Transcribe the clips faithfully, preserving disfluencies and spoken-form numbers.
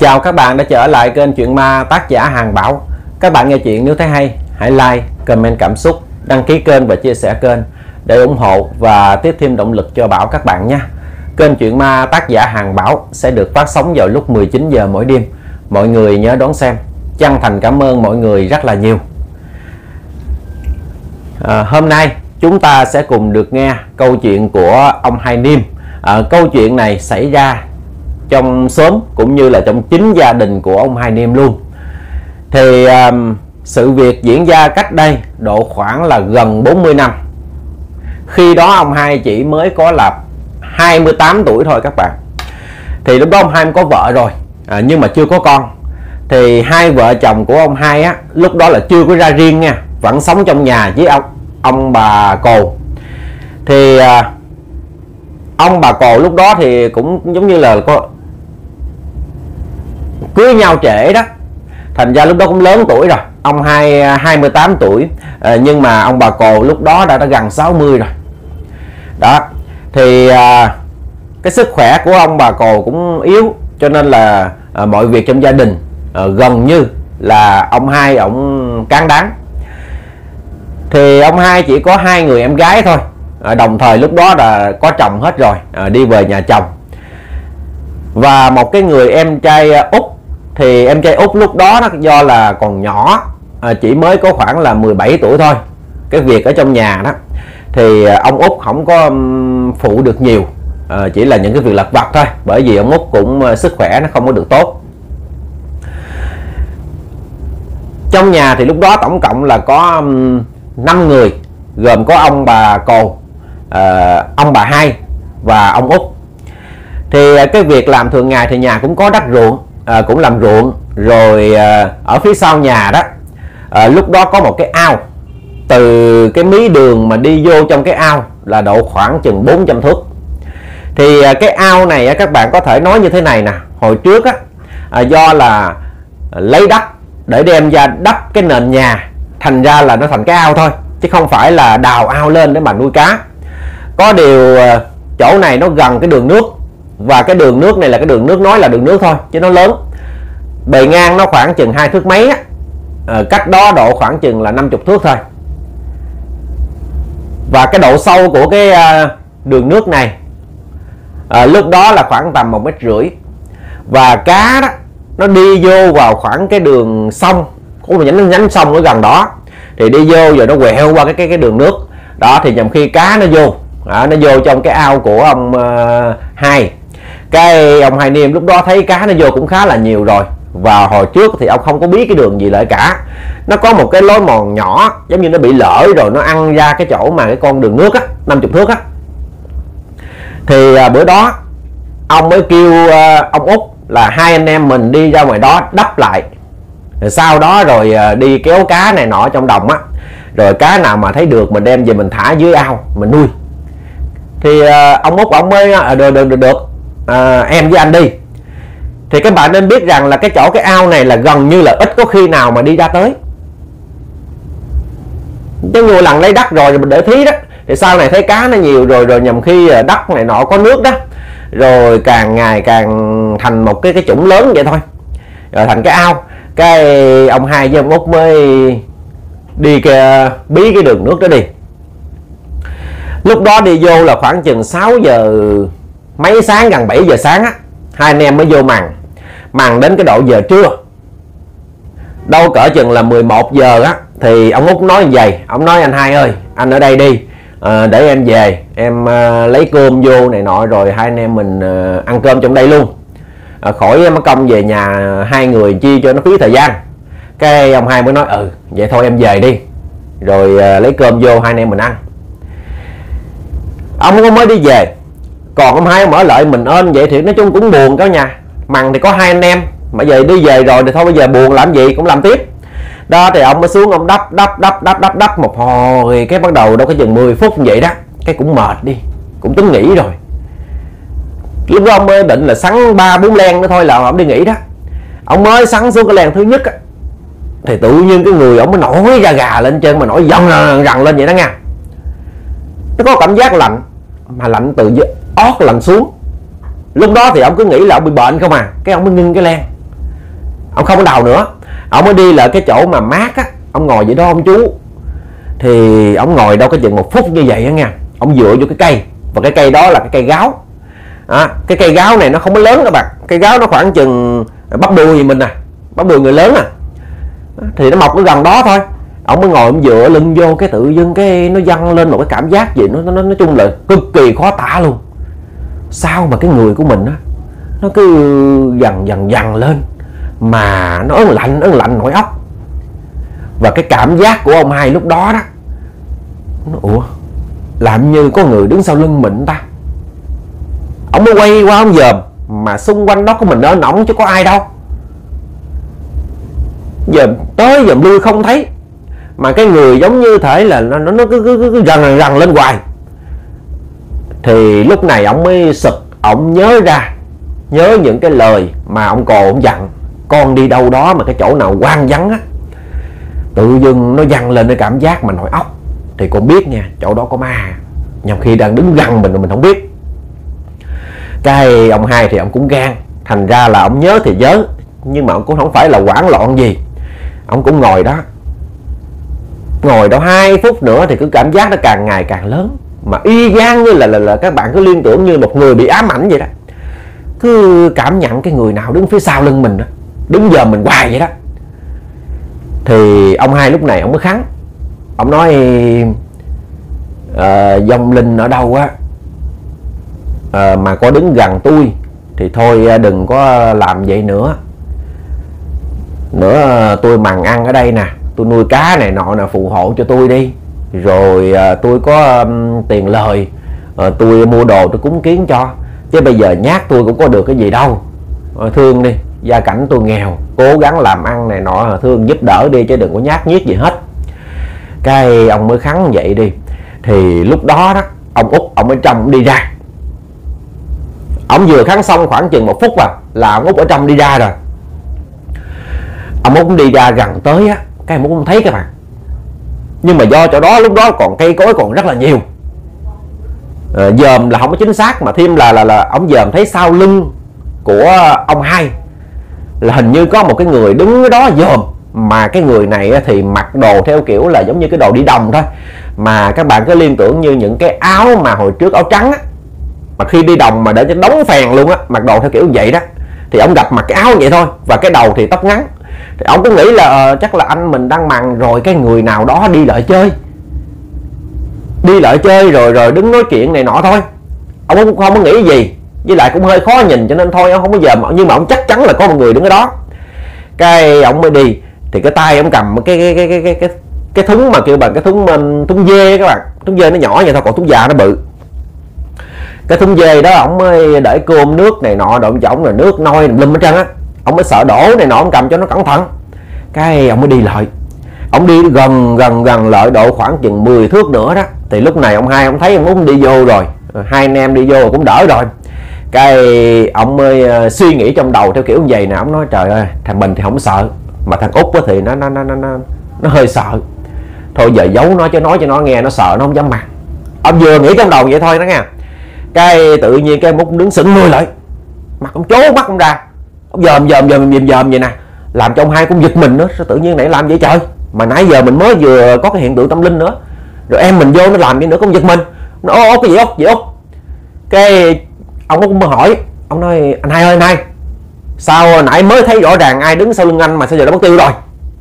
Chào các bạn đã trở lại kênh Chuyện Ma tác giả Hàng Bảo. Các bạn nghe chuyện nếu thấy hay, hãy like, comment cảm xúc, đăng ký kênh và chia sẻ kênh để ủng hộ và tiếp thêm động lực cho Bảo các bạn nha. Kênh Chuyện Ma tác giả Hàng Bảo sẽ được phát sóng vào lúc mười chín giờ mỗi đêm. Mọi người nhớ đón xem. Chân thành cảm ơn mọi người rất là nhiều. À, hôm nay chúng ta sẽ cùng được nghe câu chuyện của ông Hai Niêm. À, câu chuyện này xảy ra trong xóm cũng như là trong chính gia đình của ông Hai Niêm luôn. Thì um, sự việc diễn ra cách đây độ khoảng là gần bốn mươi năm. Khi đó ông Hai chỉ mới có là hai mươi tám tuổi thôi các bạn. Thì lúc đó ông Hai có vợ rồi, à, nhưng mà chưa có con. Thì hai vợ chồng của ông Hai á, lúc đó là chưa có ra riêng nha, vẫn sống trong nhà với ông ông bà Cồ. Thì à, ông bà Cồ lúc đó thì cũng giống như là có cưới nhau trễ đó, thành ra lúc đó cũng lớn tuổi rồi. Ông Hai hai mươi tám tuổi, à, nhưng mà ông bà Cồ lúc đó đã, đã gần sáu mươi rồi đó. Thì à, cái sức khỏe của ông bà Cồ cũng yếu, cho nên là à, mọi việc trong gia đình à, gần như là ông Hai ông cán đáng. Thì ông Hai chỉ có hai người em gái thôi, à, đồng thời lúc đó là có chồng hết rồi, à, đi về nhà chồng. Và một cái người em trai út. Thì em trai út lúc đó nó do là còn nhỏ, à, chỉ mới có khoảng là mười bảy tuổi thôi. Cái việc ở trong nhà đó thì ông út không có phụ được nhiều, à, chỉ là những cái việc lặt vặt thôi, bởi vì ông út cũng sức khỏe nó không có được tốt. Trong nhà thì lúc đó tổng cộng là có năm người, gồm có ông bà Cồ, à, ông bà Hai và ông út. Thì cái việc làm thường ngày thì nhà cũng có đất ruộng, à, cũng làm ruộng rồi. À, ở phía sau nhà đó, à, lúc đó có một cái ao, từ cái mí đường mà đi vô trong cái ao là độ khoảng chừng bốn trăm thước. Thì à, cái ao này à, các bạn có thể nói như thế này nè. Hồi trước á, à, do là lấy đất để đem ra đắp cái nền nhà, thành ra là nó thành cái ao thôi, chứ không phải là đào ao lên để mà nuôi cá. Có điều à, chỗ này nó gần cái đường nước, và cái đường nước này là cái đường nước, nói là đường nước thôi chứ nó lớn, bề ngang nó khoảng chừng hai thước mấy á, à, cách đó độ khoảng chừng là năm mươi thước thôi. Và cái độ sâu của cái à, đường nước này à, lúc đó là khoảng tầm một mét rưỡi. Và cá đó nó đi vô vào khoảng cái đường sông, có một nhánh nhánh sông ở gần đó, thì đi vô rồi nó quẹo qua cái cái cái đường nước đó, thì nhằm khi cá nó vô, à, nó vô trong cái ao của ông uh, Hai. Cái ông Hai Niêm lúc đó thấy cá nó vô cũng khá là nhiều rồi, và hồi trước thì ông không có biết cái đường gì lại cả. Nó có một cái lối mòn nhỏ, giống như nó bị lỡ rồi nó ăn ra cái chỗ mà cái con đường nước á, năm mươi thước á. Thì à, bữa đó ông mới kêu à, ông út là hai anh em mình đi ra ngoài đó đắp lại, rồi sau đó rồi à, đi kéo cá này nọ trong đồng á, rồi cá nào mà thấy được mình đem về mình thả dưới ao mình nuôi. Thì à, ông út ông mới à, được được được, được. À, em với anh đi. Thì các bạn nên biết rằng là cái chỗ cái ao này là gần như là ít có khi nào mà đi ra tới. Chứ nhiều lần lấy đất rồi, rồi mình để thí đó, thì sau này thấy cá nó nhiều rồi, rồi nhầm khi đất này nọ có nước đó, rồi càng ngày càng thành một cái cái chủng lớn vậy thôi, rồi thành cái ao. Cái ông Hai với ông út mới đi cái, bí cái đường nước đó đi. Lúc đó đi vô là khoảng chừng sáu giờ mấy sáng, gần bảy giờ sáng á, hai anh em mới vô mằng. Mằng đến cái độ giờ trưa, đâu cỡ chừng là mười một giờ á, thì ông út nói như vậy. Ông nói: anh Hai ơi, anh ở đây đi, à, để em về em à, lấy cơm vô này nọ, rồi hai anh em mình à, ăn cơm trong đây luôn, à, khỏi mất công về nhà hai người chi cho nó phí thời gian. Cái ông Hai mới nói: ừ vậy thôi em về đi, rồi à, lấy cơm vô hai anh em mình ăn. Ông có mới đi về, còn ông Hai ông ở lại mình ơn vậy thì nói chung cũng buồn cả nhà. Mằng thì có hai anh em, mà giờ đi về rồi thì thôi bây giờ buồn làm gì cũng làm tiếp đó. Thì ông mới xuống ông đắp đắp đắp đắp đắp đắp một hồi, cái bắt đầu đâu có chừng mười phút như vậy đó, cái cũng mệt đi, cũng tính nghỉ rồi. Lúc đó ông mới định là sắn ba bốn len nữa thôi là ông đi nghỉ đó. Ông mới sắn xuống cái len thứ nhất á, thì tự nhiên cái người ông mới nổi da gà lên trên, mà nổi dần rần lên vậy đó nha. Nó có cảm giác lạnh, mà lạnh từ ót lạnh xuống. Lúc đó thì ông cứ nghĩ là ông bị bệnh không à, cái ông mới ngưng cái len, Ông không có đầu nữa. Ông mới đi lại cái chỗ mà mát á, ông ngồi vậy đó ông chú. Thì ông ngồi đâu cái chừng một phút như vậy á nha. Ông dựa vô cái cây, và cái cây đó là cái cây gáo. À, cái cây gáo này nó không có lớn các bạn. Cây gáo nó khoảng chừng bắp đùi gì mình à, bắp đùi người lớn à. Thì nó mọc ở gần đó thôi. Ông mới ngồi ông dựa lưng vô, cái tự dưng cái nó dâng lên một cái cảm giác gì nó nó nói chung là cực kỳ khó tả luôn. Sao mà cái người của mình á, nó cứ dần dần dần lên mà nó ớn lạnh ớn lạnh nổi óc. Và cái cảm giác của ông hai lúc đó đó, nó, ủa làm như có người đứng sau lưng mình ta. Ông mới quay qua ông dòm, mà xung quanh đó có mình ở nỏng chứ có ai đâu. Dòm tới dòm lui không thấy, mà cái người giống như thể là nó nó cứ cứ cứ rần rần lên hoài. Thì lúc này ông mới sực, ông nhớ ra, nhớ những cái lời mà ông cồ ông dặn: con đi đâu đó mà cái chỗ nào hoang vắng á, tự dưng nó dằn lên cái cảm giác mà nổi óc, thì con biết nha, chỗ đó có ma, nhằm khi đang đứng gần mình mà mình không biết. Cái ông hai thì ông cũng gan, thành ra là ông nhớ thì nhớ, nhưng mà ông cũng không phải là hoảng loạn gì. Ông cũng ngồi đó, ngồi đó hai phút nữa thì cứ cảm giác nó càng ngày càng lớn, mà y gan như là, là là các bạn cứ liên tưởng như một người bị ám ảnh vậy đó. Cứ cảm nhận cái người nào đứng phía sau lưng mình đó, đứng giờ mình hoài vậy đó. Thì ông hai lúc này ông mới khắng, ông nói: à, vong linh ở đâu á, à, mà có đứng gần tôi thì thôi đừng có làm vậy nữa. Nữa tôi mằng ăn ở đây nè, tôi nuôi cá này nọ nè, phù hộ cho tôi đi. Rồi à, tôi có um, tiền lời, à, tôi mua đồ tôi cúng kiến cho. Chứ bây giờ nhát tôi cũng có được cái gì đâu. À, thương đi, gia cảnh tôi nghèo, cố gắng làm ăn này nọ, thương giúp đỡ đi chứ đừng có nhát nhiếc gì hết. Cái ông mới khắng vậy đi. Thì lúc đó đó, ông Út ông ở trong đi ra. Ông vừa khắng xong khoảng chừng một phút à, là ông Út ở trong đi ra rồi. Ông Út đi ra gần tới á, cái ông Út không thấy các bạn. Nhưng mà do chỗ đó lúc đó còn cây cối còn rất là nhiều, à, dòm là không có chính xác, mà thêm là là là ông dòm thấy sau lưng của ông hai là hình như có một cái người đứng ở đó dòm. Mà cái người này thì mặc đồ theo kiểu là giống như cái đồ đi đồng thôi, mà các bạn cứ liên tưởng như những cái áo mà hồi trước áo trắng á, mà khi đi đồng mà để cho đóng phèn luôn á, mặc đồ theo kiểu vậy đó. Thì ông gặp mặc cái áo vậy thôi, và cái đầu thì tóc ngắn. Thì ông cứ nghĩ là uh, chắc là anh mình đang mằng rồi cái người nào đó đi lại chơi, đi lại chơi rồi rồi đứng nói chuyện này nọ thôi. Ông cũng không có nghĩ gì, với lại cũng hơi khó nhìn cho nên thôi ông không có giờ. Nhưng mà ông chắc chắn là có một người đứng ở đó. Cái ông mới đi, thì cái tay ông cầm cái cái cái cái cái cái, cái thúng mà kêu bằng cái thúng thúng dê các bạn. Thúng dê nó nhỏ vậy thôi, còn thúng già nó bự. Cái thúng dê đó ông mới để cơm nước này nọ, rồi ông chổng là nước nôi lum hết trơn á. Ông mới sợ đổ này nọ, ông cầm cho nó cẩn thận. Cái ông mới đi lại, ông đi gần gần gần lại độ khoảng chừng mười thước nữa đó. Thì lúc này ông hai ông thấy ông Út đi vô rồi, hai anh em đi vô cũng đỡ rồi. Cái ông mới uh, suy nghĩ trong đầu theo kiểu như vậy nè. Ông nói trời ơi, thằng mình thì không sợ, mà thằng Út thì nó nó nó nó nó hơi sợ. Thôi giờ giấu nó chứ nói cho nó nghe, nó sợ nó không dám mặc. Ông vừa nghĩ trong đầu vậy thôi đó nha. Cái tự nhiên cái Út đứng sững người lại, mặt ông chố mắt ông ra, ông dòm dòm dòm dòm dòm vậy nè, làm cho ông hai cũng giật mình nữa. Sao tự nhiên này làm vậy trời, mà nãy giờ mình mới vừa có cái hiện tượng tâm linh nữa, rồi em mình vô nó làm gì nữa cũng giật mình. Nó ố cái gì Út gì Út. Cái ông cũng mới hỏi, ông nói anh hai ơi anh hai, sao nãy mới thấy rõ ràng ai đứng sau lưng anh mà sao giờ nó mất tiêu rồi.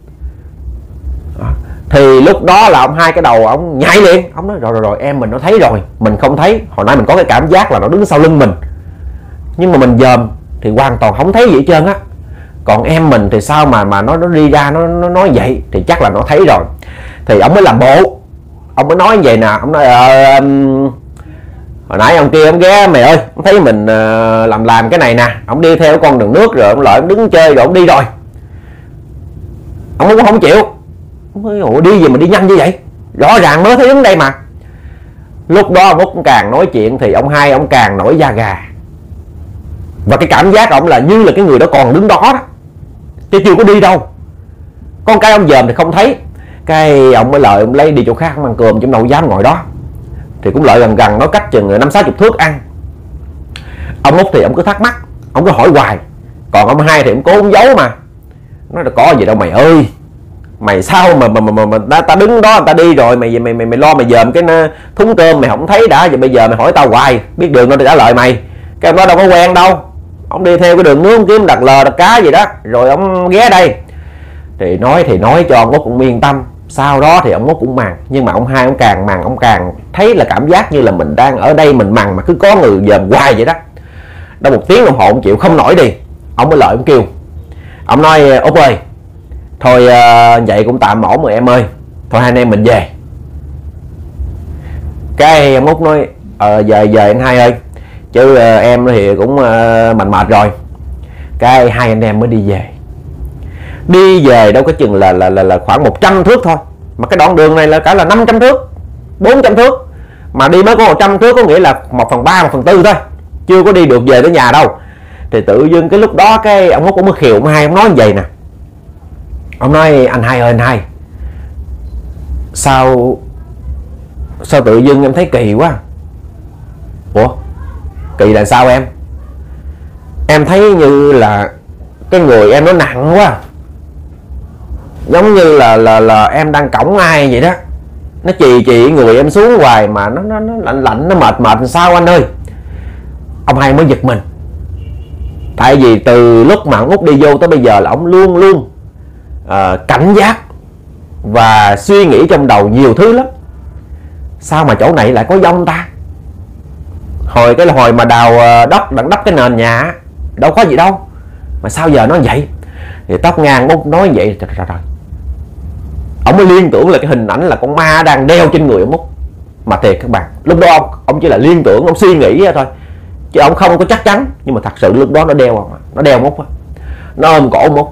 Thì lúc đó là ông hai cái đầu ông nhảy liền, ông nói rồi rồi rồi em mình nó thấy rồi, mình không thấy. Hồi nãy mình có cái cảm giác là nó đứng sau lưng mình, nhưng mà mình dòm thì hoàn toàn không thấy gì hết trơn á. Còn em mình thì sao mà mà nó nó đi ra nó nó nói vậy, thì chắc là nó thấy rồi. Thì ông mới làm bộ, ông mới nói vậy nè. Ông nói ờ, hồi nãy ông kia ông ghé mày ơi, ông thấy mình uh, làm làm cái này nè. Ông đi theo con đường nước rồi ông lại ông đứng chơi rồi ông đi rồi. Ông cũng không chịu. Ông nói ủa đi gì mà đi nhanh như vậy, rõ ràng mới thấy đứng đây mà. Lúc đó ông Út càng nói chuyện thì ông hai ông càng nổi da gà. Và cái cảm giác ông là như là cái người đó còn đứng đó đó, chứ chưa có đi đâu. Con cái ông dòm thì không thấy. Cái ông mới lợi ông lấy đi chỗ khác ông ăn cơm, chứ đâu dám ngồi đó. Thì cũng lợi gần gần nó cách chừng năm sáu chục thước ăn. Ông Út thì ông cứ thắc mắc, ông cứ hỏi hoài. Còn ông hai thì ông cố ông giấu mà. Nói là có gì đâu mày ơi, mày sao mà mà mà, mà, mà ta, ta đứng đó người ta đi rồi mày mày mày mày lo mày dòm cái thúng cơm mày không thấy đã, vậy bây giờ mày hỏi tao hoài biết đường đâu để trả lời mày. Cái ông đó đâu có quen đâu, ông đi theo cái đường nướng kiếm đặt lờ đặt cá gì đó rồi ông ghé đây. Thì nói thì nói cho ông Út cũng yên tâm. Sau đó thì ông Út cũng mằn, nhưng mà ông hai ông càng mằn ông càng thấy là cảm giác như là mình đang ở đây mình mằn mà cứ có người dòm hoài vậy đó. Đâu một tiếng đồng hồ ông chịu không nổi đi, ông mới lợi ông kêu, ông nói Út ơi thôi uh, vậy cũng tạm ổn rồi em ơi, thôi hai anh em mình về. Cái ông Út nói ờ về về anh hai ơi, chứ uh, em thì cũng uh, mệt mệt rồi. Cái hai anh em mới đi về. Đi về đâu có chừng là là là, là khoảng một trăm thước thôi, mà cái đoạn đường này là cả là năm trăm thước, bốn trăm thước, mà đi mới có một trăm thước, có nghĩa là một phần ba, một phần tư thôi, chưa có đi được về tới nhà đâu. Thì tự dưng cái lúc đó cái ông Út cũng mới khiều ông hai, ông nói như vậy nè, ông nói anh hai ơi anh hai, sao sao tự dưng em thấy kỳ quá. Ủa kỳ là sao em? Em thấy như là cái người em nó nặng quá, giống như là là là em đang cõng ai vậy đó, nó chì chì người em xuống hoài mà nó nó, nó lạnh lạnh nó mệt mệt sao anh ơi. Ông hai mới giật mình, tại vì từ lúc mà ông Út đi vô tới bây giờ là ông luôn luôn uh, cảnh giác và suy nghĩ trong đầu nhiều thứ lắm. Sao mà chỗ này lại có dông ta? Hồi cái hồi mà đào đất đặng đắp cái nền nhà đâu có gì đâu, mà sao giờ nó vậy? Thì tóc ngang Út nói vậy trời trời trời, ông mới liên tưởng là cái hình ảnh là con ma đang đeo trên người ông Út. Mà thiệt các bạn, lúc đó ông ông chỉ là liên tưởng, ông suy nghĩ thôi, chứ ông không có chắc chắn. Nhưng mà thật sự lúc đó nó đeo ông, nó đeo ông Út, nó ôm cổ ông Út,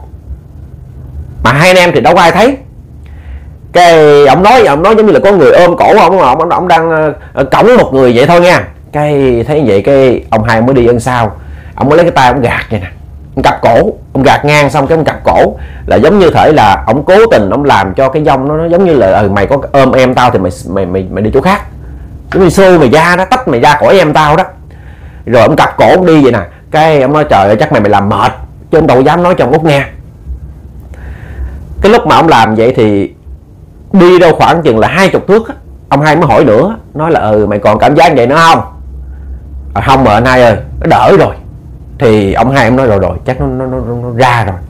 mà hai anh em thì đâu có ai thấy. Cái ông nói ông nói giống như là có người ôm cổ ông, ông ông đang uh, cõng một người vậy thôi nha. Cái thấy vậy cái ông hai mới đi ân sau, ông mới lấy cái tay ông gạt vậy nè, ông cặp cổ, ông gạt ngang xong cái ông cặp cổ, là giống như thể là ông cố tình ông làm cho cái dông nó, nó giống như là ừ, mày có ôm em tao thì mày mày mày mày đi chỗ khác, giống như xô mày ra đó, tách mày ra khỏi em tao đó. Rồi ông cặp cổ ông đi vậy nè. Cái ông nói trời ơi chắc mày mày làm mệt, chứ ông đâu dám nói cho ông Út nghe. Cái lúc mà ông làm vậy thì đi đâu khoảng chừng là hai chục thước á, ông hai mới hỏi nữa, nói là ừ mày còn cảm giác vậy nữa không? À, không mà anh hai ơi, nó đỡ rồi. Thì ông hai ông nói rồi rồi chắc nó, nó, nó, nó ra rồi.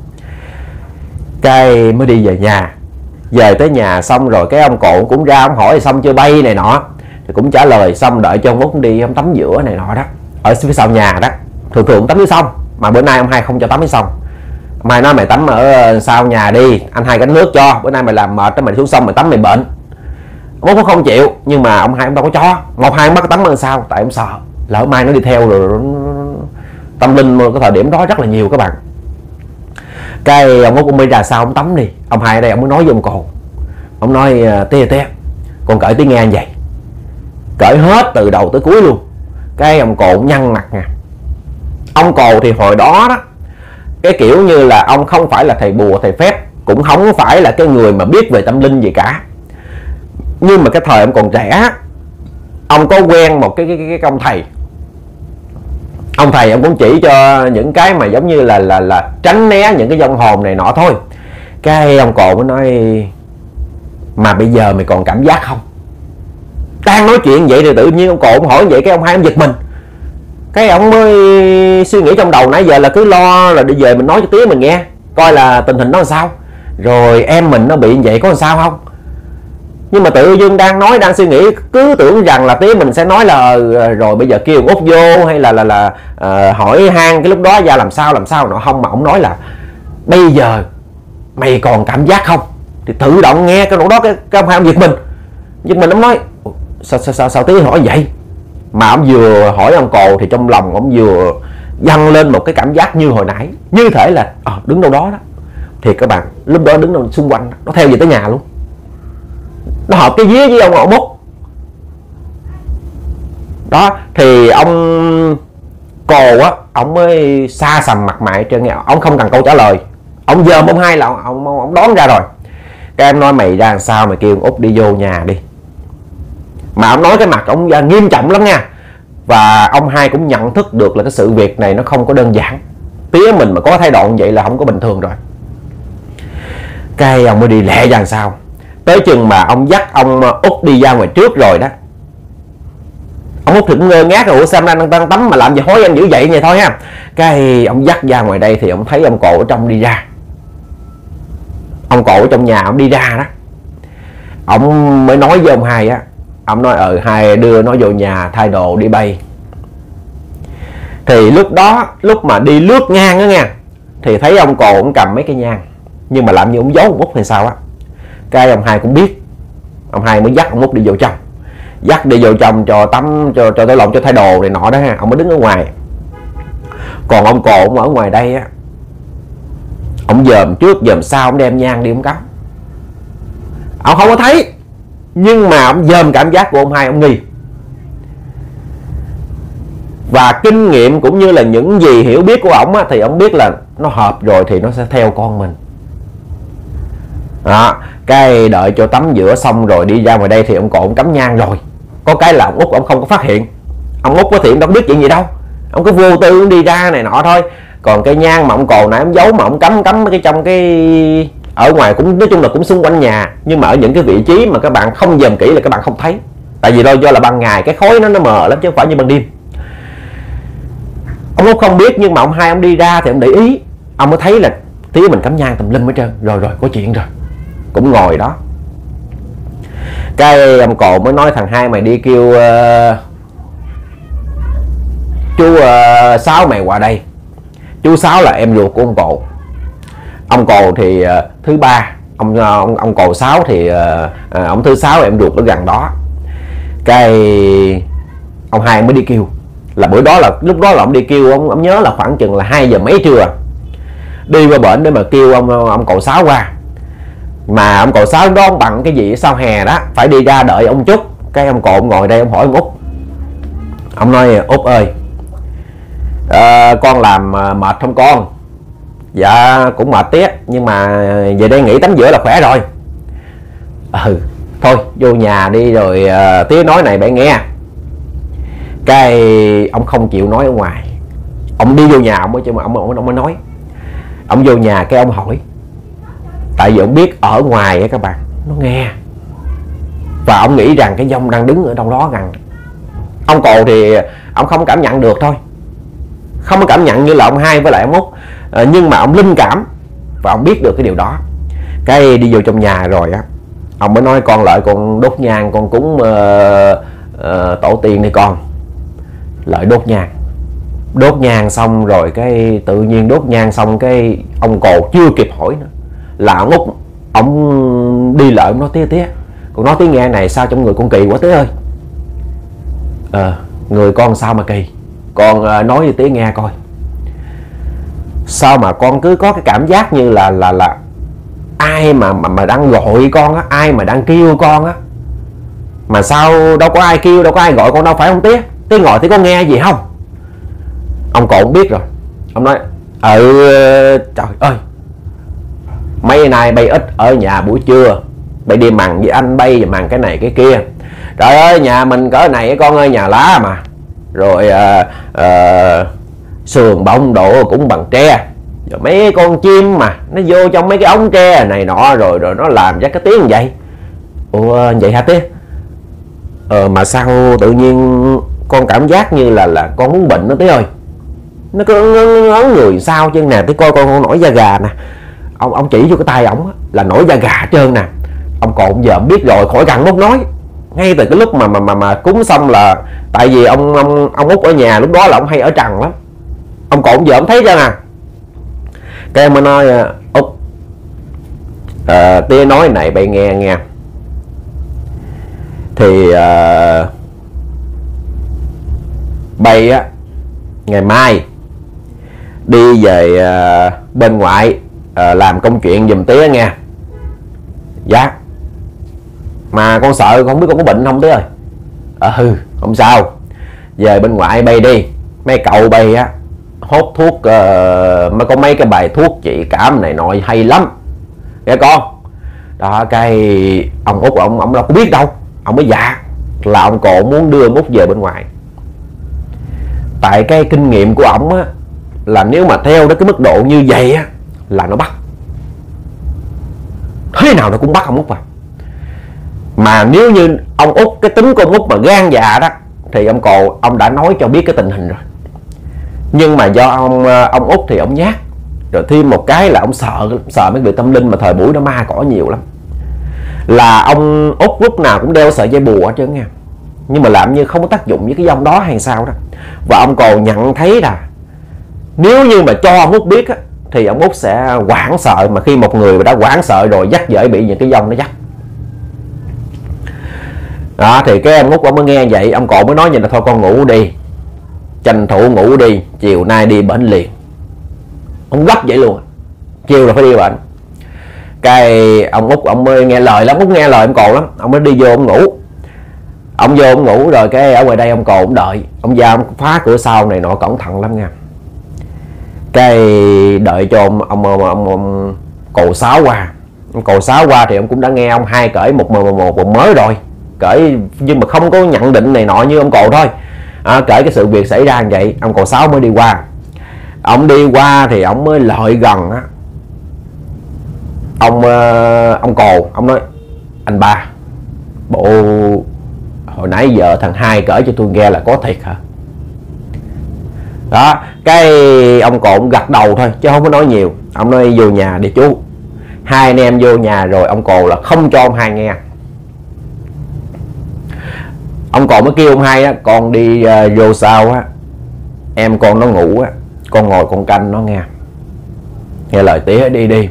Cái mới đi về nhà. Về tới nhà xong rồi cái ông cộ cũng ra, ông hỏi xong chưa bay này nọ, thì cũng trả lời xong, đợi cho ông Út đi ông tắm giữa này nọ đó, ở phía sau nhà đó. Thường thường tắm dưới sông, mà bữa nay ông hai không cho tắm dưới sông. Ông hai nói mày tắm ở sau nhà đi, anh hai gánh nước cho, bữa nay mày làm mệt đó mày xuống sông mày tắm mày bệnh. Ông Út cũng không chịu, nhưng mà ông hai ông đâu có cho. Một hai bắt tắm ở sau, tại ông sợ lỡ mai nó đi theo rồi, tâm linh cái thời điểm đó rất là nhiều các bạn. Cái ông Út cũng mới ra sau ông tắm đi. Ông hai ở đây ông mới nói với ông cồ, ông nói tía tía con cởi tiếng nghe anh vậy, cởi hết từ đầu tới cuối luôn. Cái ông cồ nhăn mặt nè. Ông cồ thì hồi đó đó cái kiểu như là ông không phải là thầy bùa thầy phép, cũng không phải là cái người mà biết về tâm linh gì cả. Nhưng mà cái thời ông còn trẻ, ông có quen một cái cái cái, cái ông thầy. Ông thầy ông cũng chỉ cho những cái mà giống như là là là tránh né những cái vong hồn này nọ thôi. Cái ông cồ mới nói mà bây giờ mày còn cảm giác không? Đang nói chuyện vậy thì tự nhiên ông cồ ông hỏi vậy, cái ông hai ông giật mình. Cái ông mới suy nghĩ trong đầu nãy giờ là cứ lo là đi về mình nói cho tía mình nghe, coi là tình hình nó làm sao, rồi em mình nó bị vậy có làm sao không. Nhưng mà tự dưng đang nói đang suy nghĩ, cứ tưởng rằng là tía mình sẽ nói là rồi bây giờ kêu Út vô, hay là là là uh, hỏi han cái lúc đó ra làm sao làm sao nọ. Không, mà ông nói là bây giờ mày còn cảm giác không? Thì tự động nghe cái lúc đó cái, cái ông hai ông giật mình. Nhưng mà ông nói sao sao sao, sao tía hỏi vậy? Mà ông vừa hỏi ông cồ thì trong lòng ông vừa dâng lên một cái cảm giác như hồi nãy, như thể là à, đứng đâu đó đó. Thì các bạn, lúc đó đứng đâu xung quanh nó theo về tới nhà luôn, nó hợp cái vía với ông ông Út đó. Thì ông cồ á, ông mới xa sầm mặt mày trên nghe, ông không cần câu trả lời, ông dòm ông hai là ông, ông, ông đón ra rồi. Cái em nói mày ra làm sao mày kêu Út đi vô nhà đi. Mà ông nói cái mặt ông nghiêm trọng lắm nha. Và ông hai cũng nhận thức được là cái sự việc này nó không có đơn giản. Tía mình mà có thái độ như vậy là không có bình thường rồi. Cái ông mới đi lẹ ra làm sao. Tới chừng mà ông dắt ông Út đi ra ngoài trước rồi đó, ông Út thì cũng ngơ ngác rồi, ủa sao anh đang tắm mà làm gì hối anh dữ vậy vậy thôi ha. Cái ông dắt ra ngoài đây thì ông thấy ông Cồ ở trong đi ra. Ông Cồ ở trong nhà ông đi ra đó, ông mới nói với ông Hai á, ông nói ờ Hai đưa nó vô nhà thay đồ đi bay. Thì lúc đó lúc mà đi lướt ngang á nha, thì thấy ông Cồ ông cầm mấy cây nhang, nhưng mà làm như ông giấu ông Út hay sao á. Cái ông Hai cũng biết, ông Hai mới dắt ông Út đi vô trong, dắt đi vô trong cho tắm, cho cho tới lộn cho thay đồ này nọ đó ha. Ông mới đứng ở ngoài, còn ông Cồ ông ở ngoài đây á, ông dòm trước dòm sau, ông đem nhang đi ông cắm. Ông không có thấy, nhưng mà ông dòm cảm giác của ông Hai, ông nghi. Và kinh nghiệm cũng như là những gì hiểu biết của ông á, thì ông biết là nó hợp rồi thì nó sẽ theo con mình đó. Cái đợi cho tắm rửa xong rồi đi ra ngoài đây thì ông Cồ ông cắm nhang rồi. Có cái là ông Út ông không có phát hiện. Ông Út có thì ông đâu biết chuyện gì đâu, ông cứ vô tư đi ra này nọ thôi. Còn cái nhang mà ông Cồ nãy ông giấu mà ông cắm cắm cái trong cái ở ngoài, cũng nói chung là cũng xung quanh nhà, nhưng mà ở những cái vị trí mà các bạn không dòm kỹ là các bạn không thấy. Tại vì do là ban ngày cái khói nó nó mờ lắm chứ không phải như ban đêm. Ông Út không biết, nhưng mà ông Hai ông đi ra thì ông để ý, ông mới thấy là tía mình cắm nhang tùm lum hết trơn. Rồi rồi có chuyện rồi, cũng ngồi đó. Cái ông Cồ mới nói thằng Hai mày đi kêu uh, chú uh, Sáu mày qua đây. Chú Sáu là em ruột của ông Cồ. Ông Cồ thì uh, thứ ba, ông ông ông Cồ Sáu thì uh, uh, ông thứ sáu em ruột ở gần đó. Cái ông Hai mới đi kêu, là bữa đó là lúc đó là ông đi kêu, ông ông nhớ là khoảng chừng là hai giờ mấy trưa, đi qua bển để mà kêu ông ông Cồ Sáu qua. Mà ông Cồ Sáu đó ông bằng cái gì sau hè đó, phải đi ra đợi ông chút. Cái ông Cồ ông ngồi đây, ông hỏi ông Út, ông nói Út ơi, à, con làm mệt không con? Dạ cũng mệt tía, nhưng mà về đây nghỉ tắm rửa là khỏe rồi. Ừ thôi vô nhà đi rồi uh, tía nói này bạn nghe. Cái ông không chịu nói ở ngoài, ông đi vô nhà ông mới, ông, ông, ông mới nói. Ông vô nhà cái ông hỏi, tại vì ông biết ở ngoài á các bạn nó nghe, và ông nghĩ rằng cái dông đang đứng ở đâu đó gần. Ông Cồ thì ông không cảm nhận được thôi, không có cảm nhận như là ông Hai với lại ông Út, à, nhưng mà ông linh cảm và ông biết được cái điều đó. Cái đi vô trong nhà rồi á, ông mới nói con lợi con đốt nhang con cúng uh, uh, tổ tiên đi con. Lợi đốt nhang, đốt nhang xong rồi cái tự nhiên đốt nhang xong cái ông Cồ chưa kịp hỏi nữa là ông Út ông đi lại, ông nói tía tía con nói tiếng nghe này, sao trong người con kỳ quá tía ơi. Ờ người con sao mà kỳ, con uh, nói cho tía nghe coi. Sao mà con cứ có cái cảm giác như là là là ai mà mà mà đang gọi con á, ai mà đang kêu con á, mà sao đâu có ai kêu, đâu có ai gọi con đâu, phải không tía? Tía ngồi tía có nghe gì không? Ông Cồ cũng biết rồi, ông nói ừ trời ơi, mấy nay bay ít ở nhà buổi trưa, bay đi mằng với anh bay và mằng cái này cái kia. Trời ơi nhà mình cỡ này con ơi, nhà lá mà, rồi uh, uh, sườn bông độ cũng bằng tre, rồi mấy con chim mà nó vô trong mấy cái ống tre này nọ, rồi rồi nó làm ra cái tiếng vậy. Ủa vậy hả tía? Ờ mà sao tự nhiên con cảm giác như là là con muốn bệnh đó tía ơi, nó cứ ngấn người sao chứ nè, tía coi con, con nổi da gà nè. Ông ông chỉ vô cái tay ổng là nổi da gà hết trơn nè. Ông Cồ giờ biết rồi, khỏi cần Út nói. Ngay từ cái lúc mà mà mà mà cúng xong là, tại vì ông ông ông Út ở nhà lúc đó là ông hay ở trần lắm, ông Cồ giờ ông thấy ra nè. Cái em mới nói Út, à, tía nói này bạn nghe nghe, thì à, bay á ngày mai đi về à, bên ngoại à, làm công chuyện giùm tía nghe. Dạ mà con sợ không biết con có bệnh không tía ơi. Ừ không sao, về bên ngoại bay đi, mấy cậu bay á hốt thuốc uh, mới có mấy cái bài thuốc trị cảm này nọ hay lắm nghe con. Đó cái ông Út ông ông đâu có biết đâu, ông mới dạ là ông Cồ muốn đưa Út về bên ngoài. Tại cái kinh nghiệm của ổng á, là nếu mà theo đến cái mức độ như vậy á là nó bắt thế nào nó cũng bắt ông Út vào. Mà nếu như ông Út, cái tính của ông Út mà gan dạ đó, thì ông Cồ ông đã nói cho biết cái tình hình rồi. Nhưng mà do ông ông Út thì ông nhát, rồi thêm một cái là ông sợ sợ mấy người tâm linh, mà thời buổi đó ma cỏ nhiều lắm, là ông Út lúc nào cũng đeo sợi dây bùa hết trơn nha, nhưng mà làm như không có tác dụng với cái dông đó hay sao đó. Và ông Cồ nhận thấy là nếu như mà cho ông Út biết á, thì ông Út sẽ hoảng sợ, mà khi một người đã hoảng sợ rồi rất dễ bị những cái dông nó dắt. Đó thì cái ông Út ông mới nghe vậy, ông Cồ mới nói như là thôi con ngủ đi, tranh thủ ngủ đi, chiều nay đi bệnh liền. Ông gấp vậy luôn, chiều là phải đi bệnh. Cái ông Út ông mới nghe lời lắm, Út nghe lời ông Cồ lắm, ông mới đi vô ông ngủ. Ông vô ông ngủ rồi cái ở ngoài đây ông Cồ ông đợi, ông ra ông phá cửa sau này nọ cẩn thận lắm nha. Cái đợi cho ông ông ông, ông, ông Cồ Sáu qua. Ông Cồ Sáu qua thì ông cũng đã nghe ông hai kể một một một, một mới rồi, kể nhưng mà không có nhận định này nọ như ông Cồ thôi. À, kể cái sự việc xảy ra như vậy, ông Cồ Sáu mới đi qua. Ông đi qua thì ông mới lợi gần á, ông ông Cồ ông nói: anh ba, bộ hồi nãy giờ thằng Hai kể cho tôi nghe là có thiệt hả? Đó, cái ông Cồ ông gật đầu thôi chứ không có nói nhiều. Ông nói vô nhà đi chú. Hai anh em vô nhà rồi ông Cồ là không cho ông Hai nghe. Ông Cồ mới kêu ông Hai á: con đi uh, vô sau á, em con nó ngủ á, con ngồi con canh nó nghe, nghe lời tía đi đi.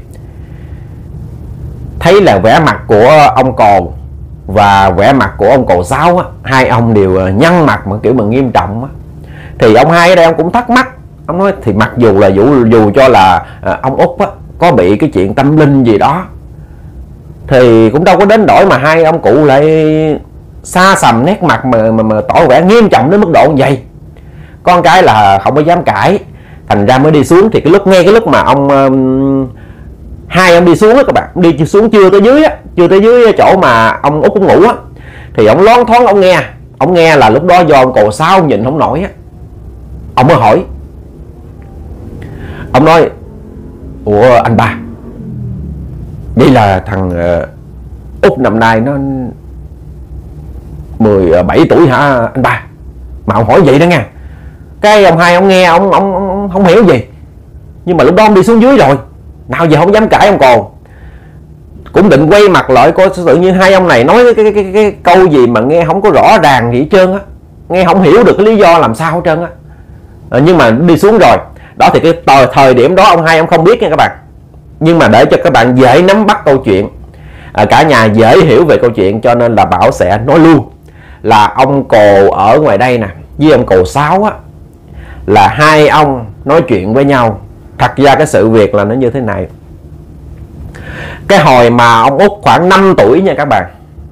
Thấy là vẻ mặt của ông Cồ và vẻ mặt của ông Cồ Sáu á, hai ông đều nhăn mặt mà kiểu mà nghiêm trọng á. Thì ông Hai ở đây ông cũng thắc mắc, ông nói thì mặc dù là dù dù cho là à, ông Út á có bị cái chuyện tâm linh gì đó, thì cũng đâu có đến đổi mà hai ông cụ lại xa sầm nét mặt mà, mà, mà tỏ vẻ nghiêm trọng đến mức độ như vậy. Con cái là không có dám cãi, thành ra mới đi xuống. Thì cái lúc nghe cái lúc mà ông um, hai ông đi xuống á các bạn, đi xuống chưa tới dưới á, chưa tới dưới chỗ mà ông Út cũng ngủ á, thì ông loáng thoáng ông nghe, ông nghe là lúc đó do ông Cồ Sáu nhìn không nổi á, ông mới hỏi. Ông nói: ủa anh ba, đây là thằng uh, Út năm nay nó mười bảy tuổi hả anh ba? Mà ông hỏi vậy đó nha. Cái ông Hai ông nghe ông ông, ông không hiểu gì, nhưng mà lúc đó ông đi xuống dưới rồi, nào giờ không dám cãi ông Cồ. Cũng định quay mặt lại coi tự nhiên hai ông này nói cái, cái, cái, cái câu gì mà nghe không có rõ ràng gì hết trơn á, nghe không hiểu được cái lý do làm sao hết trơn á. À, nhưng mà đi xuống rồi đó thì cái thời, thời điểm đó ông Hai ông không biết nha các bạn, nhưng mà để cho các bạn dễ nắm bắt câu chuyện, à, cả nhà dễ hiểu về câu chuyện, cho nên là Bảo sẽ nói luôn là ông Cồ ở ngoài đây nè với ông Cồ Sáu á, là hai ông nói chuyện với nhau. Thật ra cái sự việc là nó như thế này. Cái hồi mà ông Út khoảng năm tuổi nha các bạn,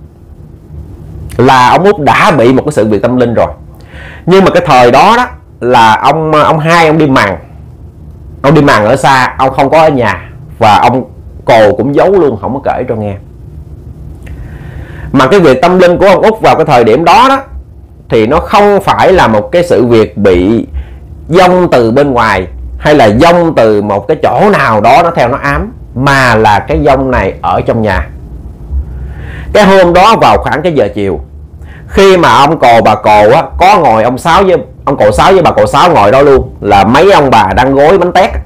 là ông Út đã bị một cái sự việc tâm linh rồi. Nhưng mà cái thời đó đó là ông ông Hai ông đi mằng, ông đi mằng ở xa, ông không có ở nhà, và ông Cồ cũng giấu luôn, không có kể cho nghe. Mà cái việc tâm linh của ông Út vào cái thời điểm đó đó thì nó không phải là một cái sự việc bị dông từ bên ngoài, hay là dông từ một cái chỗ nào đó nó theo nó ám, mà là cái dông này ở trong nhà. Cái hôm đó vào khoảng cái giờ chiều, khi mà ông Cồ bà Cồ á có ngồi, ông Sáu với ông Cồ Sáu với bà Cồ Sáu ngồi đó luôn, là mấy ông bà đang gói bánh tét,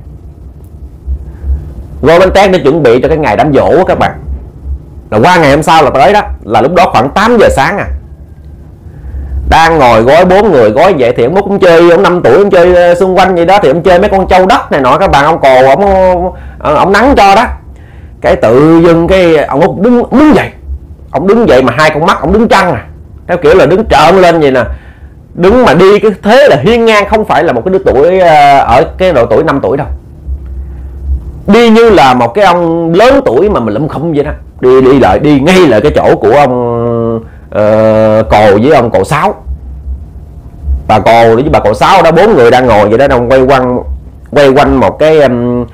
gói bánh tét để chuẩn bị cho cái ngày đám giỗ các bạn. Là qua ngày hôm sau là tới đó, là lúc đó khoảng tám giờ sáng à, đang ngồi gói bốn người gói vậy. Thì ông Út cũng chơi, ông năm tuổi ông chơi xung quanh vậy đó, thì ông chơi mấy con trâu đất này nọ các bạn. Ông Cồ ông ông nắng cho đó, cái tự dưng cái ông Út đứng đứng dậy, ông đứng dậy mà hai con mắt ông đứng trăng à, theo kiểu là đứng trợn lên vậy nè, đứng mà đi cái thế là hiên ngang, không phải là một cái đứa tuổi ở cái độ tuổi năm tuổi đâu, đi như là một cái ông lớn tuổi mà mình lụm khum vậy đó, đi đi lại đi ngay lại cái chỗ của ông uh, Cồ với ông Cồ Sáu. Bà Cồ với bà Cồ Sáu đó, bốn người đang ngồi vậy đó, đang quay quanh quay quanh một cái um,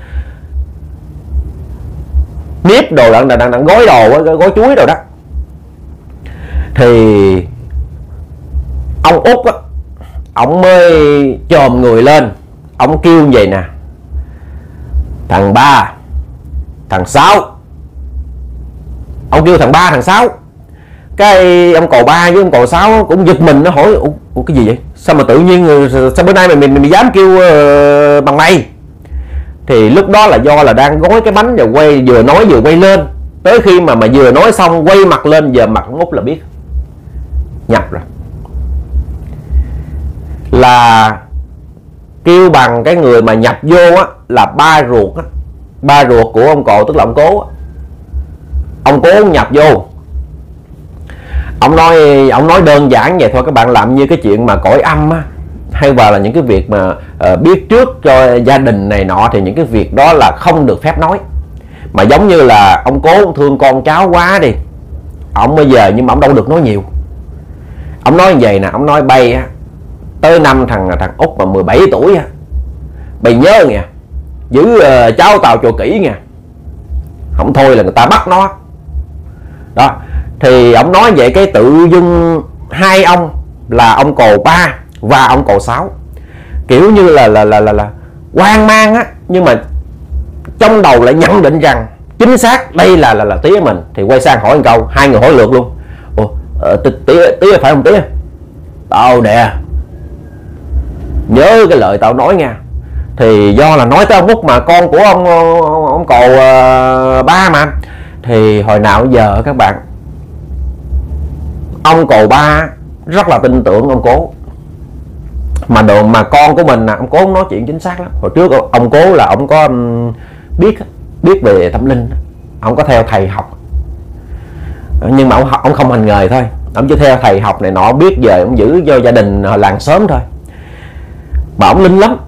nếp đồ, đang đang đang gói đồ, gói chuối đồ đó. Thì ông Út á, ông mới chồm người lên, ông kêu như vậy nè: thằng Ba, thằng Sáu, Ông kêu thằng ba thằng sáu. Cái ông cò ba với ông cò sáu cũng giật mình, nó hỏi ủa, ủa cái gì vậy, sao mà tự nhiên sao bữa nay mình mình, mình dám kêu uh, bằng mày. Thì lúc đó là do là đang gói cái bánh và quay, vừa nói vừa quay lên. Tới khi mà mà vừa nói xong quay mặt lên, giờ mặt ông Út là biết nhập rồi, là kêu bằng cái người mà nhập vô á là ba ruột á, ba ruột của ông cò, tức là ông Cố á. Ông Cố nhập vô, ông nói ông nói đơn giản vậy thôi các bạn, làm như cái chuyện mà cõi âm á, hay và là những cái việc mà uh, biết trước cho gia đình này nọ, thì những cái việc đó là không được phép nói. Mà giống như là ông Cố ông thương con cháu quá đi, ông bây giờ nhưng mà ông đâu được nói nhiều. Ông nói như vậy nè, ông nói bay á, tới năm thằng thằng Út mà mười bảy tuổi á, bay nhớ nha, giữ uh, cháu tao cho kỹ nha, không thôi là người ta bắt nó đó. Thì ông nói vậy cái tự dưng hai ông là ông cò ba và ông cò sáu kiểu như là là là là, là hoang mang á, nhưng mà trong đầu lại nhận định rằng chính xác đây là là là tía mình. Thì quay sang hỏi một câu, hai người hỏi lượt luôn. Ủa uh, tía tía phải không tía? Tao nè, nhớ cái lời tao nói nha. Thì do là nói tới ông Út mà con của ông ông, ông cò uh, ba mà, thì hồi nào giờ các bạn, ông cò ba rất là tin tưởng ông Cố. Mà đồ mà con của mình nè, ông Cố nói chuyện chính xác lắm. Hồi trước ông Cố là ông có biết biết về tâm linh, ông có theo thầy học, nhưng mà ông ông không hành nghề thôi, ông chỉ theo thầy học này nọ, biết về ông giữ cho gia đình làng xóm thôi. Mà ông linh lắm.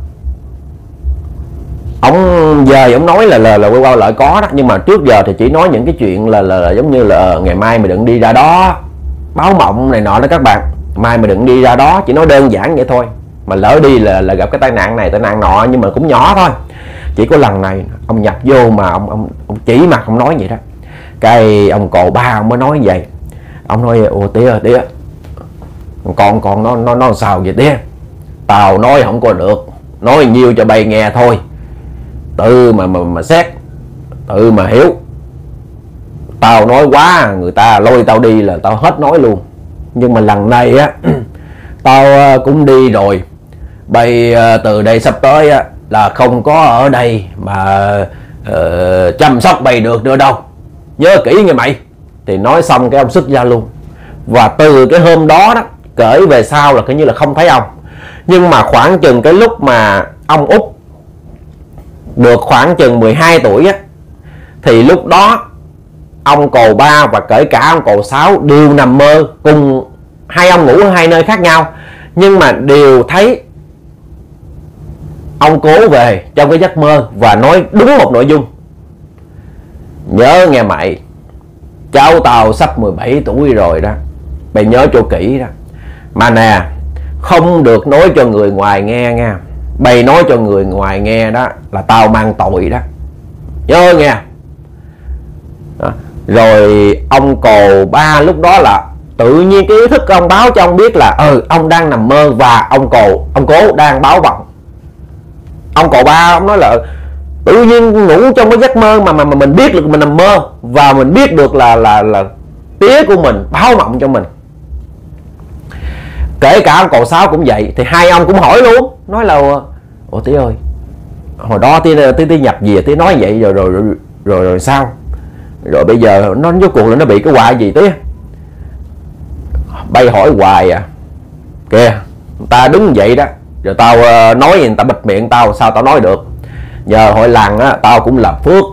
Ông về ông nói là là là quay qua lại có đó, nhưng mà trước giờ thì chỉ nói những cái chuyện là là, là giống như là ngày mai mày đừng đi ra đó, báo mộng này nọ đó các bạn, mai mày đừng đi ra đó, chỉ nói đơn giản vậy thôi. Mà lỡ đi là là gặp cái tai nạn này tai nạn nọ, nhưng mà cũng nhỏ thôi. Chỉ có lần này ông nhập vô mà ông ông, ông chỉ mặt ông nói vậy đó. Cái ông cò ba ông mới nói vậy. Ông nói ồ tía tía, con con nó nó nó sao vậy tía? Tao nói không có được, nói nhiêu cho bay nghe thôi, tự mà mà mà xét, tự mà hiểu. Tao nói quá, người ta lôi tao đi là tao hết nói luôn. Nhưng mà lần này á tao cũng đi rồi, bay từ đây sắp tới á là không có ở đây mà uh, chăm sóc bay được nữa đâu, nhớ kỹ nghe mày. Thì nói xong cái ông xuất ra luôn. Và từ cái hôm đó đó kể về sau là coi như là không thấy ông. Nhưng mà khoảng chừng cái lúc mà ông Út được khoảng chừng mười hai tuổi á, thì lúc đó ông cò ba và kể cả ông cò sáu đều nằm mơ cùng. Hai ông ngủ ở hai nơi khác nhau, nhưng mà đều thấy ông Cố về trong cái giấc mơ và nói đúng một nội dung: nhớ nghe mày, cháu tao sắp mười bảy tuổi rồi đó, mày nhớ cho kỹ đó. Mà nè, không được nói cho người ngoài nghe nha. Mày nói cho người ngoài nghe đó là tao mang tội đó, nhớ nghe đó. Rồi ông cò ba lúc đó là tự nhiên cái ý thức của ông báo cho ông biết là ừ ông đang nằm mơ và ông cò ông Cố đang báo vọng. Ông cò ba ông nói là tự nhiên ngủ trong cái giấc mơ mà mà, mà mình biết được mình nằm mơ, và mình biết được là là là tía của mình báo mộng cho mình. Kể cả ông cò sáu cũng vậy. Thì hai ông cũng hỏi luôn, nói là ủa tía ơi, hồi đó tía tía, tía nhập gì tía nói vậy rồi rồi rồi rồi, rồi sao? Rồi bây giờ nó rốt cuộc là nó bị cái hoài gì tía? Bay hỏi hoài à. Kìa, ta đứng vậy đó, rồi tao uh, nói người ta bịt miệng tao, sao tao nói được? Nhờ hội làng á, tao cũng làm phước,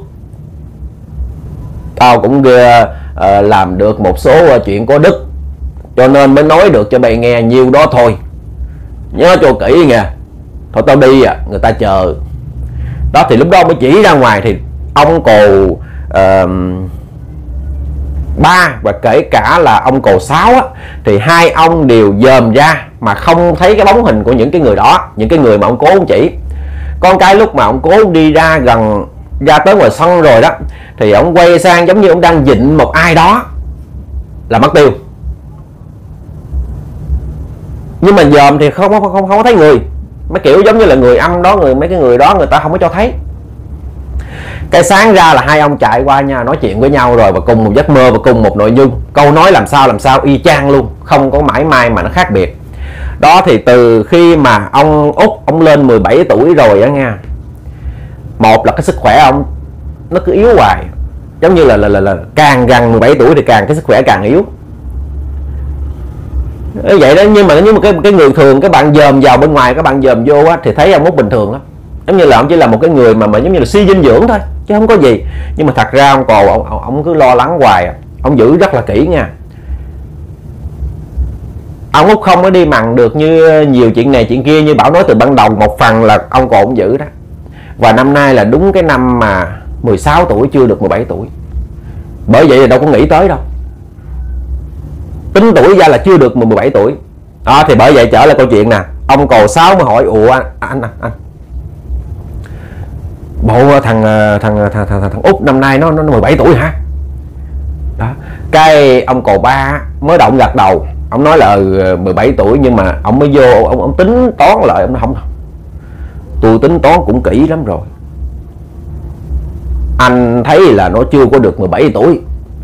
tao cũng uh, làm được một số uh, chuyện có đức, cho nên mới nói được cho mày nghe nhiêu đó thôi, nhớ cho kỹ nha. Thôi tao đi à, người ta chờ đó. Thì lúc đó mới chỉ ra ngoài. Thì ông cò uh, ba và kể cả là ông cò sáu á, thì hai ông đều dòm ra mà không thấy cái bóng hình của những cái người đó, những cái người mà ông Cố ông chỉ. Con cái lúc mà ông Cố đi ra gần ra tới ngoài sân rồi đó, thì ông quay sang giống như ông đang dịnh một ai đó là mất tiêu. Nhưng mà dòm thì không không không không có thấy người, mấy kiểu giống như là người âm đó, người mấy cái người đó người ta không có cho thấy. Cái sáng ra là hai ông chạy qua nha, nói chuyện với nhau rồi và cùng một giấc mơ và cùng một nội dung, câu nói làm sao làm sao y chang luôn, không có mãi may mà nó khác biệt. Đó thì từ khi mà ông Út ông lên mười bảy tuổi rồi á nha, một là cái sức khỏe ông nó cứ yếu hoài, giống như là là, là, là càng gần mười bảy tuổi thì càng cái sức khỏe càng yếu. Vậy đó, nhưng mà nhưng mà cái cái người thường, các bạn dòm vào bên ngoài, các bạn dòm vô á thì thấy ông Út bình thường lắm, giống như là ông chỉ là một cái người mà mà giống như là suy dinh dưỡng thôi chứ không có gì. Nhưng mà thật ra ông Cồ ông, ông, ông cứ lo lắng hoài, ông giữ rất là kỹ nha. Ông Út không có đi mặn được như nhiều chuyện này chuyện kia như Bảo nói từ ban đầu, một phần là ông Cồ ông giữ đó. Và năm nay là đúng cái năm mà mười sáu tuổi chưa được mười bảy tuổi, bởi vậy là đâu có nghĩ tới đâu, tính tuổi ra là chưa được mười bảy tuổi đó. Thì bởi vậy trở lại câu chuyện nè, ông Cồ Sáu mới hỏi ủa anh anh anh bộ thằng thằng thằng thằng, thằng, thằng Út năm nay nó nó mười bảy tuổi hả? Đó, cái ông Cồ Ba mới động gật đầu, ông nói là mười bảy tuổi, nhưng mà ông mới vô ông ông tính toán lại, ông nói không, tôi tính toán cũng kỹ lắm rồi, anh thấy là nó chưa có được mười bảy tuổi.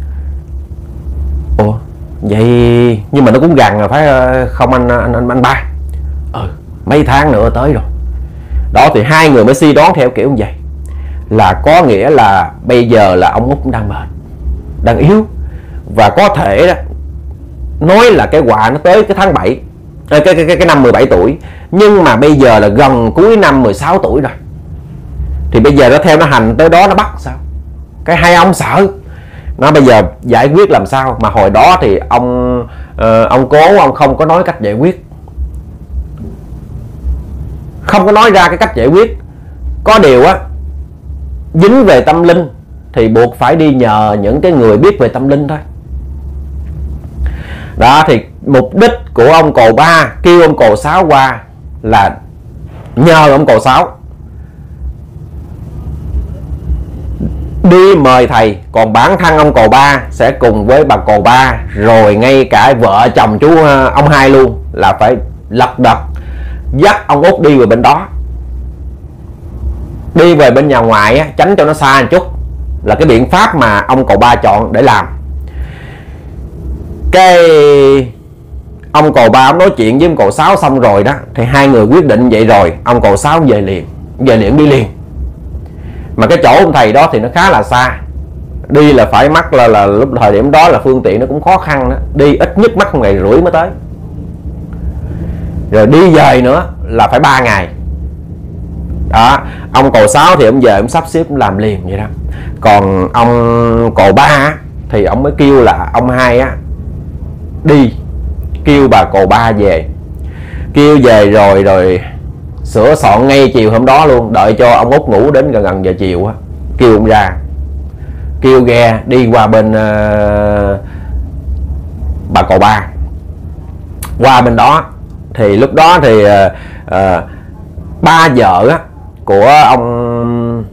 Ủa vậy nhưng mà nó cũng gần rồi phải không anh anh anh, anh Ba? Ừ, mấy tháng nữa tới rồi. Đó thì hai người mới suy đoán theo kiểu như vậy, là có nghĩa là bây giờ là ông Út đang mệt, đang yếu, và có thể đó nói là cái quà nó tới cái tháng bảy, cái cái cái, cái năm mười bảy tuổi, nhưng mà bây giờ là gần cuối năm mười sáu tuổi rồi, thì bây giờ nó theo nó hành tới đó nó bắt sao? Cái hai ông sợ nó bây giờ giải quyết làm sao, mà hồi đó thì ông uh, ông Cố ông không có nói cách giải quyết, không có nói ra cái cách giải quyết. Có điều á, dính về tâm linh thì buộc phải đi nhờ những cái người biết về tâm linh thôi. Đó thì mục đích của ông Cồ Ba kêu ông Cồ Sáu qua là nhờ ông Cồ Sáu đi mời thầy, còn bản thân ông Cồ Ba sẽ cùng với bà Cồ Ba, rồi ngay cả vợ chồng chú ông Hai luôn, là phải lật đật dắt ông Út đi về bên đó, đi về bên nhà ngoại á, tránh cho nó xa một chút, là cái biện pháp mà ông Cồ Ba chọn để làm. Cái ông Cồ Ba ông nói chuyện với ông Cồ Sáu xong rồi đó, thì hai người quyết định vậy rồi, ông Cồ Sáu về liền, về liền đi liền. Mà cái chỗ ông thầy đó thì nó khá là xa, đi là phải mất là, là lúc thời điểm đó là phương tiện nó cũng khó khăn đó, đi ít nhất mất một ngày rưỡi mới tới, rồi đi về nữa là phải ba ngày. Đó, ông Cồ Sáu thì ông về ông sắp xếp làm liền vậy đó. Còn ông Cồ Ba thì ông mới kêu là ông Hai á đi, kêu bà Cồ Ba về, kêu về rồi rồi sửa soạn ngay chiều hôm đó luôn, đợi cho ông Út ngủ đến gần gần giờ chiều á, kêu ông ra, kêu ghe đi qua bên uh, bà Cồ Ba. Qua bên đó thì lúc đó thì uh, uh, ba vợ á, của ông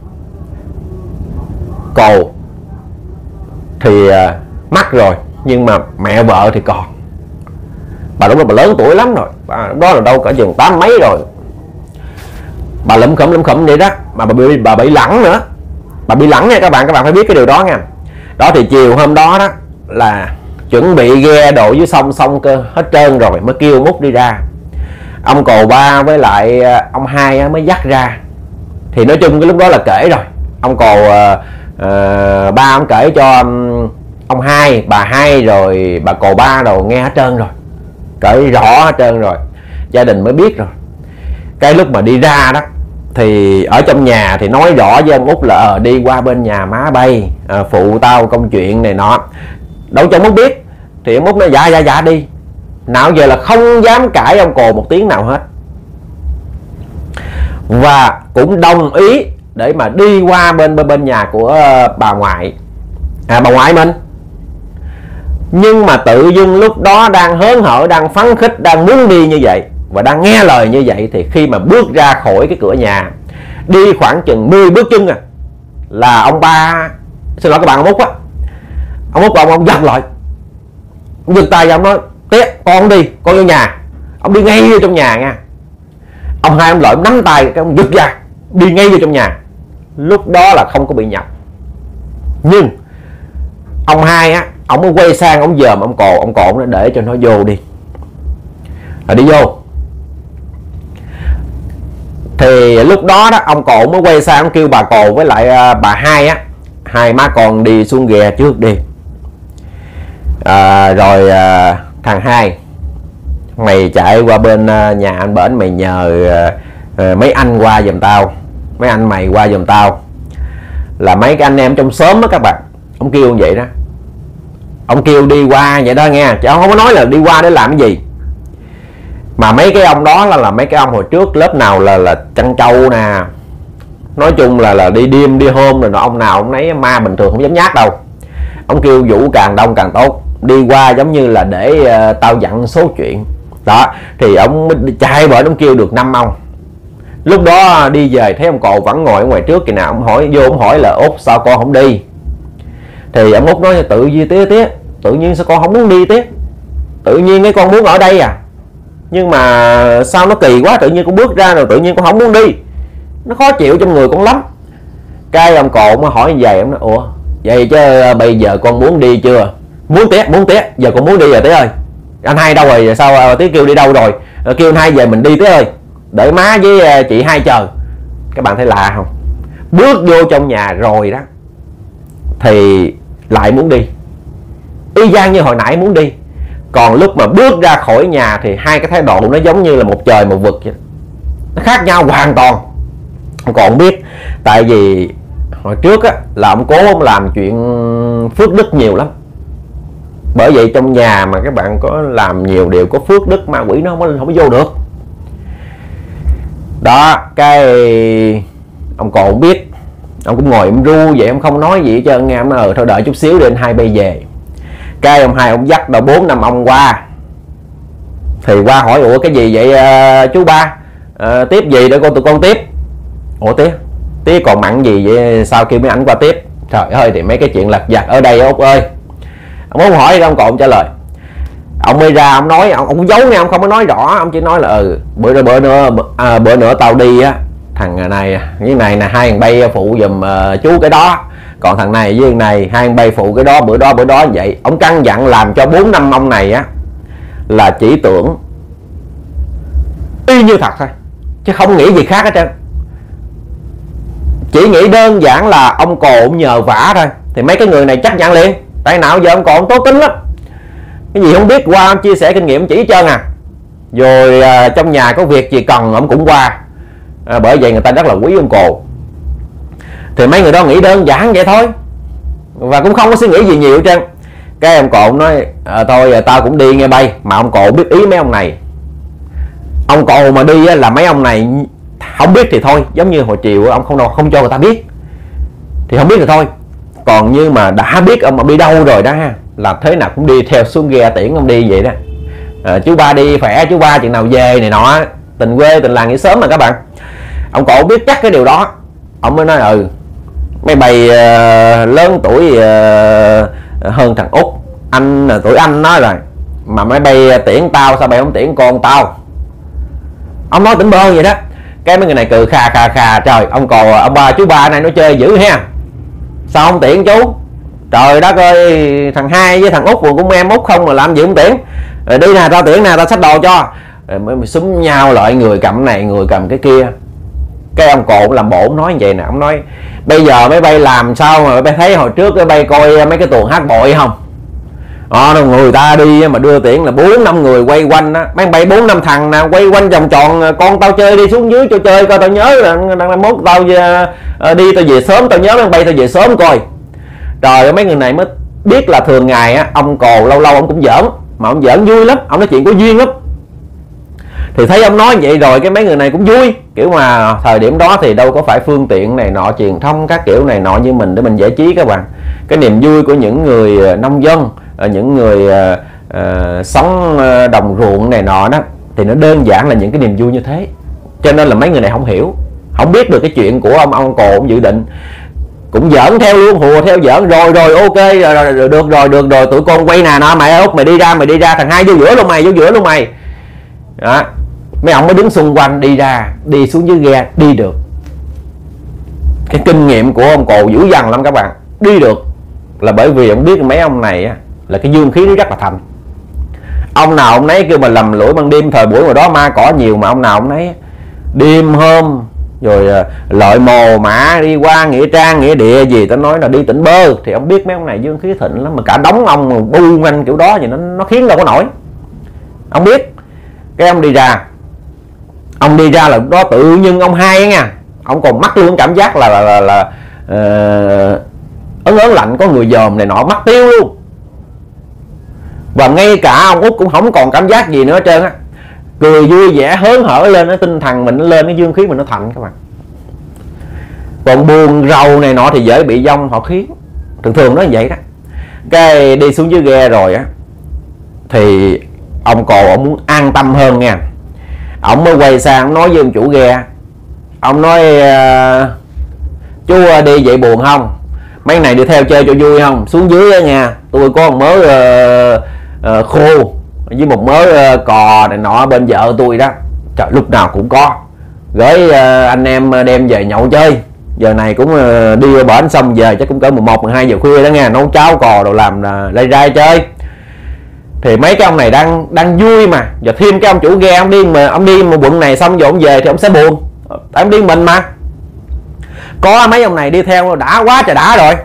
Cồ thì uh, mất rồi, nhưng mà mẹ vợ thì còn. Bà lúc đó bà lớn tuổi lắm rồi, bà lúc đó là đâu cả chừng tám mấy rồi, bà lấm khẩm lấm khẩm vậy đó, mà bà bị bà bị lẳng nữa, bà bị lẳng nha các bạn, các bạn phải biết cái điều đó nha. Đó thì chiều hôm đó đó là chuẩn bị ghe đổ dưới sông xong cơ hết trơn rồi mới kêu ông Út đi ra. Ông Cồ Ba với lại ông Hai mới dắt ra, thì nói chung cái lúc đó là kể rồi, ông Cồ uh, uh, Ba ông kể cho um, ông Hai, bà Hai rồi bà Cồ Ba rồi nghe hết trơn rồi, kể rõ hết trơn rồi, gia đình mới biết rồi. Cái lúc mà đi ra đó thì ở trong nhà thì nói rõ với ông Út là ờ, đi qua bên nhà má bay, à, phụ tao công chuyện này nọ. Đâu cho ông Út biết, thì ông Út nói dạ dạ dạ đi, nào giờ là không dám cãi ông Cồ một tiếng nào hết, và cũng đồng ý để mà đi qua bên bên, bên nhà của bà ngoại, à, bà ngoại mình. Nhưng mà tự dưng lúc đó đang hớn hở, đang phấn khích, đang muốn đi như vậy và đang nghe lời như vậy, thì khi mà bước ra khỏi cái cửa nhà, đi khoảng chừng mười bước chân à, là ông Ba, xin lỗi các bạn, ông Út á, ông Út ông ông giật lại, ông giật tay ra, ông nói té con đi, con vô nhà. Ông đi ngay vô trong nhà nha. Ông Hai ông lợi nắm tay cái ông giật ra, đi ngay vô trong nhà. Lúc đó là không có bị nhập, Nhưng ông hai á, ông mới quay sang ông dòm ông cồ, ông cột nó để cho nó vô đi, rồi đi vô. Thì lúc đó đó ông cột mới quay sang ông kêu bà cồ với lại bà hai á, hai má con đi xuống ghe trước đi. À, rồi à, thằng hai, mày chạy qua bên nhà anh bển, mày nhờ à, mấy anh qua giùm tao, mấy anh mày qua giùm tao, là mấy cái anh em trong xóm đó các bạn. Ông kêu như vậy đó, ông kêu đi qua vậy đó nghe, chứ ông không có nói là đi qua để làm cái gì. Mà mấy cái ông đó là, là mấy cái ông hồi trước lớp nào là là chăn trâu nè, nói chung là là đi đêm đi hôm rồi, ông nào ông nấy ma bình thường không dám nhát đâu. Ông kêu vũ càng đông càng tốt, đi qua giống như là để uh, tao dặn số chuyện đó. Thì ông chạy bởi ông kêu được năm ông. Lúc đó đi về thấy ông cồ vẫn ngồi ở ngoài trước kìa nào, ông hỏi vô, ông hỏi là Út sao con không đi. Thì ông Út nói tự nhiên tía tía tự nhiên sao con không muốn đi tía, tự nhiên cái con muốn ở đây à, nhưng mà sao nó kỳ quá, tự nhiên con bước ra rồi tự nhiên con không muốn đi, nó khó chịu trong người con lắm. Cái ông cồ mới hỏi về, ông nói ủa vậy chứ bây giờ con muốn đi chưa? Muốn tía, muốn tía, giờ con muốn đi rồi tía ơi. Anh hai đâu rồi, sao tía kêu đi đâu rồi? Kêu anh hai về mình đi tía ơi, đợi má với chị hai chờ. Các bạn thấy lạ không? Bước vô trong nhà rồi đó thì lại muốn đi, y chang như hồi nãy muốn đi. Còn lúc mà bước ra khỏi nhà thì hai cái thái độ nó giống như là một trời một vực vậy, nó khác nhau hoàn toàn. Ông còn biết, tại vì hồi trước á là ông cố ông làm chuyện phước đức nhiều lắm, bởi vậy trong nhà mà các bạn có làm nhiều điều có phước đức, ma quỷ nó không có, không có vô được đó. Cái ông còn biết, ông cũng ngồi ông ru vậy, ông không nói gì hết trơn nghe. Ông nói ừ thôi đợi chút xíu để anh hai bay về. Cái ông hai ông dắt đâu bốn năm ông qua, thì qua hỏi ủa cái gì vậy à, chú ba à, tiếp gì để con tụi con tiếp. Ủa tía tía còn mặn gì vậy sao kêu mấy ảnh qua tiếp. Trời ơi, thì mấy cái chuyện lặt vặt ở đây Út ơi. Ông muốn hỏi ông còn trả lời, ông mới ra ông nói, ông, ông cũng giấu nghe, ông không có nói rõ, ông chỉ nói là ừ bữa bữa nữa à, bữa nữa tao đi á, thằng này với này nè, hai thằng bay phụ giùm uh, chú cái đó, còn thằng này với thằng này hai thằng bay phụ cái đó, bữa đó bữa đó vậy. Ông căn dặn làm cho bốn năm ông này á là chỉ tưởng y như thật thôi, chứ không nghĩ gì khác hết trơn. Chỉ nghĩ đơn giản là ông cồ ông nhờ vả thôi, thì mấy cái người này chấp nhận liền. Tại nào giờ ông cồ ông tốt tính lắm, cái gì không biết qua ông chia sẻ kinh nghiệm chỉ hết trơn à. Rồi à, trong nhà có việc gì cần ông cũng qua à, bởi vậy người ta rất là quý ông cồ. Thì mấy người đó nghĩ đơn giản vậy thôi, và cũng không có suy nghĩ gì nhiều hết trơn. Cái ông cồ nói à, thôi à, tao cũng đi nghe bay. Mà ông cồ biết ý mấy ông này, ông cồ mà đi á, là mấy ông này không biết thì thôi, giống như hồi chiều ông không không cho người ta biết thì không biết thì thôi. Còn như mà đã biết ông mà đi đâu rồi đó ha, là thế nào cũng đi theo xuống ghe tiễn ông đi vậy đó. À, chú ba đi khỏe, chú ba chừng nào về này nọ, tình quê tình làng nghĩ sớm mà các bạn. Ông cậu biết chắc cái điều đó, ông mới nói ừ mấy bầy uh, lớn tuổi uh, hơn thằng Út, anh uh, tuổi anh nói rồi mà mấy bầy tiễn tao sao bày không tiễn con tao. Ông nói tỉnh bơ vậy đó. Cái mấy người này cười khà khà khà, trời ông cò ông ba chú ba này nó chơi dữ ha, sao không tiễn chú. Trời đất ơi, thằng hai với thằng Út cũng em Út không mà làm gì không tiễn. Rồi đi nè tao tiễn nè, tao xách đồ cho. Rồi mới súng nhau lại, người cầm này người cầm cái kia. Cái ông cột làm bộ ông nói như vậy nè, ông nói bây giờ mấy bay làm sao mà bay thấy hồi trước cái bay coi mấy cái tuồng hát bội không. Đó, người ta đi mà đưa tiễn là bốn năm người quay quanh á, mấy bay bốn năm thằng nè quay quanh vòng tròn, con tao chơi đi xuống dưới cho chơi coi, tao nhớ là mốt tao đi tao về sớm, tao nhớ mấy bay tao về sớm coi. Trời, mấy người này mới biết là thường ngày á ông cồ lâu lâu ông cũng giỡn, mà ông giỡn vui lắm, ông nói chuyện có duyên lắm. Thì thấy ông nói vậy rồi cái mấy người này cũng vui, kiểu mà thời điểm đó thì đâu có phải phương tiện này nọ truyền thông các kiểu này nọ như mình để mình giải trí các bạn. Cái niềm vui của những người nông dân, những người uh, uh, sống đồng ruộng này nọ đó thì nó đơn giản là những cái niềm vui như thế. Cho nên là mấy người này không hiểu, không biết được cái chuyện của ông ông cồ ông dự định, cũng giỡn theo luôn, hùa theo giỡn. Rồi rồi ok rồi, rồi, rồi được rồi được rồi tụi con quay nè nọ, mày Út mày đi ra mày đi ra, thằng hai vô giữa luôn mày, vô giữa luôn mày đó. Mấy ông mới đứng xung quanh đi ra, đi xuống dưới ghe đi được. Cái kinh nghiệm của ông cồ dữ dằn lắm các bạn, đi được là bởi vì ông biết mấy ông này á, là cái dương khí nó rất là thành. Ông nào ông nấy kêu mà lầm lũi ban đêm, thời buổi hồi đó ma cỏ nhiều mà ông nào ông nấy đêm hôm rồi lợi mồ mã đi qua nghĩa trang nghĩa địa gì, tao nói là đi tỉnh bơ, thì ông biết mấy ông này dương khí thịnh lắm, mà cả đống ông mà bu anh kiểu đó thì nó nó khiến đâu có nổi. Ông biết. Cái ông đi ra, ông đi ra là lúc đó tự nhiên ông hai nha, ông còn mắc luôn cảm giác là là là, là uh, ớn ớn lạnh, có người dòm này nọ, mắc tiêu luôn. Và ngay cả ông Út cũng không còn cảm giác gì nữa hết trơn á, cười vui vẻ hớn hở lên, nó tinh thần mình lên, cái dương khí mình nó thành các bạn. Còn buồn rầu này nọ thì dễ bị dông họ khiến, thường thường nó như vậy đó. Cái đi xuống dưới ghe rồi á thì ông Cồ ông muốn an tâm hơn nha, ông mới quay sang ông nói với ông chủ ghe, ông nói chú đi vậy buồn không, mấy này đi theo chơi cho vui không, xuống dưới đó nha, tôi có một mớ uh, uh, khô với một mớ uh, cò này nọ bên vợ tôi đó, trời lúc nào cũng có, gửi uh, anh em đem về nhậu chơi, giờ này cũng uh, đi ở bển xong về chắc cũng cỡ mười một mười hai giờ khuya đó nha, nấu cháo cò đồ làm uh, lây rai chơi. Thì mấy cái ông này đang đang vui mà, giờ thêm cái ông chủ ghe ông đi mà ông đi một quận này xong rồi ông về thì ông sẽ buồn, tại ông đi mình mà. Có mấy ông này đi theo đã quá trời đã rồi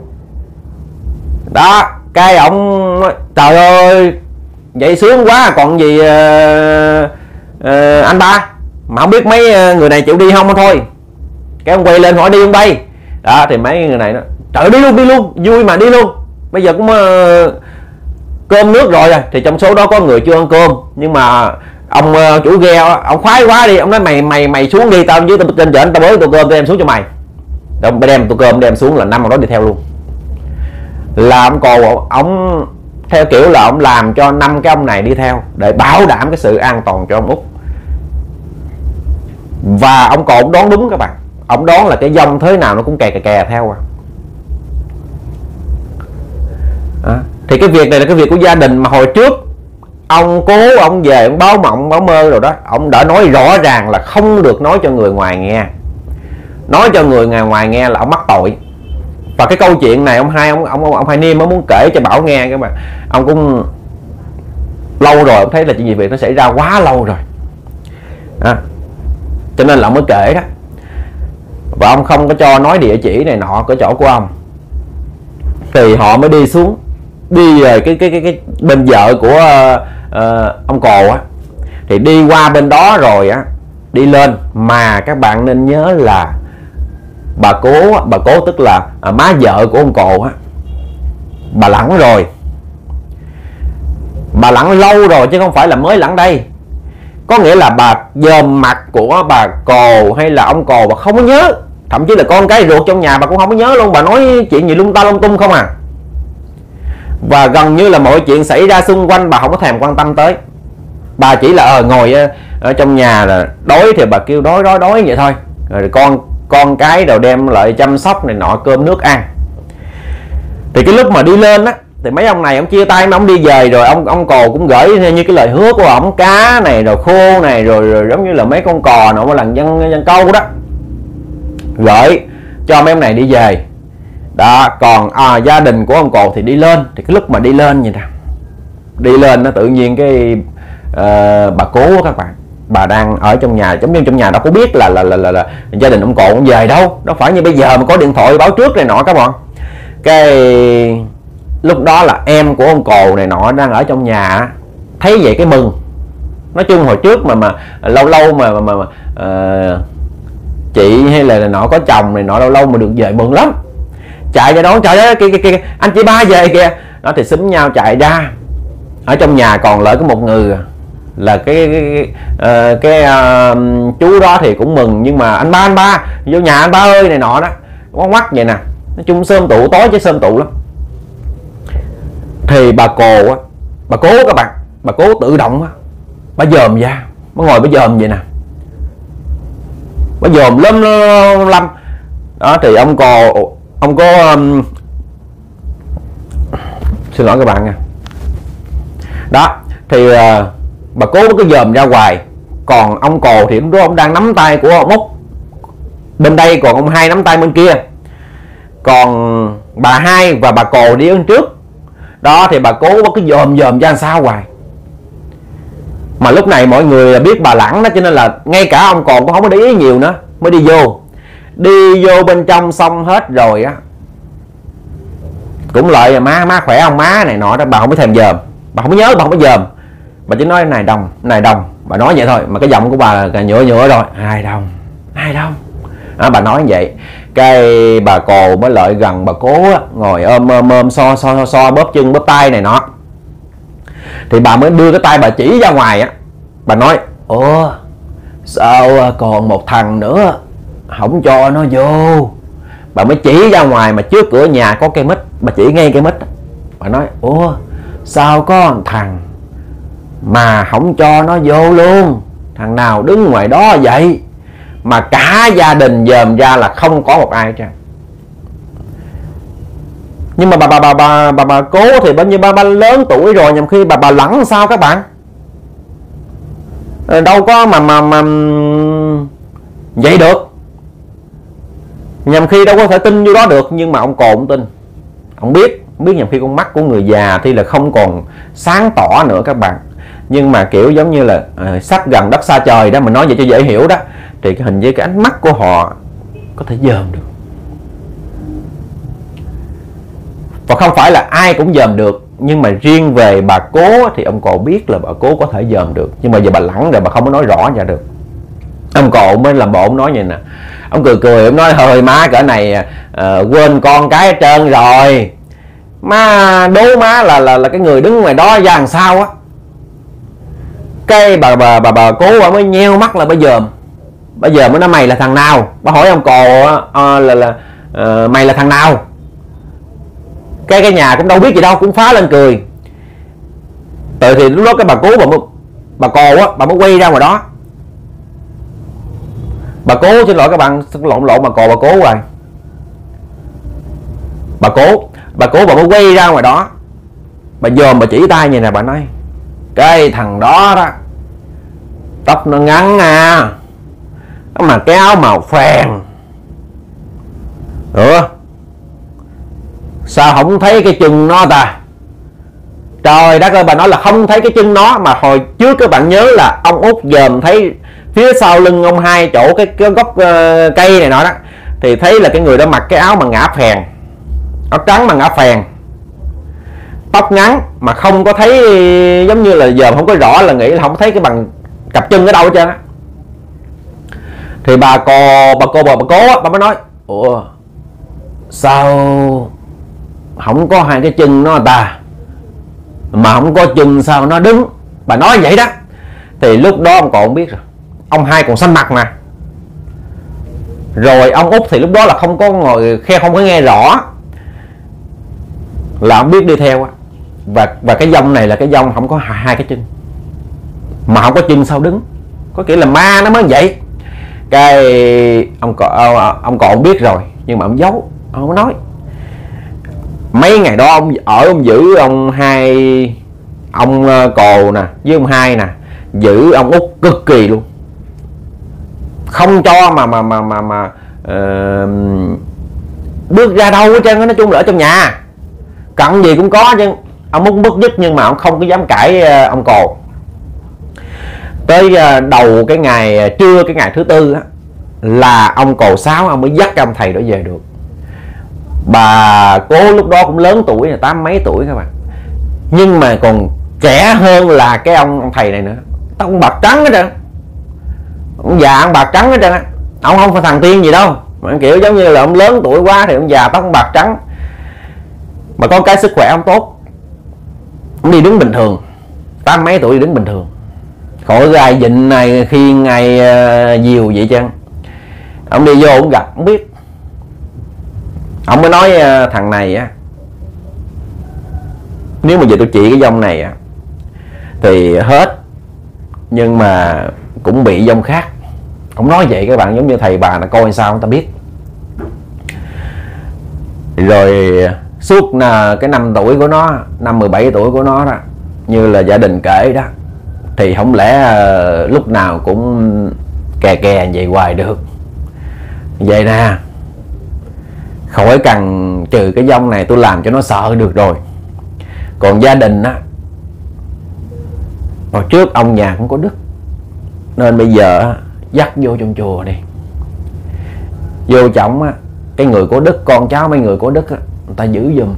đó. Cái ông trời ơi vậy sướng quá còn gì uh, uh, anh ba, mà không biết mấy người này chịu đi không thôi. Cái ông quay lên hỏi đi không bay đó, thì mấy người này nó trời đi luôn đi luôn, vui mà đi luôn, bây giờ cũng uh, cơm nước rồi. Thì trong số đó có người chưa ăn cơm, nhưng mà ông uh, chủ ghe ông khoái quá đi, ông nói mày mày mày xuống đi, tao dưới tao trên trển tao bới tô cơm tao đem xuống cho mày. Ông đem tô cơm đem xuống là năm ông đó đi theo luôn. Là ông Cồ ông theo kiểu là ông làm cho năm cái ông này đi theo để bảo đảm cái sự an toàn cho ông Út. Và ông Cồ ông đoán đúng các bạn, ông đoán là cái dông thế nào nó cũng kè kè kè theo à. À, thì cái việc này là cái việc của gia đình, mà hồi trước ông cố ông về ông báo mộng báo mơ rồi đó, ông đã nói rõ ràng là không được nói cho người ngoài nghe, nói cho người ngoài nghe là ông mắc tội. Và cái câu chuyện này ông hai ông ông ông hai Niêm ông muốn kể cho Bảo nghe các bạn, ông cũng lâu rồi ông thấy là chuyện gì việc nó xảy ra quá lâu rồi à, cho nên là ông mới kể đó. Và ông không có cho nói địa chỉ này nọ cái chỗ của ông, thì họ mới đi xuống, đi về cái cái cái cái bên vợ của uh, uh, ông Cồ á, thì đi qua bên đó rồi á đi lên, mà các bạn nên nhớ là bà cố bà cố tức là à, má vợ của ông Cồ á, bà lẳng rồi, bà lẳng lâu rồi chứ không phải là mới lẳng đây. Có nghĩa là bà dòm mặt của bà Cồ hay là ông Cồ bà không có nhớ, thậm chí là con cái ruột trong nhà bà cũng không có nhớ luôn, bà nói chuyện gì lung ta lung tung không à. Và gần như là mọi chuyện xảy ra xung quanh bà không có thèm quan tâm tới, bà chỉ là ờ, ngồi ở trong nhà là đói thì bà kêu đói đói đói vậy thôi, rồi con con cái đều đem lại chăm sóc này nọ, cơm nước ăn. Thì cái lúc mà đi lên á thì mấy ông này ông chia tay mà ông đi về rồi, ông ông Cồ cũng gửi như cái lời hứa của ông, cá này rồi khô này rồi, rồi giống như là mấy con cò nào mà lần dân dân câu đó, gửi cho mấy ông này đi về đó. Còn à, gia đình của ông Cồ thì đi lên. Thì cái lúc mà đi lên vậy nè, đi lên nó tự nhiên cái uh, bà cố các bạn, bà đang ở trong nhà, giống như trong nhà đâu có biết là là là, là, là gia đình ông Cồ ông về đâu, đâu phải như bây giờ mà có điện thoại báo trước này nọ các bạn. Cái lúc đó là em của ông Cồ này nọ đang ở trong nhà, thấy vậy cái mừng. Nói chung hồi trước mà mà lâu lâu mà mà, mà uh, chị hay là nọ có chồng này nọ lâu lâu mà được về mừng lắm, chạy ra đón, trời ơi kìa, kìa, kìa, anh chị ba về kìa đó, thì xúm nhau chạy ra. Ở trong nhà còn lại có một người là cái cái, cái, uh, cái uh, chú đó thì cũng mừng, nhưng mà anh ba anh ba vô nhà anh ba ơi này nọ đó, quán quắt vậy nè. Nói chung sớm tụ tối chứ sớm tụ lắm. Thì bà Cồ á, bà cố các bạn, bà cố tự động á, bà dòm ra, bà ngồi bà dòm vậy nè, bà dòm lâm lâm đó. Thì ông Cồ ông có um, xin lỗi các bạn nha đó. Thì uh, bà cố cứ dòm ra hoài, còn ông Cồ thì lúc đó ông đang nắm tay của ông Út bên đây, còn ông hai nắm tay bên kia. Còn bà hai và bà Cồ đi ở trước đó, thì bà Cố bà cứ dòm dòm ra sao hoài. Mà lúc này mọi người biết bà Lẳng đó, cho nên là ngay cả ông Cồn cũng không có để ý nhiều nữa, mới đi vô. Đi vô bên trong xong hết rồi á, cũng lợi má má khỏe không má này nọ đó, bà không có thèm dòm, bà không có nhớ, bà không có dòm, bà chỉ nói này Đồng, này Đồng, bà nói vậy thôi, mà cái giọng của bà là nhựa nhựa rồi, ai Đồng, ai Đồng đó, bà nói vậy. Cái bà Cồ mới lợi gần bà Cố á, ngồi ôm ôm ôm so so so, so bóp chân bóp tay này nọ. Thì bà mới đưa cái tay bà chỉ ra ngoài á, bà nói ủa sao còn một thằng nữa không cho nó vô. Bà mới chỉ ra ngoài mà trước cửa nhà có cây mít, bà chỉ ngay cây mít. Bà nói ủa sao có một thằng mà không cho nó vô luôn, thằng nào đứng ngoài đó vậy. Mà cả gia đình dòm ra là không có một ai trơn. Nhưng mà bà bà bà bà bà, bà Cố thì bao nhiêu bà, bà lớn tuổi rồi, nhằm khi bà bà Lẳng sao các bạn, đâu có mà mà mà vậy được, nhằm khi đâu có thể tin vô đó được. Nhưng mà ông Cồn không tin, ông biết biết nhằm khi con mắt của người già thì là không còn sáng tỏ nữa các bạn. Nhưng mà kiểu giống như là uh, sát gần đất xa trời đó, mình nói vậy cho dễ hiểu đó, thì cái hình với cái ánh mắt của họ có thể dòm được. Và không phải là ai cũng dòm được, nhưng mà riêng về bà Cố thì ông Cồ biết là bà Cố có thể dòm được. Nhưng mà giờ bà Lẳng rồi bà không có nói rõ ra được. Ông Cồ mới làm bộ, ông nói vậy nè, ông cười cười, ông nói hơi má cỡ này uh, quên con cái hết trơn rồi, má đố má là là là cái người đứng ngoài đó ra làm sao á. Cái bà bà bà bà Cố bà mới nheo mắt là bà dòm, bây giờ mới nói mày là thằng nào. Bà hỏi ông Cồ uh, là là uh, mày là thằng nào. Cái cái nhà cũng đâu biết gì đâu, cũng phá lên cười. Từ thì lúc đó cái bà Cố bà mới, bà Cồ á, bà mới quay ra ngoài đó. Bà Cố xin lỗi các bạn, lộn lộn bà Cồ bà Cố rồi. Bà Cố, bà Cố bà mới quay ra ngoài đó. Bà dòm bà chỉ tay vậy nè, bà nói cái thằng đó đó tóc nó ngắn à, mà cái áo màu phèn. Ủa sao không thấy cái chân nó ta? Trời đất ơi, bà nói là không thấy cái chân nó, mà hồi trước các bạn nhớ là ông Út dòm thấy phía sau lưng ông hai chỗ cái, cái gốc uh, cây này nọ đó, thì thấy là cái người đó mặc cái áo mà ngã phèn, áo trắng mà ngã phèn, tóc ngắn, mà không có thấy, giống như là dòm không có rõ, là nghĩ là không thấy cái bằng cặp chân ở đâu hết trơn á. Thì bà cô bà cô bà, bà cố á, bà mới nói ủa sao không có hai cái chân nó ta, mà không có chân sao nó đứng. Bà nói vậy đó. Thì lúc đó ông còn biết rồi, ông hai còn xanh mặt mà. Rồi ông Út thì lúc đó là không có ngồi khe, không có nghe rõ, là ông biết đi theo á. Và và cái dông này là cái dông không có hai cái chân, mà không có chân sao đứng, có nghĩa là ma nó mới vậy. Cái ông còn ông còn ông biết rồi, nhưng mà ông giấu, ông không nói. Mấy ngày đó ông ở, ông giữ ông hai, ông Cồ nè với ông hai nè, giữ ông Út cực kỳ luôn, không cho mà mà mà mà mà uh, bước ra đâu hết trơn. Nói chung là ở trong nhà cặn gì cũng có chứ. Ông muốn bứt dứt nhưng mà ông không có dám cãi ông Cồ. Tới đầu cái ngày trưa cái ngày thứ tư á, là ông Cồ Sáu ông mới dắt ông thầy đó về được. Bà Cố lúc đó cũng lớn tuổi, là tám mấy tuổi các bạn, nhưng mà còn trẻ hơn là cái ông, ông thầy này nữa. Tóc bạc trắng hết trơn, ông già ông bạc trắng hết trơn á. Ông không phải thằng tiên gì đâu, mà kiểu giống như là ông lớn tuổi quá thì ông già tóc bạc trắng. Mà có cái sức khỏe ông tốt, ông đi đứng bình thường, tám mấy tuổi đi đứng bình thường, khỏi gai dịnh này khi ngày uh, diều vậy chăng. Ông đi vô ông gặp, ông biết. Ông mới nói uh, thằng này á, nếu mà giờ tôi chỉ cái dông này á thì hết, nhưng mà cũng bị dông khác. Ông nói vậy các bạn, giống như thầy bà là coi sao người ta biết. Rồi suốt là cái năm tuổi của nó, năm mười bảy tuổi của nó đó, như là gia đình kể đó, thì không lẽ uh, lúc nào cũng kè kè vậy hoài được. Vậy nè, khỏi cần trừ cái vong này tôi làm cho nó sợ được rồi. Còn gia đình á, hồi trước ông nhà cũng có đức, nên bây giờ dắt vô trong chùa đi. Vô trọng á, cái người có đức, con cháu mấy người có đức á, người ta giữ giùm.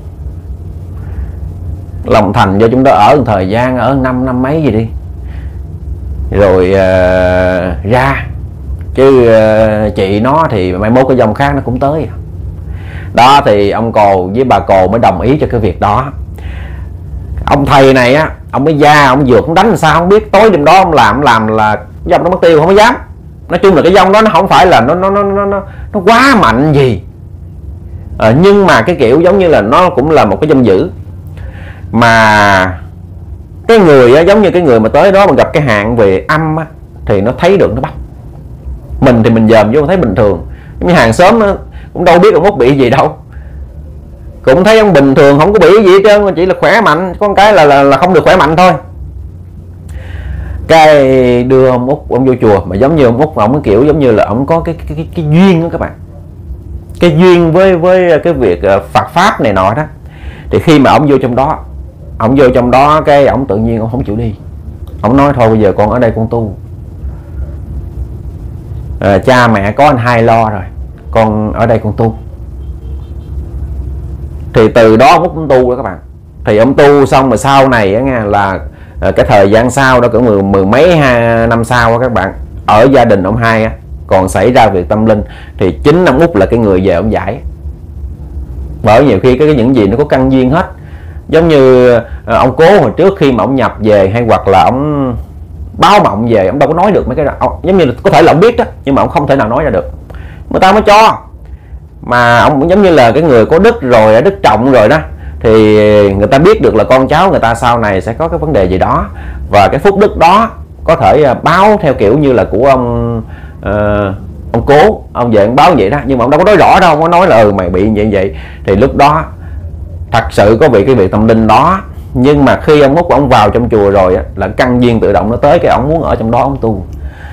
Lòng thành vô chúng ta ở một thời gian, ở năm năm mấy gì đi, rồi uh, ra. Chứ uh, chị nó thì mai mốt cái dòng khác nó cũng tới. Đó thì ông Cồ với bà Cồ mới đồng ý cho cái việc đó. Ông thầy này á, ông mới ra, ông vượt, ông đánh làm sao không biết. Tối đêm đó ông làm, ông làm là dòng nó mất tiêu, không có dám. Nói chung là cái dòng đó nó không phải là nó nó nó nó nó, nó quá mạnh gì, à, nhưng mà cái kiểu giống như là nó cũng là một cái dòng dữ. Mà cái người á, giống như cái người mà tới đó mà gặp cái hạn về âm á, thì nó thấy được, nó bắt. Mình thì mình dòm vô thấy bình thường, nhưng hàng xóm á, cũng đâu biết ông Út bị gì đâu, cũng thấy ông bình thường, không có bị gì hết trơn, chỉ là khỏe mạnh, có một cái là, là là không được khỏe mạnh thôi. Cái đưa ông Út ông vô chùa, mà giống như ông Út ông cái kiểu giống như là ông có cái cái cái, cái duyên đó các bạn, cái duyên với với cái việc Phật pháp này nọ đó. Thì khi mà ông vô trong đó, ông vô trong đó cái ông tự nhiên ông không chịu đi. Ông nói thôi bây giờ con ở đây con tu, à, cha mẹ có anh hai lo rồi, con ở đây con tu. Thì từ đó ông cũng tu đó các bạn. Thì ông tu xong rồi sau này á nghe là cái thời gian sau đó, cỡ mười, mười mấy hai năm sau đó các bạn, ở gia đình ông hai á còn xảy ra việc tâm linh, thì chính ông Út là cái người về ông giải. Bởi nhiều khi cái, cái những gì nó có căn duyên hết. Giống như ông Cố hồi trước khi mà ông nhập về, hay hoặc là ông báo mộng về, ông đâu có nói được mấy cái đó. Ông, giống như là có thể là ông biết đó, nhưng mà ông không thể nào nói ra được, người ta mới cho. Mà ông cũng giống như là cái người có đức rồi, đức trọng rồi đó, thì người ta biết được là con cháu người ta sau này sẽ có cái vấn đề gì đó, và cái phúc đức đó có thể báo theo kiểu như là của ông uh, ông Cố, ông về ông báo vậy đó, nhưng mà ông đâu có nói rõ đâu, ông có nói là ừ mày bị vậy vậy. Thì lúc đó thật sự có bị cái việc tâm linh đó, nhưng mà khi ông Út ông vào trong chùa rồi á, là căn duyên tự động nó tới, cái ông muốn ở trong đó ông tu.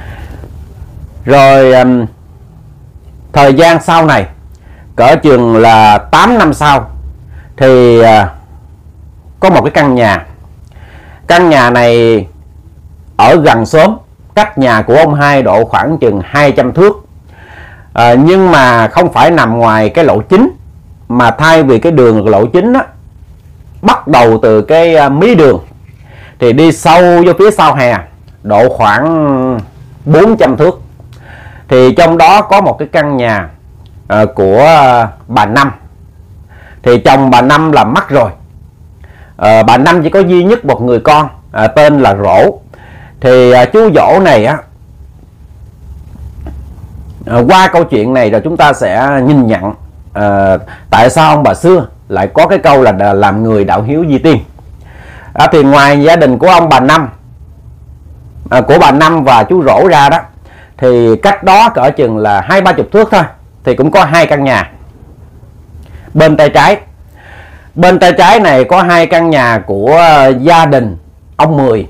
Rồi um, thời gian sau này cỡ chừng là tám năm sau thì uh, có một cái căn nhà. Căn nhà này ở gần xóm, cách nhà của ông hai độ khoảng chừng hai trăm thước, à, nhưng mà không phải nằm ngoài cái lộ chính, mà thay vì cái đường lộ chính á, bắt đầu từ cái uh, mí đường thì đi sâu vô phía sau hè độ khoảng bốn trăm thước. Thì trong đó có một cái căn nhà uh, của uh, bà Năm. Thì chồng bà Năm là mất rồi, uh, bà Năm chỉ có duy nhất một người con uh, tên là Rỗ. Thì uh, chú Dỗ này á, uh, qua câu chuyện này rồi chúng ta sẽ nhìn nhận uh, tại sao ông bà xưa lại có cái câu là làm người đạo hiếu vi tiên. À, thì ngoài gia đình của ông bà Năm, à, của bà Năm và chú Rỗ ra đó, thì cách đó cỡ chừng là hai ba chục thước thôi, thì cũng có hai căn nhà. Bên tay trái, bên tay trái này có hai căn nhà của gia đình ông Mười.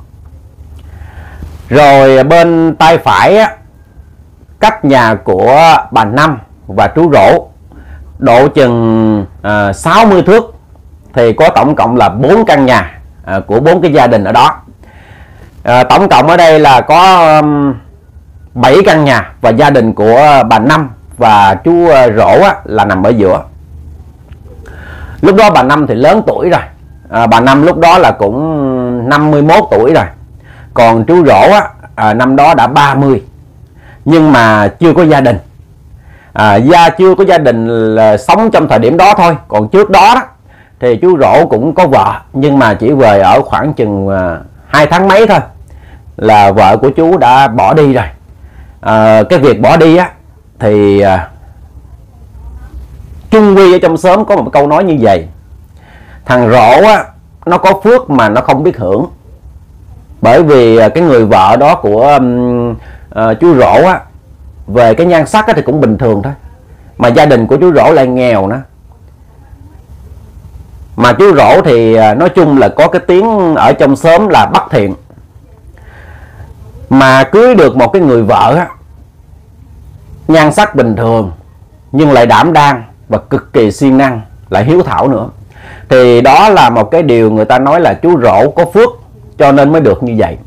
Rồi bên tay phải á, cách nhà của bà Năm và chú Rỗ độ chừng à, sáu mươi thước, thì có tổng cộng là bốn căn nhà à, của bốn cái gia đình ở đó. À, tổng cộng ở đây là có um, bảy căn nhà, và gia đình của bà Năm và chú Rỗ á, là nằm ở giữa. Lúc đó bà Năm thì lớn tuổi rồi, à, bà Năm lúc đó là cũng năm mươi mốt tuổi rồi. Còn chú Rỗ á, à, năm đó đã ba mươi, nhưng mà chưa có gia đình. À, gia chưa có gia đình là sống trong thời điểm đó thôi. Còn trước đó, đó thì chú Rỗ cũng có vợ, nhưng mà chỉ về ở khoảng chừng à, hai tháng mấy thôi là vợ của chú đã bỏ đi rồi. À, cái việc bỏ đi á thì à, chung quy ở trong xóm có một câu nói như vậy: thằng Rỗ á, nó có phước mà nó không biết hưởng. Bởi vì cái người vợ đó của um, uh, chú Rỗ á, về cái nhan sắc á, thì cũng bình thường thôi, mà gia đình của chú Rỗ lại nghèo nữa. Mà chú Rỗ thì uh, nói chung là có cái tiếng ở trong xóm là bất thiện. Mà cưới được một cái người vợ á, nhan sắc bình thường nhưng lại đảm đang, và cực kỳ siêng năng, lại hiếu thảo nữa. Thì đó là một cái điều người ta nói là chú Rỗ có phước cho nên mới được như vậy.